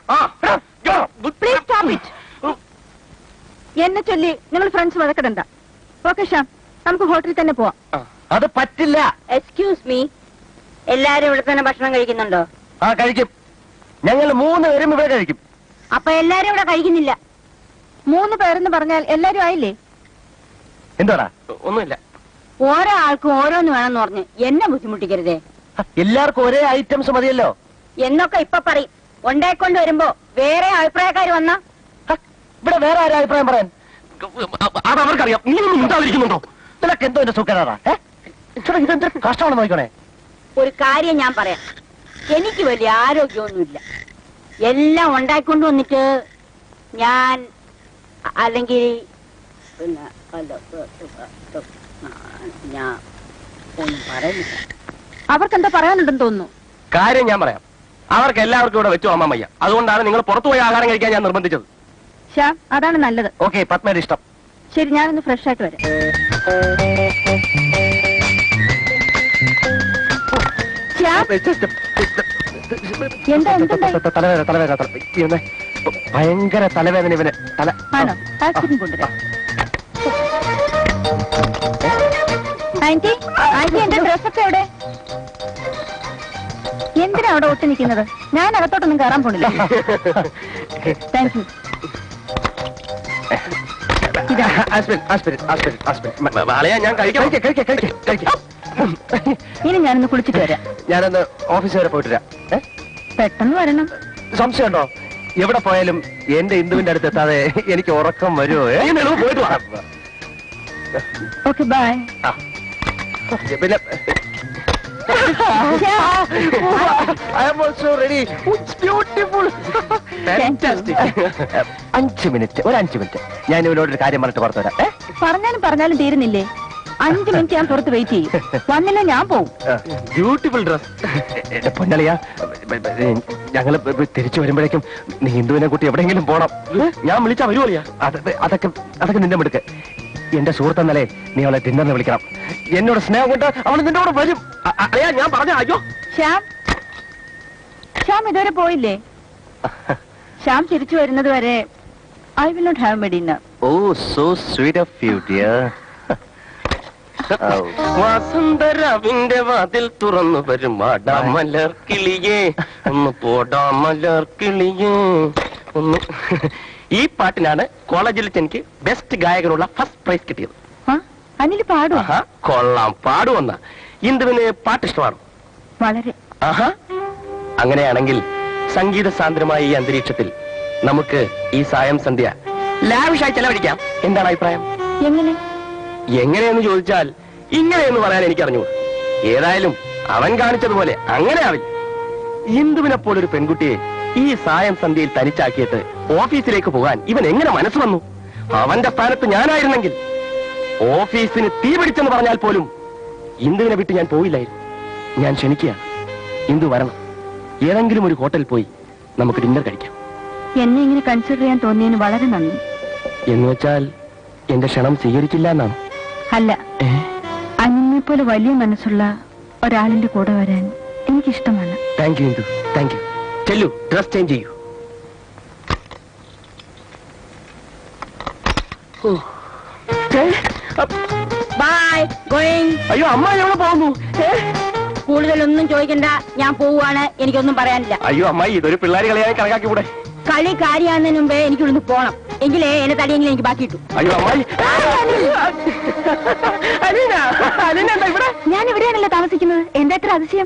എന്നെ ചൊല്ലി നിങ്ങൾ ഫ്രണ്ട്സ് വഴക്കിടണ്ട. ഓക്കെ ശ്യാം, നമുക്ക് ഹോട്ടലിൽ തന്നെ പോവാം. അത് പറ്റില്ല. എക്സ്ക്യൂസ് മീ, എല്ലാരും ഇവിടെ തന്നെ ഭക്ഷണം കഴിക്കുന്നുണ്ടോ? ആ, കഴിക്കും. ഞങ്ങൾ 3 പേരും ഇവിടെ കഴിക്കും. അപ്പൊ എല്ലാരും ഇവിടെ കഴിക്കുന്നില്ല. 3 പേരെന്ന് പറഞ്ഞാൽ എല്ലാരും ആയില്ലേ? എന്താടാ? ഒന്നുമില്ല. ഓരോ ആൾക്കും ഓരോന്ന് വേണമെന്ന് പറഞ്ഞ് എന്നെ ബുദ്ധിമുട്ടിക്കരുതേ. എല്ലാവർക്കും ഒരേ ഐറ്റംസ് മതിയല്ലോ എന്നൊക്കെ ഇപ്പൊ പറയും. ഉണ്ടായിക്കൊണ്ട് വരുമ്പോ വേറെ അഭിപ്രായക്കാര് വന്നാ ഇവിടെ വേറെ ആരും അഭിപ്രായം പറയാൻ? അതവർക്കറിയാം. നീ ഒന്നും ഉണ്ടാതിരിക്കുന്നുണ്ടോ? നിനക്ക് എന്തോ എന്റെ സുഖനാടാ. ഇതെന്ത് കഷ്ടമാണെന്ന് നോക്കണേ. ഒരു കാര്യം ഞാൻ പറയാം, എനിക്ക് വലിയ ആരോഗ്യമൊന്നുമില്ല. എല്ലാം ഉണ്ടായിക്കൊണ്ട് വന്നിട്ട് ഞാൻ അല്ലെങ്കിൽ പിന്നെ ഞാൻ ഒന്നും പറയുന്നില്ല. അവർക്കെന്താ പറയാനുണ്ടെന്ന് തോന്നുന്നു. കാര്യം ഞാൻ പറയാം. അവർക്ക് എല്ലാവർക്കും ഇവിടെ വെച്ചു അമ്മ വയ്യ. അതുകൊണ്ടാണ് നിങ്ങൾ പുറത്തുപോയി ആഹാരം കഴിക്കാൻ ഞാൻ നിർബന്ധിച്ചത്. ശ്യാം, അതാണ് നല്ലത്. ഓക്കെ, പത്മയുടെ ഇഷ്ടം. ശരി, ഞാനൊന്ന് ഫ്രഷ് ആയിട്ട് വരാം. തലവേദന, ഭയങ്കര തലവേദന ഇവന്. ആണോ? ആശുപത്രി കൊണ്ടുവരാം. ആന്റി, എന്റെ ഡ്രസ്സൊക്കെ എവിടെ? എന്തിനാ അവിടെ ഒട്ടി നിൽക്കുന്നത്? ഞാൻ അകത്തോട്ടൊന്നും കയറാൻ പോണില്ല. Thank you. ഇനി ഞാനൊന്ന് കുളിച്ചിട്ട് വരാം. ഞാനൊന്ന് ഓഫീസ് വരെ പോയിട്ട് വരാം. പെട്ടെന്ന് വരണം. സംശയമുണ്ടോ? എവിടെ പോയാലും എന്റെ ഇന്ദുവിന്റെ അടുത്ത് എത്താതെ എനിക്ക് ഉറക്കം വരുമോ? പോയിട്ട് ഓക്കെ ബൈ. പിന്നെ I am also ready. It's beautiful. Fantastic. 5 minute, ഒരു 5 മിനിറ്റ്. ഞാൻ ഇവനോട് ഒരു കാര്യം പറഞ്ഞിട്ട് പുറത്തു വരാം. പറഞ്ഞാലും തീരുന്നില്ലേ? 5 മിനിറ്റ് ഞാൻ പുറത്ത് വെയിറ്റ് ചെയ്യും. വന്നില്ല ഞാൻ പോവും. Beautiful dress. പൊന്നളിയാ, ഞങ്ങള് തിരിച്ചു വരുമ്പോഴേക്കും നീ ഹിന്ദുവിനെ കൂട്ടി എവിടെയെങ്കിലും പോണം. ഞാൻ വിളിച്ചാ വരുവോളിയാ? അതൊക്കെ നിന്റെ മിടുക്ക്. എന്റെ സുഹൃത്തെന്നല്ലേ നീ അവളെ ഡിന്നറിന് വിളിക്കണം. എന്നോട് സ്നേഹം കൊണ്ട് അവൾ നിന്റെ കൂടെ വരും. അറിയാ, ഞാൻ പറഞ്ഞ അയ്യോ. ശ്യാം ഇതുവരെ പോയില്ലേ? ശ്യാം തിരിച്ചു വരുന്നത് വരെ I will not have my dinner. ഓ, so sweet of you dear. വസന്തരാവിന്റെ വാതിൽ തുറന്നു വരും മലർ കിളിയേ, ഒന്ന് പോടാ മലർ കിളിയേ ഒന്ന്. ഈ പാട്ടിനാണ് കോളേജിൽ എനിക്ക് ബെസ്റ്റ് ഗായകനുള്ള ഫസ്റ്റ് പ്രൈസ് കിട്ടിയത്. അനിൽ പാടും? കൊള്ളാം, പാടുവന്ന. ഇന്ദുവിന് പാട്ട് ഇഷ്ടമാണ് വളരെ. അങ്ങനെയാണെങ്കിൽ സംഗീത സാന്ദ്രമായ ഈ അന്തരീക്ഷത്തിൽ നമുക്ക് ഈ സായം സന്ധ്യ ലാവിഷായി ചെലവഴിക്കാം. എന്താണ് അഭിപ്രായം? എങ്ങനെയെന്ന് ചോദിച്ചാൽ ഇങ്ങനെയെന്ന് പറയാൻ എനിക്ക് അറിഞ്ഞു. ഏതായാലും അവൻ കാണിച്ചതുപോലെ അങ്ങനെ ആവില്ല. ഇന്ദുവിനെ പോലൊരു പെൺകുട്ടിയെ ഈ സായം സന്ധ്യയിൽ തനിച്ചാക്കിയിട്ട് ഓഫീസിലേക്ക് പോകാൻ ഇവൻ എങ്ങനെ മനസ്സ് വന്നു? അവന്റെ സ്ഥാനത്ത് ഞാനായിരുന്നെങ്കിൽ ഓഫീസിന് തീ പിടിച്ചെന്ന് പറഞ്ഞാൽ പോലും ഇന്ദുവിനെ വിട്ട് ഞാൻ പോയില്ലായിരുന്നു. ഞാൻ ക്ഷണിക്കുകയാണ്, ഇന്ദു വരണം. ഏതെങ്കിലും ഒരു ഹോട്ടലിൽ പോയി നമുക്ക് ഡിന്നർ കഴിക്കാം. എന്നെ ഇങ്ങനെ കൺസിഡർ ചെയ്യാൻ തോന്നിയതിന് വളരെ നന്ദി. എന്ന് വെച്ചാൽ എന്റെ ക്ഷണം സ്വീകരിക്കില്ല എന്നാണ്? അല്ല, അനിലിനെ പോലെ വലിയ മനസ്സുള്ള ഒരാളിന്റെ കൂടെ വരാൻ എനിക്കിഷ്ടമാണ്. Thank you Indu, thank you. ചെല്ലു, ഡ്രസ് ചേഞ്ച് ചെയ്യൂ. Bye, going. അയ്യോ, അമ്മ എവിടെ പോകുന്നു? കൂടുതലൊന്നും ചോദിക്കണ്ട, ഞാൻ പോവാണ്. എനിക്കൊന്നും പറയാനില്ല. അയ്യോ അമ്മായി, ഇതൊരു പിള്ളേർ കളിയായി കണക്കാക്കി കൂടെ? കളി കാര്യമാകുന്നതിന് മുമ്പേ എനിക്ക് ഇവിടുന്ന് പോണം. എങ്കിലേ എന്നെ തടിയെങ്കിലും എനിക്ക് ബാക്കി കിട്ടും. അയ്യോ അമ്മായി, ഞാൻ ഇവിടെയാണല്ലോ താമസിക്കുന്നത്. എന്താ എത്ര അതിശയം?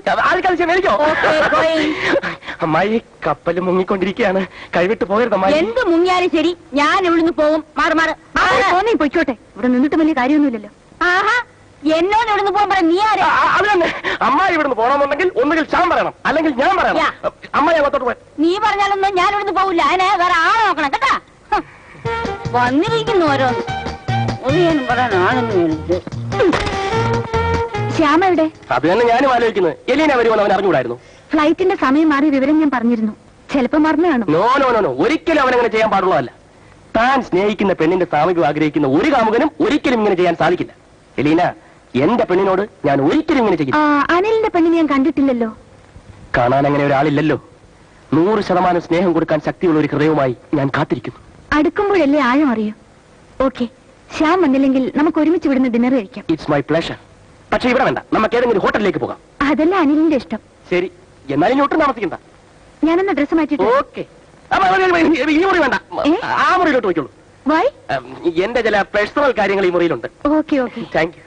അമ്മായി, കപ്പൽ മുങ്ങിക്കൊണ്ടിരിക്കുകയാണ്, കൈവിട്ട് പോകരുത് അമ്മായി. എന്ത് മുങ്ങിയാലും ശരി, ഞാൻ ഇവിടുന്ന് പോകും. മാറി മാറി തോന്നി പൊയ്ക്കോട്ടെ. ഇവിടെ നിന്നിട്ട് വലിയ കാര്യമൊന്നുമില്ലല്ലോ. ആഹാ, എന്നോട് ഇവിടുന്ന് പോകാൻ പറയാം. നീ ആരാ? അത് തന്നെ, അമ്മായി ഇവിടുന്ന് പോകണമെന്നുണ്ടെങ്കിൽ ഒന്നുകിൽ ശ്യാം പറയണം, അല്ലെങ്കിൽ ഞാൻ പറയണം. അമ്മായി അങ്ങോട്ട് പോയി. നീ പറഞ്ഞാലൊന്നും ഞാൻ ഇവിടുന്ന് പോകില്ല. അതിനെ വേറെ ആളെ നോക്കണം കേട്ടാ. വന്നിരിക്കുന്നു ഓരോന്ന്. ഒന്നും പറയാൻ ആളൊന്നും വേണ്ടത്. ശ്യാമ എവിടെ? അത് തന്നെ ഞാനും ആലോചിക്കുന്നത്. എലീന വരുമെന്ന് അവൻ അറിഞ്ഞുകൂടായിരുന്നു? ഫ്ലൈറ്റിന്റെ സമയം മാറി വിവരം ഞാൻ പറഞ്ഞിരുന്നു. ചിലപ്പോ മറന്നു കാണും. നോ നോ നോ നോ, ഒരിക്കലും അവനങ്ങനെ ചെയ്യാൻ പാടുള്ളതല്ല. താൻ സ്നേഹിക്കുന്ന പെണ്ണിന്റെ സാമീപ്യം ആഗ്രഹിക്കുന്ന ഒരു കാമുകനും ഒരിക്കലും ഇങ്ങനെ ചെയ്യാൻ സാധിക്കില്ല. എലീന, എന്റെ പെണ്ണിനോട് ഞാൻ ഒരിക്കലും ഇങ്ങനെ ചെയ്യും. അനിലിന്റെ പെണ്ണിനെ ഞാൻ കണ്ടിട്ടില്ലല്ലോ. കാണാൻ അങ്ങനെ ഒരാളില്ലല്ലോ. 100% സ്നേഹം കൊടുക്കാൻ ശക്തിയുള്ള ഒരു ഹൃദയവുമായി ഞാൻ കാത്തിരിക്കുന്നു. അടുക്കുമ്പോഴല്ലേ ആഴം അറിയൂ. ഓക്കെ, ശ്യാം വന്നില്ലെങ്കിൽ നമുക്ക് ഒരുമിച്ച് ഇവിടുന്ന് ഡിന്നർ കഴിക്കാം. It's my pleasure. പക്ഷെ ഇവിടെ വേണ്ട, നമുക്ക് ഏതെങ്കിലും ഹോട്ടലിലേക്ക് പോകാം. അതല്ല അനിലിന്റെ ഇഷ്ടം. ശരി, എന്നാലും ഒട്ടും താമസിക്കണ്ട. ഞാനെന്നാ ഡ്രസ് മാറ്റിട്ട്. ഓക്കെ, ഈ മുറി വേണ്ട, ആ മുറിയിലോട്ട് പോയിക്കോളൂ. വൈ? എന്റെ ചില പേഴ്സണൽ കാര്യങ്ങൾ ഈ മുറിയിലുണ്ട്. Okay okay, thank you.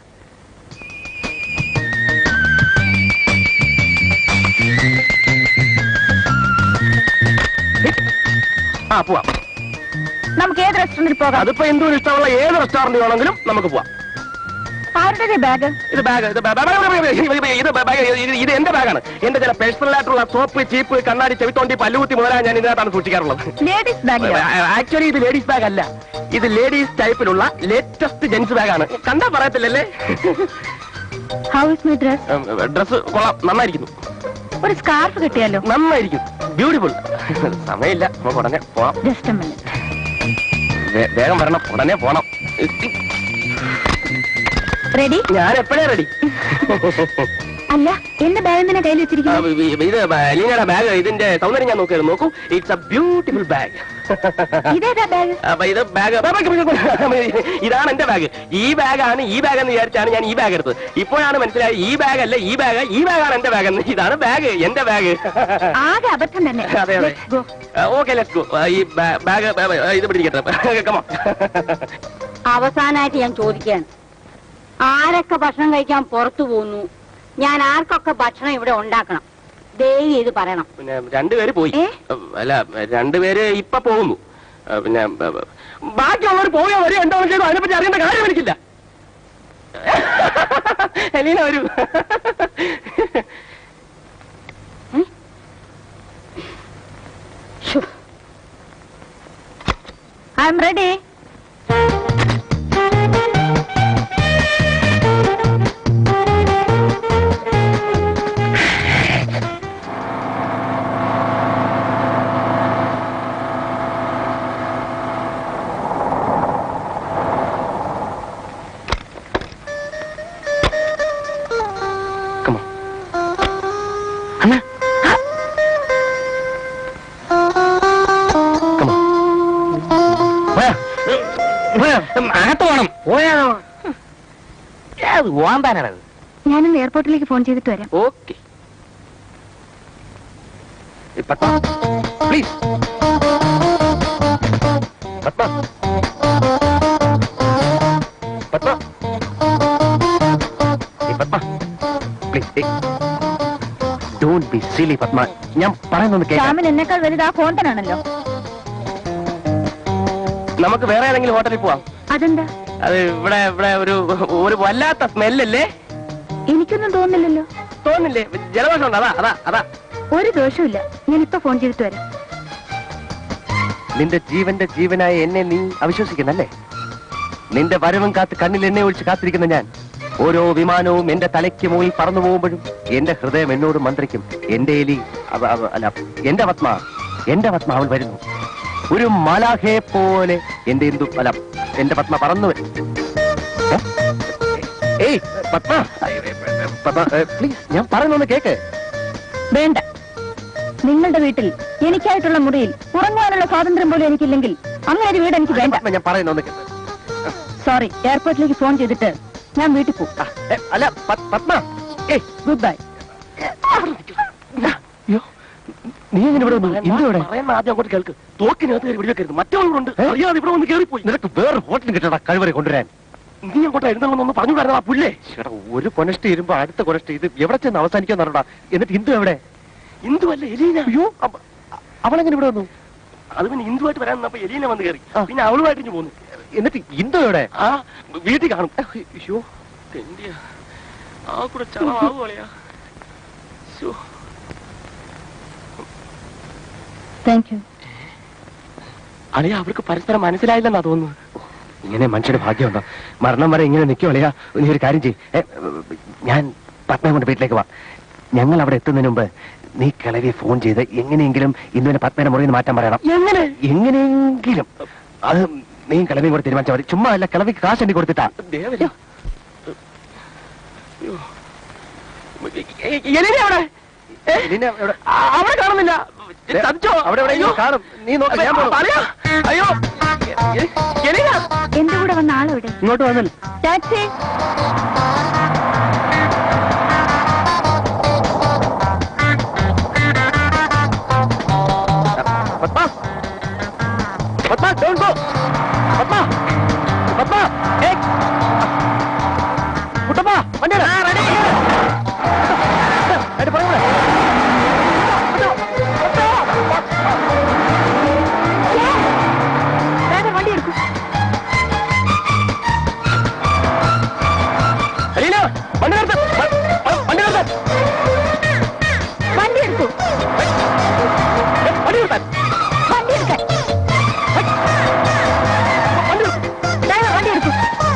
പോവാം. നമുക്ക് ഏത് റെസ്റ്റോറന്റിൽ പോകാം? അതിപ്പോ എന്തോ ഇഷ്ടമുള്ള ഏത് റെസ്റ്റോറന്റ് വേണമെങ്കിലും നമുക്ക് പോവാം. ആരുടെ ബാഗ്? ഇത് എന്റെ ബാഗാണ്. എന്റെ ചില പേഴ്സണൽ ആയിട്ടുള്ള സോപ്പ്, ചീപ്പ്, കണ്ണാടി, ചെവിത്തോണ്ടി, പല്ലുകുത്തി മുതലാണ് ഞാൻ ഇതിനകത്താണ് സൂക്ഷിക്കാറുള്ളത്. Ladies bag? ആക്ച്വലി ഇത് ലേഡീസ് ബാഗ് അല്ല, ഇത് ലേഡീസ് ടൈപ്പിലുള്ള ലേറ്റസ്റ്റ് ജെന്റ്സ് ബാഗാണ്. കണ്ടാ പറയത്തില്ലല്ലേ? How is my dress? Dress കൊള്ളാം, നന്നായിരിക്കുന്നു. ഒരു സ്കാർഫ് കിട്ടിയാലോ? നന്നായിരിക്കും, ബ്യൂട്ടിഫുൾ. സമയമില്ല, നമുക്ക് ഉടനെ പോവാം. Just a minute. വേഗം വരണം, ഉടനെ പോണം. റെഡി? ഞാൻ എപ്പോഴേ റെഡി. അല്ല, എന്റെ ബാഗ് എന്തിനാ കയ്യിൽ വെച്ചിരിക്കുന്നു? ഇത് ലീനയുടെ ബാഗ്. ഇതിന്റെ സൗന്ദര്യം ഞാൻ നോക്കിയായിരുന്നു. നോക്കൂ, ഇറ്റ്സ് എ ബ്യൂട്ടിഫുൾ ബാഗ്. ഇതേതാ ബാഗ്? ഇത് ബാഗ്, ഇതാണ് എന്റെ ബാഗ്. ഈ ബാഗാണ്, ഈ ബാഗ് എന്ന് വിചാരിച്ചാണ് ഞാൻ ഈ ബാഗ് എടുത്തത്. ഇപ്പോഴാണ് മനസ്സിലായി ഈ ബാഗ് അല്ല, ഈ ബാഗാണ് എന്റെ ബാഗ് എന്ന്. ഇതാണ് ബാഗ്, എന്റെ ബാഗ്. ആകെ അബദ്ധം തന്നെ. അതെ അതെ, ഓക്കെ, ലെറ്റ്സ് ഗോ. ഈ ബാഗ് ഇത് പിടിക്കട്ടെ. കമോൺ. അവസാനമായിട്ട് ഞാൻ ചോദിക്കുകയാണ്, ആരൊക്കെ ഭക്ഷണം കഴിക്കാൻ പുറത്തു പോകുന്നു? ഞാൻ ആർക്കൊക്കെ ഭക്ഷണം ഇവിടെ ഉണ്ടാക്കണം? ദയവ് ചെയ്ത് പറയണം. പിന്നെ 2 പേര് പോയി. അല്ല, 2 പേര് ഇപ്പൊ പോകുന്നു. പിന്നെ ബാക്കിയുള്ളവർ പോയോ വരെയോ ഉണ്ടോ ചെയ്തോ അതിനെപ്പറ്റി അറിയേണ്ട കാര്യം എനിക്കില്ല. എലീന വരൂ. I'm ready. അകത്ത് വേണം. പോയാണോ ഓന്താനത്? ഞാനൊന്ന് എയർപോർട്ടിലേക്ക് ഫോൺ ചെയ്തിട്ട് വരാം. Okay please. Padma Padma Padma please don't be silly Padma. ഞാൻ പറയുന്നത് കേൾക്കാം. ശ്യാമിന് എന്നെക്കാൾ വലുത് ആ ഫോൺ തന്നെയാണല്ലോ. നമുക്ക് വേറെ ഏതെങ്കിലും ഹോട്ടലിൽ പോവാം. അതെന്താ? അത് ഇവിടെ ഇവിടെ ഒരു വല്ലാത്ത സ്മെല്ലല്ലേ? എനിക്കൊന്നും തോന്നുന്നില്ലല്ലോ. തോന്നില്ലേ? ജലദോഷം ഉണ്ട്. അതാ അതാ അതാ. ഒരു ദോഷമില്ല. ഞാനിപ്പോ ഫോൺ ചെയ്തിട്ട് വരാം. നിന്റെ ജീവന്റെ ജീവനായ എന്നെ നീ അവിശ്വസിക്കുന്നല്ലേ? നിന്റെ വരവും കാത്ത് കണ്ണിൽ എന്നെ ഒഴിച്ച് കാത്തിരിക്കുന്ന ഞാൻ ഓരോ വിമാനവും എന്റെ തലയ്ക്ക് മുകളിൽ പറന്നു പോകുമ്പോഴും എന്റെ ഹൃദയം എന്നോട് മന്ത്രിക്കും. എന്റെ എലി അല്ല എന്റെ പത്മ അവൾ വരുന്നു. ഒരു മലാഖെ പോലെ എന്റെ ഇന്ദു അല്ല എന്റെ പത്മ പറന്നു വരും. ഏയ് പത്മ പത്മ പ്ലീസ്, ഞാൻ പറയുന്നൊന്ന് കേക്ക്. വേണ്ട. നിങ്ങളുടെ വീട്ടിൽ എനിക്കായിട്ടുള്ള മുറിയിൽ ഉറങ്ങുവാനുള്ള സ്വാതന്ത്ര്യം പോലും എനിക്കില്ലെങ്കിൽ അങ്ങനെ ഒരു വീട് എനിക്ക് വേണ്ട. ഞാൻ പറയുന്നൊന്ന് കേക്ക്. സോറി, എയർപോർട്ടിലേക്ക് ഫോൺ ചെയ്തിട്ട് ഞാൻ വീട്ടിൽ പോകും. അല്ല പത്മ ഏയ് ഗുഡ് ബൈ. നീ എങ്ങനെ ഇവിടെ വന്നു? ഇന്ത്യയുടെ ആദ്യം അങ്ങോട്ട് കേൾക്ക്. തോക്കിനകത്ത് കയറി വെടിവെക്കരുത്. മറ്റവളുണ്ട് അറിയാതെ ഇവിടെ വന്ന് കയറിപ്പോയി. നിനക്ക് വേറെ ഹോട്ടലിൽ കിട്ടണം കഴിവറെ കൊണ്ടുവരാൻ. നീ അങ്ങോട്ട് എഴുന്നള്ളൊന്ന് പറഞ്ഞു തരണം. പുല്ലേ ഒരു കൊനഷ്ടി ഇരുമ്പോ അടുത്ത കൊനഷ്ടി ഇത് എവിടെ ചെന്ന് അവസാനിക്കാൻ പറഞ്ഞാ. എന്നിട്ട് ഇന്ദു എവിടെ? ഇന്ദു അല്ല എലീന. അയ്യോ അവളെങ്ങനെ ഇവിടെ വന്നു? അത് പിന്നെ ഇന്ദുവായിട്ട് വരാൻ നിന്നപ്പോ എലീന വന്ന് കയറി. പിന്നെ അവളുമായിട്ട് ഇഞ്ഞു പോന്നു. എന്നിട്ട് ഇന്ദു എവിടെ? ആ വീട്ടിൽ കാണും. അയ്യോ ആ കൂടെ ചളവാകുവളയാ. Thank you. അളിയ അവർക്ക് പരസ്പരം മനസ്സിലായില്ലെന്നാ തോന്നുന്നു. ഇങ്ങനെ മനുഷ്യന്റെ ഭാഗ്യമുണ്ടോ? മരണം വരെ ഇങ്ങനെ നിൽക്കും അളിയ. നീ ഒരു കാര്യം ചെയ്യ്. ഞാൻ പത്മയെ കൊണ്ട് വീട്ടിലേക്ക് വാ. ഞങ്ങൾ അവിടെ എത്തുന്നതിന് മുമ്പ് നീ കിളവിയെ ഫോൺ ചെയ്ത് എങ്ങനെയെങ്കിലും ഇന്നുവിനെ പത്മയുടെ മുറിയിൽ നിന്ന് മാറ്റാൻ പറയണം. എങ്ങനെയെങ്കിലും അത് നീ കിളവിയും കൂടെ തീരുമാനിച്ചാൽ മതി. ചുമ്മാ അല്ല, കിളവിക്ക് കാശ് എണ്ണി കൊടുത്തിട്ടാ. അവിടെ കാണുന്നില്ല. അവിടെ കാണും. നീ നോക്കാം. അയ്യോ എന്റെ കൂടെ വന്ന ആളെവിടെ? ഇങ്ങോട്ട് വന്നില്ല. Taxi. Padma Padma don't go. Padma Padma Kuttappa വണ്ടി റെഡി. പറയൂടെ വണ്ടി എടുക്കും. വണ്ടി നിർത്ത. വണ്ടി നിർത്താൻ. വണ്ടി എടുക്കൂ. വണ്ടി നിർത്താൻ. വണ്ടി എടുക്കാൻ. വണ്ടി എടുക്കൂ.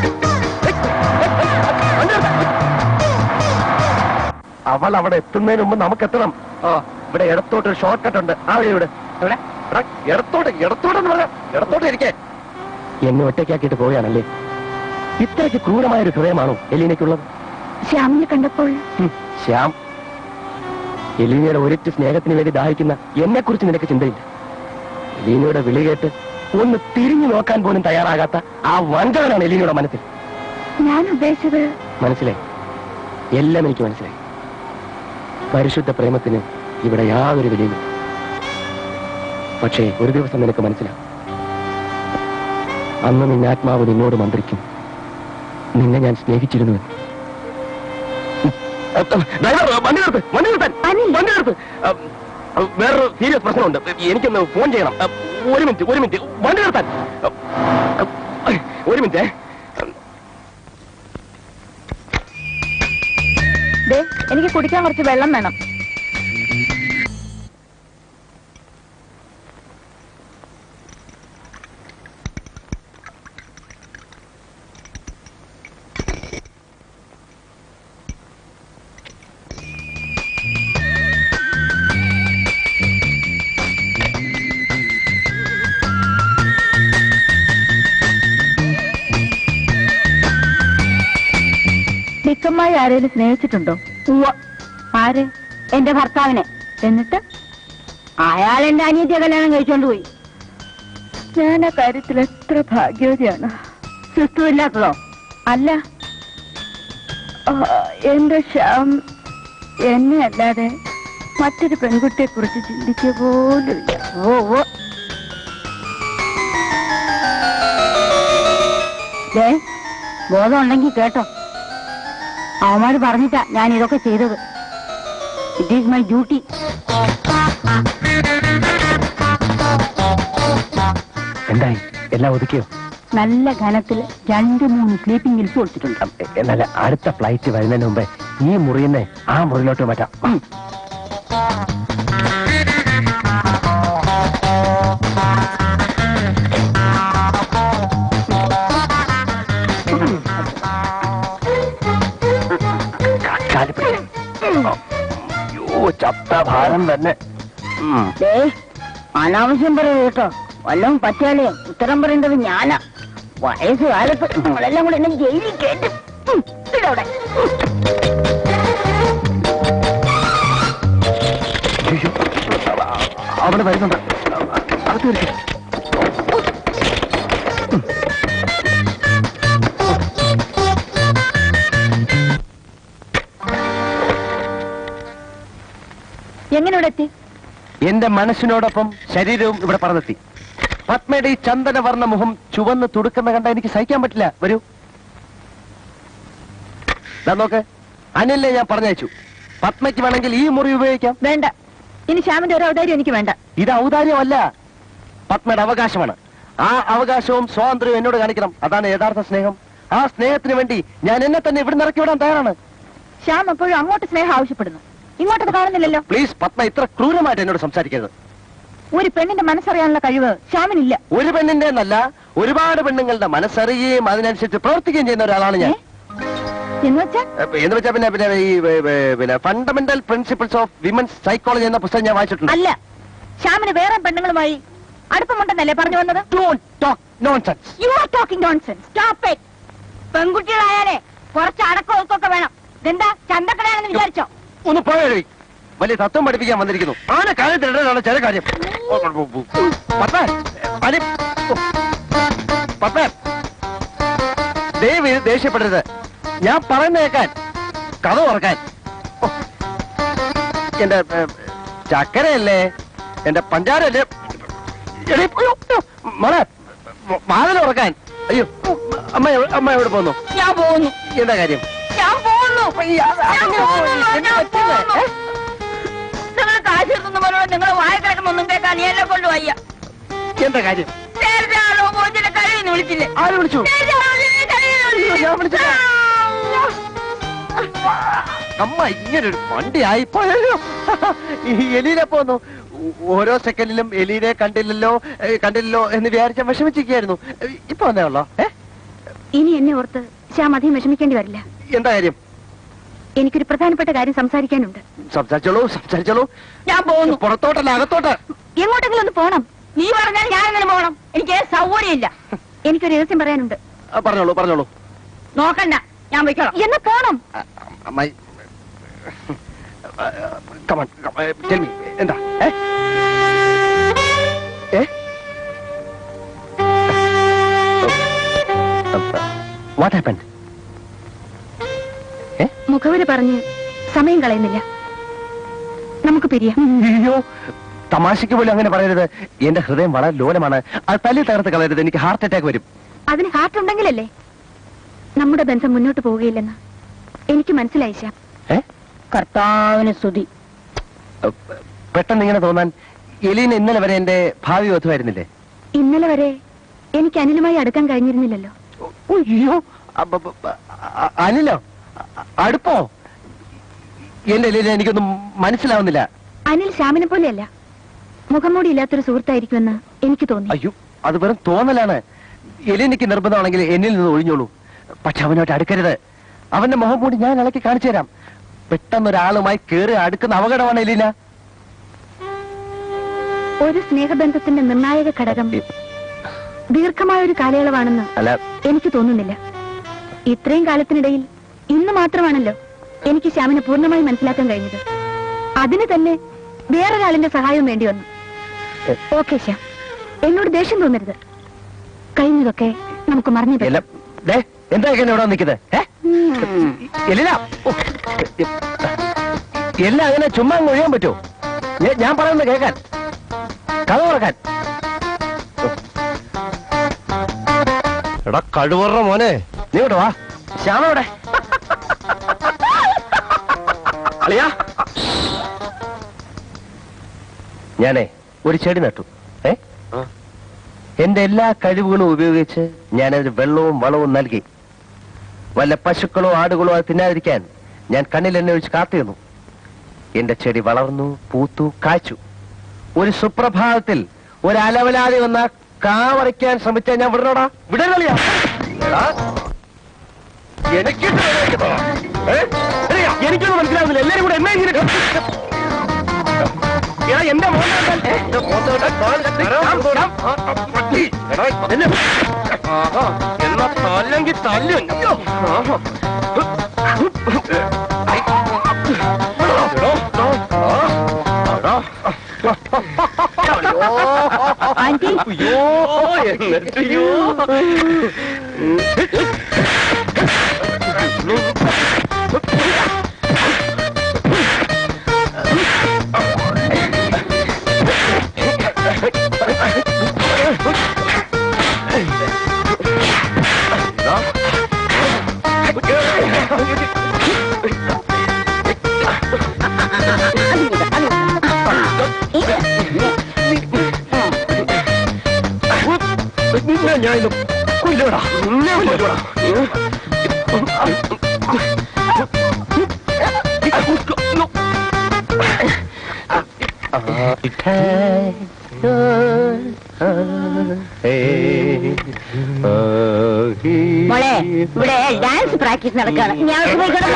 അവൾ അവിടെ എത്തുന്നതിന് മുമ്പ് നമുക്ക് എത്തണം. ഇവിടെ ഇടത്തോട്ട് ഒരു ഷോർട്ട് കട്ട് ഉണ്ട്. ആ ഇവിടെ ഇടത്തോട്ടെന്ന് പറയാം. ഇടത്തോട്ട് ഇരിക്കേ. എന്നെ ഒറ്റയ്ക്കാക്കിയിട്ട് പോവുകയാണല്ലേ? ഇത്രയ്ക്ക് ക്രൂരമായൊരു ഹൃദയമാണോ എലീനയ്ക്കുള്ളത്? ശ്യാമിനെ കണ്ടപ്പോൾ ശ്യാം, എലീനയുടെ ഒരിറ്റ് സ്നേഹത്തിന് വേണ്ടി ദാഹിക്കുന്ന എന്നെ കുറിച്ച് നിനക്ക് ചിന്തയില്ല. എലീനയുടെ വിളി കേട്ട് ഒന്ന് തിരിഞ്ഞു നോക്കാൻ പോലും തയ്യാറാകാത്ത ആ വഞ്ചകനാണ് എലീനയുടെ മനസ്സിൽ. ഞാൻ ഉദ്ദേശിച്ചത് മനസ്സിലായി. എല്ലാം എനിക്ക് മനസ്സിലായി. പരിശുദ്ധ പ്രേമത്തിന് ഇവിടെ യാതൊരു വിലയും. പക്ഷേ ഒരു ദിവസം നിനക്ക് മനസ്സിലാവും. അന്ന് നിന്റെ ആത്മാവ് നിന്നോട് മന്ത്രിക്കും, നിന്നെ ഞാൻ സ്നേഹിച്ചിരുന്നുവെന്ന്. വേറൊരു സീരിയസ് പ്രശ്നമുണ്ട്. എനിക്കൊന്ന് ഫോൺ ചെയ്യണം. ഒരു മിനിറ്റ് വണ്ടി നിർത്താൻ. ഒരു മിനിറ്റ്. എനിക്ക് കുടിക്കാൻ കുറച്ച് വെള്ളം വേണം. ിക്കമ്മായി ആരെയും സ്നേഹിച്ചിട്ടുണ്ടോ? ആര്? എന്റെ ഭർത്താവിനെ. എന്നിട്ട് അയാൾ എന്റെ അനിയത്തിയെ കല്യാണം കഴിച്ചോണ്ട് പോയി. ഞാൻ ആ കാര്യത്തിൽ എത്ര ഭാഗ്യവതിയാണ്. ചുറ്റുമില്ലാത്തതോ? അല്ല, എന്റെ ശ്യാം എന്നെ അല്ലാതെ മറ്റൊരു പെൺകുട്ടിയെ കുറിച്ച് ചിന്തിക്കുക പോലുമില്ല. ബോധം ഉണ്ടെങ്കിൽ കേട്ടോ, അവന്മാര് പറഞ്ഞിട്ടാ ഞാൻ ഇതൊക്കെ ചെയ്തത്. It is my duty. എന്തായി? എല്ലാം ഒതുക്കിയോ? നല്ല ഘനത്തില് 2-3 സ്ലീപ്പിംഗ് ഗിൽസ് കൊടുത്തിട്ടുണ്ട്. എന്നാൽ അടുത്ത ഫ്ലൈറ്റ് വരുന്നതിന് മുമ്പേ ഈ മുറിയെന്ന് ആ മുറിയിലോട്ട് മാറ്റാം. ചത്ത ഭാരം തന്നെ. അനാവശ്യം പറയൂ കേട്ടോ. വല്ലതും പറ്റിയാലേ ഉത്തരം പറയേണ്ടത് ഞാനാ. വയസ്സുകാലത്ത് നിങ്ങളെല്ലാം കൂടെ എന്നെ ജയിലിൽ കേട്ടും. ഇതവിടെ അവിടെ വരുന്നുണ്ട്. അകത്ത് വരിക. എങ്ങനെ ഇവിടെ എത്തി? എന്റെ മനസ്സിനോടൊപ്പം ശരീരവും ഇവിടെ പറന്നെത്തി. പത്മയുടെ ഈ ചന്ദനവർണ്ണ മുഖം ചുവന്ന് തുടുക്കുന്ന കണ്ട എനിക്ക് സഹിക്കാൻ പറ്റില്ല. വരൂ, നോക്ക്. അനിലെ ഞാൻ പറഞ്ഞയച്ചു. പത്മയ്ക്ക് വേണമെങ്കിൽ ഈ മുറി ഉപയോഗിക്കാം. വേണ്ട, ഇനി ശ്യാമിന്റെ ഒരു ഔദാര്യം എനിക്ക് വേണ്ട. ഇത് ഔദാര്യമല്ല, പത്മയുടെ അവകാശമാണ്. ആ അവകാശവും സ്വാതന്ത്ര്യവും എന്നോട് കാണിക്കണം. അതാണ് യഥാർത്ഥ സ്നേഹം. ആ സ്നേഹത്തിന് വേണ്ടി ഞാൻ എന്നെ തന്നെ ഇവിടെ ഇറക്കി വിടാൻ തയ്യാറാണ്. ശ്യാം എപ്പോഴും അങ്ങോട്ട് സ്നേഹം ആവശ്യപ്പെടുന്നു, ഇങ്ങോട്ടത് കാണുന്നില്ലല്ലോ. പ്ലീസ് പത്മ, ഇത്ര ക്രൂരമായിട്ട് എന്നോട് സംസാരിക്കരുത്. ഒരു പെണ്ണിന്റെ മനസ്സറിയാനുള്ള കഴിവ് ശ്യാമിനില്ല. ഒരു പെണ്ണിന്റെ എന്നല്ല, ഒരുപാട് പെണ്ണുങ്ങളുടെ മനസ്സറിയുകയും അതിനനുസരിച്ച് പ്രവർത്തിക്കുകയും ചെയ്യുന്ന ഒരാളാണ് ഞാൻ. എന്ന് വെച്ചാ പിന്നെ fundamental principles of women's psychology എന്ന പുസ്തകം ഞാൻ വായിച്ചിട്ടുണ്ട്. അല്ല, ശ്യാമിന് വേറെ പെണ്ണുങ്ങളുമായി അടുപ്പമുണ്ടെന്നല്ലേ പറഞ്ഞു വന്നത്? You are talking nonsense. Stop it. പെൺകുട്ടികളായാലേ കുറച്ച് അടക്കം ഒതുക്കൊക്കെ വേണം. ഇതെന്താ ചന്തക്കടയാണെന്ന് വിചാരിച്ചോ? ഒന്ന് പോയി വലിയ തത്വം പഠിപ്പിക്കാൻ വന്നിരിക്കുന്നു. ആന കാര്യത്തിലാണ് ചില കാര്യം. ദയവ് ദേഷ്യപ്പെടരുത്. ഞാൻ പറയുന്ന കേൾക്കാൻ, കഥ ഓർക്കാൻ. എന്റെ ചക്കരയല്ലേ, എന്റെ പഞ്ചാരല്ലേ, മോളെ വാതിൽ ഉറക്കാൻ. അയ്യോ, അമ്മ എവിടെ പോകുന്നു? ഞാൻ പോകുന്നു. എന്താ കാര്യം? ഞാൻ പോകുന്നു. നിങ്ങൾ കാശെടുത്തുന്ന പോലെ നിങ്ങൾ വായ കിടക്കുന്നൊന്നും കേൾക്കാൻ നീ എന്നെ കൊണ്ട് വയ്യ. എന്താ കാര്യം? നേരത്തെ ആളോ പോയിച്ചിട്ട് കഴിയുന്നു വിളിച്ചില്ലേ? ആര് വിളിച്ചു? ഞാൻ വിളിച്ചില്ല. അമ്മ ഇങ്ങനൊരു വണ്ടി ആയിപ്പോയോ? ഈ എലീനെ പോന്നു. ഓരോ സെക്കൻഡിലും എലീനെ കണ്ടില്ലല്ലോ എന്ന് വിചാരിച്ച വിഷമിച്ചിരിക്കുകയായിരുന്നു. ഇപ്പൊ വന്നേ ഉള്ളോ? ഇനി എന്നെ ഓർത്ത് ശ്യാം അധികം വിഷമിക്കേണ്ടി വരില്ല. എന്താ കാര്യം? എനിക്കൊരു പ്രധാനപ്പെട്ട കാര്യം സംസാരിക്കാനുണ്ട്. സംസാരിച്ചോളൂ. ഞാൻ പോകുന്നു. പുറത്തോട്ടല്ല, അകത്തോട്ട്. എങ്ങോട്ടെങ്കിലും ഒന്ന് പോണം. നീ പറഞ്ഞാൽ ഞാൻ എങ്ങനെ പോകണം? എനിക്ക് സൗകര്യമില്ല. എനിക്കൊരു രഹസ്യം പറയാനുണ്ട്. പറഞ്ഞോളൂ. നോക്കണ്ട, ഞാൻ പോയിക്കോളാം. എന്നാ പോണം. എന്താ? What happened? മുഖവര് പറഞ്ഞ് സമയം കളയുന്നില്ല. നമുക്ക് പിരിയാം. അയ്യോ, തമാശയ്ക്ക് പോലും അങ്ങനെ പറയരുത്. എന്റെ ഹൃദയം വളരെ ലോലമാണ്. അത് തല്ലി തകർത്ത് കളയരുത്. എനിക്ക് ഹാർട്ട് അറ്റാക്ക് വരും. അതിന് ഹാർട്ട് ഉണ്ടെങ്കിലല്ലേ നമ്മുടെ ബന്ധം മുന്നോട്ട് പോവുകയില്ലെന്ന് എനിക്ക് മനസ്സിലായി. ശ്യാം, കർത്താവിന് സ്തുതി. പെട്ടെന്ന് ഇങ്ങനെ തോന്നാൻ എലീന ഇന്നലെ വരെ എന്റെ ഭാവി വധുവായിരുന്നില്ലേ? ഇന്നലെ വരെ എനിക്ക് അനിലുമായി അടുക്കാൻ കഴിഞ്ഞിരുന്നില്ലല്ലോ. അയ്യോ, അനിലോ? അടുപ്പോ? എന്റെ ലീല എനിക്കൊന്നും മനസ്സിലാവുന്നില്ല. അനിൽ ശ്യാമിനെ പോലെയല്ല, മുഖംമൂടി ഇല്ലാത്തൊരു സുഹൃത്തായിരിക്കുമെന്ന് എനിക്ക് തോന്നി. അയ്യോ, അത് വെറും തോന്നലാണ്. എലിനിക്ക് നിർബന്ധമാണെങ്കിൽ എന്നിൽ നിന്ന് ഒഴിഞ്ഞോളൂ. പക്ഷെ അവനോട്ട് അടുക്കരുത്. അവന്റെ മുഖം മൂടി ഞാൻ ഇളക്കി കാണിച്ചു തരാം. പെട്ടെന്നൊരാളുമായി കേറി അടുക്കുന്ന അപകടമാണ് എലീന. ഒരു സ്നേഹബന്ധത്തിന്റെ നിർണായക ഘടകം ദീർഘമായ ഒരു കാലയളവാണെന്ന് എനിക്ക് തോന്നുന്നില്ല. ഇത്രയും കാലത്തിനിടയിൽ ഇന്ന് മാത്രമാണല്ലോ എനിക്ക് ശ്യാമിനെ പൂർണ്ണമായി മനസ്സിലാക്കാൻ കഴിഞ്ഞത്. അതിന് തന്നെ വേറൊരാളിന്റെ സഹായം വേണ്ടി വന്നു. ഓക്കെ ശ്യാം, എന്നോട് ദേഷ്യം തോന്നരുത്. കഴിഞ്ഞതൊക്കെ നമുക്ക് മറന്നു. എന്താ ഇവിടെ നിൽക്കുന്നത്? എല്ലാം അങ്ങനെ ചുമ്മാ ഒഴിയാൻ പറ്റുമോ? ഞാൻ പറയുന്നത് കേൾക്കാൻ, കഥ തുറക്കാൻ. എടാ കഴിവറ മോനെ, നീ ഇവിടെ വാ. ശ്യാമവിടെ ഞാനേ ഒരു ചെടി നട്ടു. എന്റെ എല്ലാ കഴിവുകളും ഉപയോഗിച്ച് ഞാനതിന് വെള്ളവും വളവും നൽകി. വല്ല പശുക്കളോ ആടുകളോ അത് തിന്നാതിരിക്കാൻ ഞാൻ കണ്ണിൽ എന്നെ ഒഴിച്ച് കാത്തിരുന്നു. എന്റെ ചെടി വളർന്നു, പൂത്തു, കാച്ചു. ഒരു സുപ്രഭാതത്തിൽ ഒരു അലവലാതി വന്ന കാവറിക്കാൻ ശ്രമിച്ചാൽ ഞാൻ വിടണോടാ? വിടലിയാ? എനിക്കൊന്നും മനസ്സിലാവുന്നില്ല. എല്ലാരും കൂടെ എന്നെ ഇങ്ങനെ എന്റെ എന്നാ തല്ലെങ്കിൽ തല്ലു. ഞാൻ ഇന്ന് കൊല്ലോടാ. മോളെ, ഇവിടെ ഡാൻസ് പ്രാക്ടീസ് നടക്കാണ്. ഞാൻ പോയി കിടന്നു.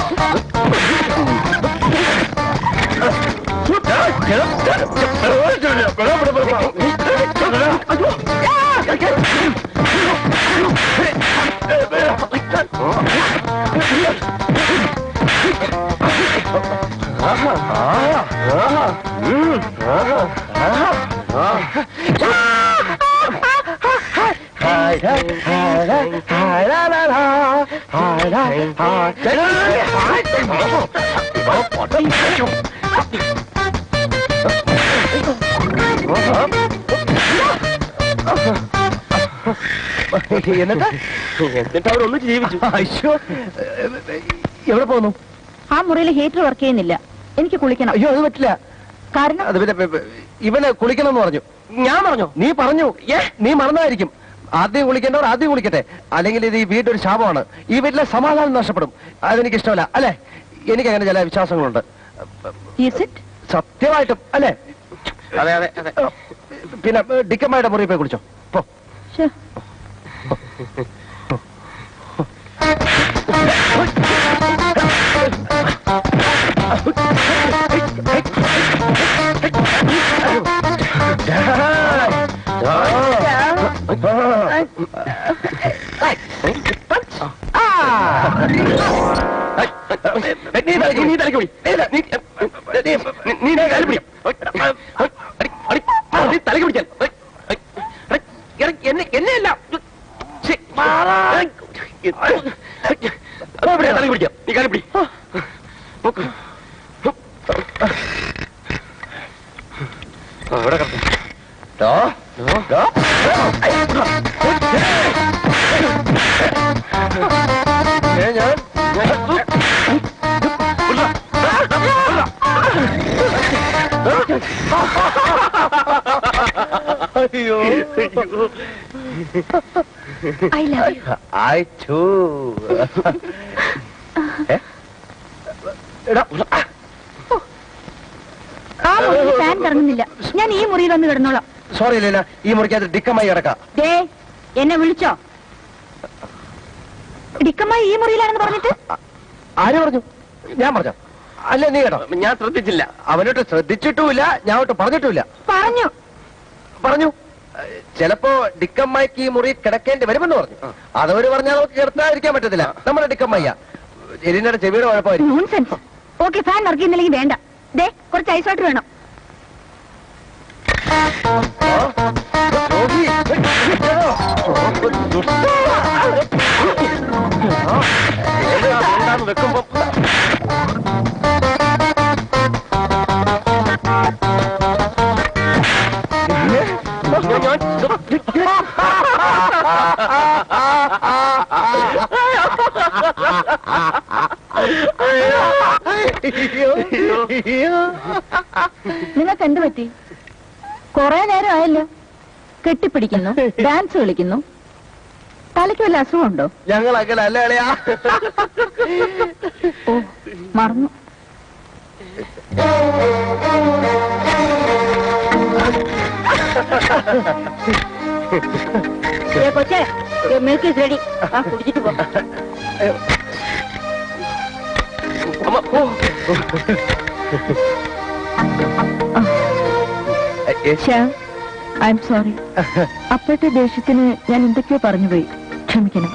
എന്നിട്ട് അവരൊന്നും ജീവിച്ചു. അയ്യോ, എവിടെ പോകുന്നു? ആ മുറിയിൽ ഹീറ്റർ വർക്ക് ചെയ്യുന്നില്ല. എനിക്ക് കുളിക്കണം. അയ്യോ, അത് പറ്റില്ല. കാരണം അത് പിന്നെ ഇവന് കുളിക്കണം എന്ന് പറഞ്ഞു. ഞാൻ പറഞ്ഞു? നീ പറഞ്ഞു. നീ മറന്നായിരിക്കും. ആദ്യം കുളിക്കേണ്ടവർ ആദ്യം കുളിക്കട്ടെ, അല്ലെങ്കിൽ ഇത് ഈ വീട്ടൊരു ശാപമാണ്. ഈ വീട്ടിലെ സമാധാനം നഷ്ടപ്പെടും. അതെനിക്ക് ഇഷ്ടമല്ല. അല്ലെ? എനിക്കങ്ങനെ ചില വിശ്വാസങ്ങളുണ്ട്. സത്യമായിട്ടും അല്ലേ? അതെ അതെ അതെ. പിന്നെ ഡിക്കമ്മയുടെ മുറി പോയി കുളിച്ചോ. പോ. എന്നെയല്ല തലക്ക് പിടിക്കാം. നീ കാലി പിടി. ഇവിടെ അയ്യോ, I love you. I too. ആ മുറിയിൽ ഫാൻ കറങ്ങുന്നില്ല. ഞാൻ ഈ മുറിയിൽ വന്ന് കിടന്നോളാം. സോറി ലീന, ഈ മുറിക്കകത്ത് ഡിക്കമായി കിടക്കാം. ദേ, എന്നെ വിളിച്ചോ? ഡിക്കമായി ഈ മുറിയിലാണെന്ന് പറഞ്ഞിട്ട് ആര് പറഞ്ഞു? ഞാൻ പറഞ്ഞോ? അല്ല നീ കേട്ടോ, ഞാൻ ശ്രദ്ധിച്ചില്ല. അവനോട്ട് ശ്രദ്ധിച്ചിട്ടുമില്ല, ഞാൻ ഒട്ട് പറഞ്ഞിട്ടുമില്ല. പറഞ്ഞു ചിലപ്പോ ഡിക്കമ്മയ്ക്ക് ഈ മുറി കിടക്കേണ്ടി വരുമെന്ന് പറഞ്ഞു. അതവര് പറഞ്ഞാൽ നമുക്ക് കിടത്താതിരിക്കാൻ പറ്റത്തില്ല. നമ്മുടെ ഡിക്കമ്മയ്യ എലിനയുടെ ചെവിയുടെ കുഴപ്പമായിരിക്കും. നോൺസെൻസ്. ഓക്കെ, ഫാൻ വർക്കിന്നില്ലെങ്കിൽ വേണ്ട. ദേ, കുറച്ച് ഐസ് വാട്ടർ വേണം. വെക്കുമ്പോ നിങ്ങൾക്ക് എന്ത് പറ്റി? കുറെ നേരം ആയല്ലോ. കെട്ടിപ്പിടിക്കുന്നു, ഡാൻസ് കളിക്കുന്നു. തലയ്ക്ക് വല്ല അസുഖമുണ്ടോ? ഞങ്ങൾ അങ്ങനെ അല്ല അളയാ. ഓ, മറന്നു. കൊച്ചേ, മിൽക്ക് ഇസ് റെഡി. ആ, കുടിച്ചിട്ട് പോ. I'm sorry. അപ്പോഴത്തെ ദേഷ്യത്തിന് ഞാൻ എന്തൊക്കെയോ പറഞ്ഞുപോയി. ക്ഷമിക്കണം.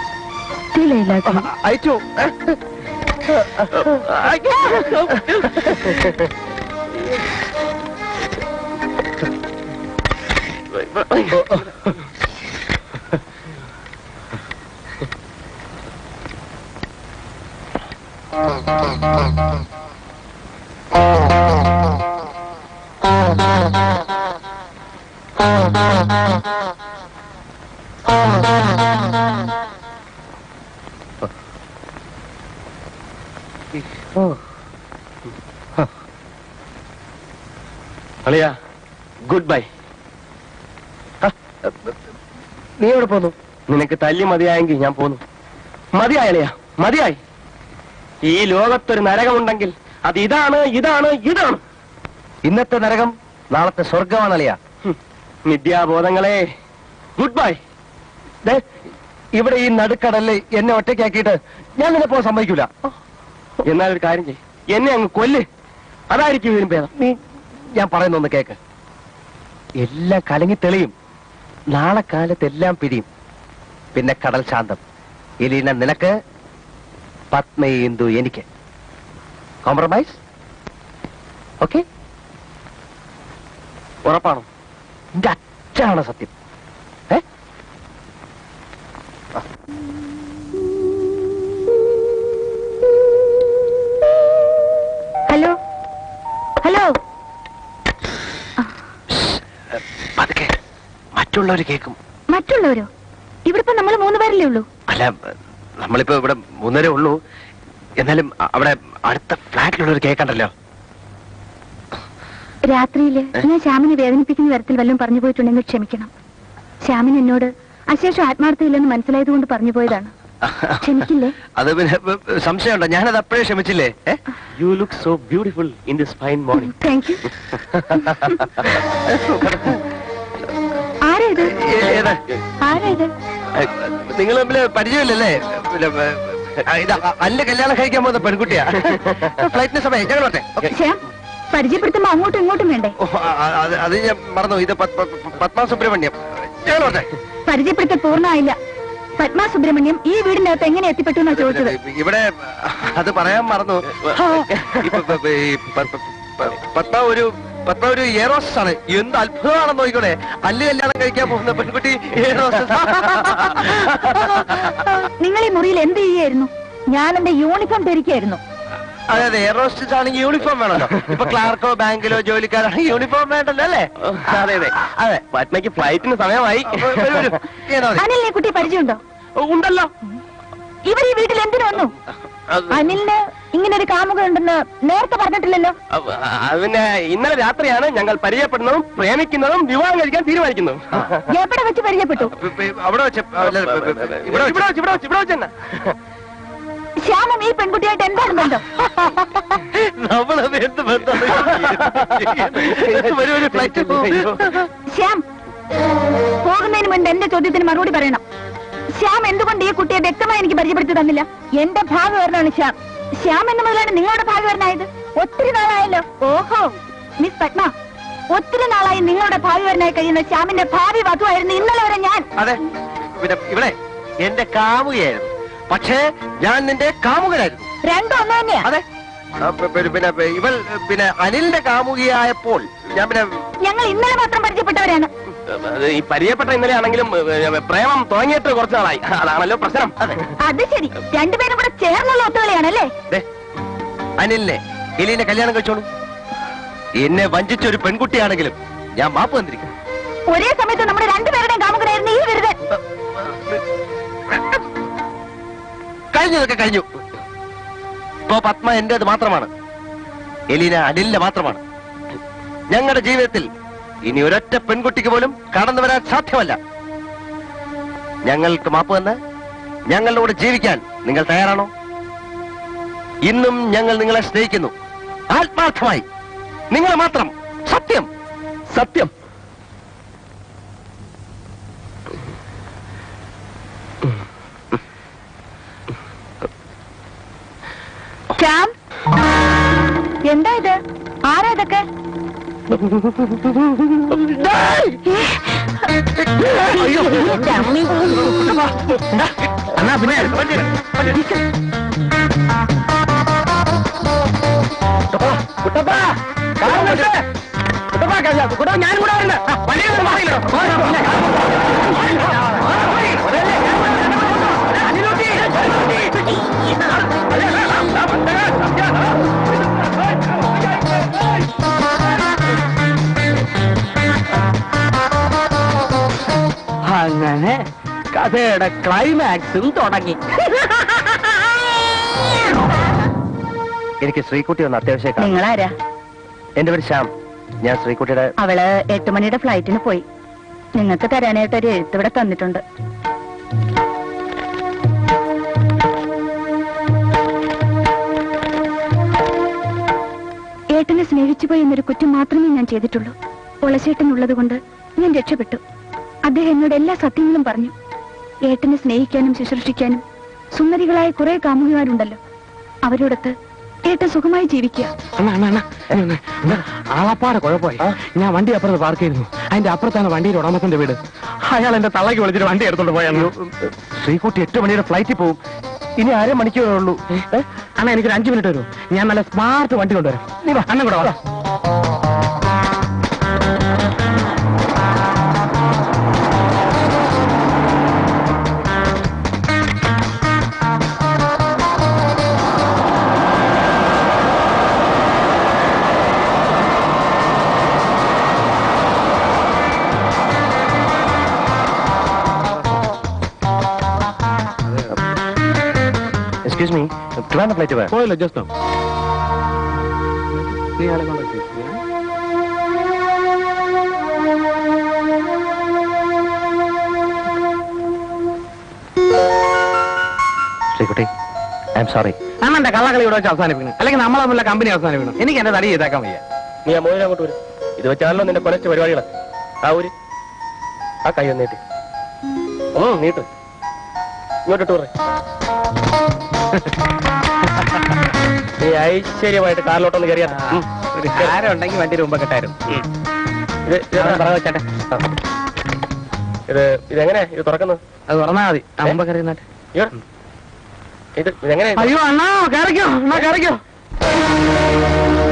അയച്ചു. അളിയ, ഗുഡ് ബൈ. നീ എവിടെ പോന്നു? നിനക്ക് തല്ലി മതിയായെങ്കിൽ ഞാൻ പോന്നു. മതിയായി അളിയ, മതിയായി. ഈ ലോകത്തൊരു നരകമുണ്ടെങ്കിൽ അത് ഇതാണ്, ഇതാണ്, ഇതാണ്. ഇന്നത്തെ നരകം നാളത്തെ സ്വർഗമാണ് അളിയ. നിത്യാബോധങ്ങളെ, ഗുഡ് ബൈ. ഇവിടെ ഈ നടുക്കടലിൽ എന്നെ ഒറ്റയ്ക്കാക്കിയിട്ട് ഞാൻ നിന്നെ പോകാൻ സമ്മതിക്കൂല. എന്നാൽ ഒരു കാര്യം ചെയ്യ്, എന്നെ അങ്ങ് കൊല്ല്. അതായിരിക്കും ഇതിനും ഭേദം. നീ ഞാൻ പറയുന്നൊന്ന് കേക്ക്. എല്ലാം കലങ്ങി തെളിയും. നാളെ കാലത്ത് എല്ലാം പിരിയും. പിന്നെ കടൽ ശാന്തം. എലീന നിനക്ക്, പത്മയേന്ദു എനിക്ക്. കോംപ്രമൈസ്? ഓക്കെ? ഉറപ്പാണോ? എന്റെ അച്ഛനാണ് സത്യം. Hello, hello. പതുക്കെ, മറ്റുള്ളവർ കേൾക്കും. മറ്റുള്ളവരോ? ഇവിടെ ഇപ്പൊ നമ്മൾ 3 പേരല്ലേ ഉള്ളൂ. അല്ല, നമ്മളിപ്പോ ഇവിടെ 3 ഉള്ളൂ. എന്നാലും അവിടെ അടുത്ത ഫ്ലാറ്റിലുള്ളവർ കേൾക്കണ്ടല്ലോ. രാത്രിയില് ഞാൻ ശ്യാമിനെ വേദനിപ്പിക്കുന്ന തരത്തിൽ വല്ലതും പറഞ്ഞു പോയിട്ടുണ്ടെങ്കിൽ ക്ഷമിക്കണം. ശ്യാമിന് എന്നോട് അശേഷം ആത്മാർത്ഥയില്ലെന്ന് മനസ്സിലായത് കൊണ്ട് പറഞ്ഞു പോയതാണ്. ക്ഷമിക്കില്ലേ? അത് പിന്നെ സംശയമുണ്ടോ? ഞാനത് അപ്പോഴേ ക്ഷമിച്ചില്ലേ? You look so beautiful in this fine morning. Thank you. ആരേത്? ആരേത്? നിങ്ങൾ തമ്മില് പരിചയമില്ലല്ലേ? അല്ല, കല്യാണം കഴിക്കാൻ പോകുന്ന പെൺകുട്ടിയാ. ഫ്ലൈറ്റിന് സമയം. ഞങ്ങൾ വരട്ടെ. ശ്യാം, പരിചയപ്പെടുത്തുമ്പോ അങ്ങോട്ടും ഇങ്ങോട്ടും വേണ്ടേ? അത് ഞാൻ മറന്നു. ഇത് പത്മ സുബ്രഹ്മണ്യം. ഞങ്ങൾ വരട്ടെ. പരിചയപ്പെടുത്തൽ പൂർണ്ണമായില്ല. പത്മ സുബ്രഹ്മണ്യം ഈ വീടിനകത്ത് എങ്ങനെ എത്തിപ്പെട്ടു എന്നാ ചോദിച്ചത്. ഇവിടെ അത് പറയാൻ മറന്നു. പത്മ ഒരു എയറോസ്റ്റസ് ആണ്. എന്ത് അത്ഭുതമാണെന്ന് നോക്കിക്കോളെ. അല്ല് കല്യാണം കഴിക്കാൻ പോകുന്ന പെൺകുട്ടി എയറോസ്റ്റസ്. നിങ്ങൾ ഈ മുറിയിൽ എന്ത് ചെയ്യായിരുന്നു? ഞാൻ എന്റെ യൂണിഫോം ധരിക്കായിരുന്നു. അതെ അതെ, എയറോസ്റ്റസ് ആണെങ്കിൽ യൂണിഫോം വേണമല്ലോ. ഇപ്പൊ ക്ലാർക്കോ ബാങ്കിലോ ജോലിക്കാരാണെങ്കിൽ യൂണിഫോം വേണ്ടല്ലോ അല്ലേ? അതെ അതെ അതെ. പത്മയ്ക്ക് ഫ്ലൈറ്റിന് സമയമായി. അനിലിനെ കുട്ടി പരിചയമുണ്ടോ? ഉണ്ടല്ലോ. ഇവർ ഈ വീട്ടിൽ എന്തിനു വന്നു? അനിലിന് ഇങ്ങനെ ഒരു കാമുകനുണ്ടെന്ന് നേരത്തെ പറഞ്ഞിട്ടില്ലല്ലോ. പിന്നെ ഇന്നലെ രാത്രിയാണ് ഞങ്ങൾ പരിചയപ്പെടുന്നതും പ്രേമിക്കുന്നതും വിവാഹം കഴിക്കാൻ തീരുമാനിക്കുന്നതും. എവിടെ വെച്ച് പരിചയപ്പെട്ടു? അവിടെ വെച്ച്. ഇവിടെ വെച്ച് തന്നെ. ശ്യാമും ഈ പെൺകുട്ടിയായിട്ട് എന്താണ് ബന്ധം? ശ്യാം, പോകുന്നതിന് മുൻപ് എന്റെ ചോദ്യത്തിന് മറുപടി പറയണം. ശ്യാം എന്തുകൊണ്ട് ഈ കുട്ടിയെ വ്യക്തമായി എനിക്ക് പരിചയപ്പെടുത്തി തന്നില്ല? എന്റെ ഭാഗവരനാണ് ശ്യാം. ശ്യാം എന്ന് മുതലാണ് നിങ്ങളുടെ ഭാഗവരനായത്. ഒത്തിരി നാളായല്ലോ. ഓഹോ, മിസ് പത്മ, ഒത്തിരി നാളായി നിങ്ങളുടെ ഭാഗവരനായി കഴിയുന്ന ശ്യാമിന്റെ ഭാവി വധുവായിരുന്നു ഇന്നലെ വരെ ഞാൻ. അതെ, പിന്നെ ഇവിടെ എന്റെ കാമുകയായിരുന്നു. പക്ഷേ ഞാൻ നിന്റെ കാമുകനായിരുന്നു. രണ്ടും ഒന്ന് തന്നെയാ. അതെ, പിന്നെ ഇവൾ പിന്നെ അനിലിന്റെ കാമുകിയായപ്പോൾ ഞാൻ പിന്നെ ഞങ്ങൾ ഇന്നലെ മാത്രം പരിചയപ്പെട്ടവരാണ്. ഈ പരിചയപ്പെട്ട ഇന്നലെ ആണെങ്കിലും പ്രേമം തുടങ്ങിയിട്ട് കുറച്ച് നാളായി. അതാണല്ലോ പ്രശ്നം. അതെ, അത് ശരി. രണ്ടുപേരും കൂടെ ചേർന്നുള്ള ഒത്തുകളിയാണല്ലേ? അനിലിനെ എലീനെ കല്യാണം കഴിച്ചോളൂ. എന്നെ വഞ്ചിച്ച ഒരു പെൺകുട്ടിയാണെങ്കിലും ഞാൻ മാപ്പ് വന്നിരിക്കും. ഒരേ സമയത്ത് നമ്മുടെ രണ്ടുപേരുടെയും കാമുകനായിരുന്നു ഈ വിരുദ്ധൻ. കഴിഞ്ഞതൊക്കെ കഴിഞ്ഞു. ഇപ്പോ പത്മ എന്റേത് മാത്രമാണ്, എലീന അനിലിന്റെ മാത്രമാണ്. ഞങ്ങളുടെ ജീവിതത്തിൽ ഇനി ഒരൊറ്റ പെൺകുട്ടിക്ക് പോലും കടന്നു വരാൻ സാധ്യമല്ല. ഞങ്ങൾക്ക് മാപ്പ് വന്ന് ഞങ്ങളുടെ കൂടെ ജീവിക്കാൻ നിങ്ങൾ തയ്യാറാണോ? ഇന്നും ഞങ്ങൾ നിങ്ങളെ സ്നേഹിക്കുന്നു, ആത്മാർത്ഥമായി, നിങ്ങളെ മാത്രം. സത്യം, സത്യം. ശ്യാം, എന്താ ഇത്? ആരാ ഇതൊക്കെ? എന്നാ പിന്നെ ഞാനും കൂടെ വരണ്ട. അങ്ങനെ കഥയുടെ ക്ലൈമാക്സും തുടങ്ങി. എനിക്ക് ശ്രീകുട്ടി ഒന്ന് അത്യാവശ്യം. നിങ്ങളാരാ? എന്റെ പേര് ശ്യാം. ഞാൻ ശ്രീകുട്ടിയുടെ. അവള് 8 മണിയുടെ ഫ്ലൈറ്റിന് പോയി. നിങ്ങൾക്ക് തരാനായിട്ട് ഒരു എഴുത്തിവിടെ തന്നിട്ടുണ്ട്. ഏട്ടനെ സ്നേഹിച്ചു പോയി എന്നൊരു കുറ്റം മാത്രമേ ഞാൻ ചെയ്തിട്ടുള്ളൂ. പൊളശേട്ടനുള്ളത് കൊണ്ട് ഞാൻ രക്ഷപ്പെട്ടു. അദ്ദേഹം എന്നോട് എല്ലാ സത്യങ്ങളും പറഞ്ഞു. ഏട്ടനെ സ്നേഹിക്കാനും ശുശ്രൂഷിക്കാനും സുന്ദരികളായ കുറെ കാമുകിമാരുണ്ടല്ലോ, അവരോടൊത്ത് ഏട്ടൻ സുഖമായി ജീവിക്കുക. ആളപ്പാടെ കുഴപ്പമായി. ഞാൻ വണ്ടി അപ്പുറത്ത് പാർക്ക് ചെയ്യുന്നു. അതിന്റെ അപ്പുറത്താണ് വണ്ടിയുടെ ഉടമത്തിന്റെ വീട്. അയാൾ എന്റെ തള്ളക്ക് വിളിച്ചിട്ട് വണ്ടി എടുത്തോണ്ട് പോയായിരുന്നു. ശ്രീകുട്ടി 8 മണിയുടെ ഫ്ലൈറ്റിൽ പോകും. ഇനി 1/2 മണിക്കൂറേ ഉള്ളൂ. അണ്ണാ, എനിക്കൊരു 5 മിനിറ്റ് വരുമോ? ഞാൻ നല്ല സ്മാർട്ട് വണ്ടി കൊണ്ടുവരാം. നീ വാ, അണ്ണൻ കൂടെ വാ. Excuse me, Trivandrum flight where? പോയല്ലോ ജസ്റ്റ് നീ ആളെ കൊണ്ട് ശ്രീകുട്ടി, ഐ എം സോറി. അണ്ണന്റെ കള്ളക്കളി ഇവിടെ വെച്ച് അവസാനിപ്പിക്കണം, അല്ലെങ്കിൽ നമ്മളെ തമ്മിലുള്ള കമ്പനി അവസാനിപ്പിക്കണം. എനിക്ക് എന്റെ തടി ചെയ്തേക്കാൻ വയ്യ. നീ ആ മോനെ അങ്ങോട്ട് വരും. ഇത് വെച്ചാണല്ലോ നിന്റെ കൊലച്ച പരിപാടികൾ. ആ ഒരു ആ കൈ ഒന്ന് നീട്ടി. നീട്ട് ഇങ്ങോട്ടിട്ട് പറ. നീ ഐശ്വര്യമായിട്ട് കാറിലോട്ടൊന്ന് കയറിയാ. ഒരു കാരം ഉണ്ടെങ്കിൽ വണ്ടിയുടെ മുമ്പ് കെട്ടായിരുന്നു. ഇതെങ്ങനെ ഇത് തുറക്കുന്നത്? അത് തുറന്നാ മതി. ആ മുമ്പ് കയറിയുന്നാട്ടെ. ഇതെങ്ങനെ? അയ്യോ അണ്ണാ, കയറിക്കോ, അണ്ണാ കയറിക്കോ.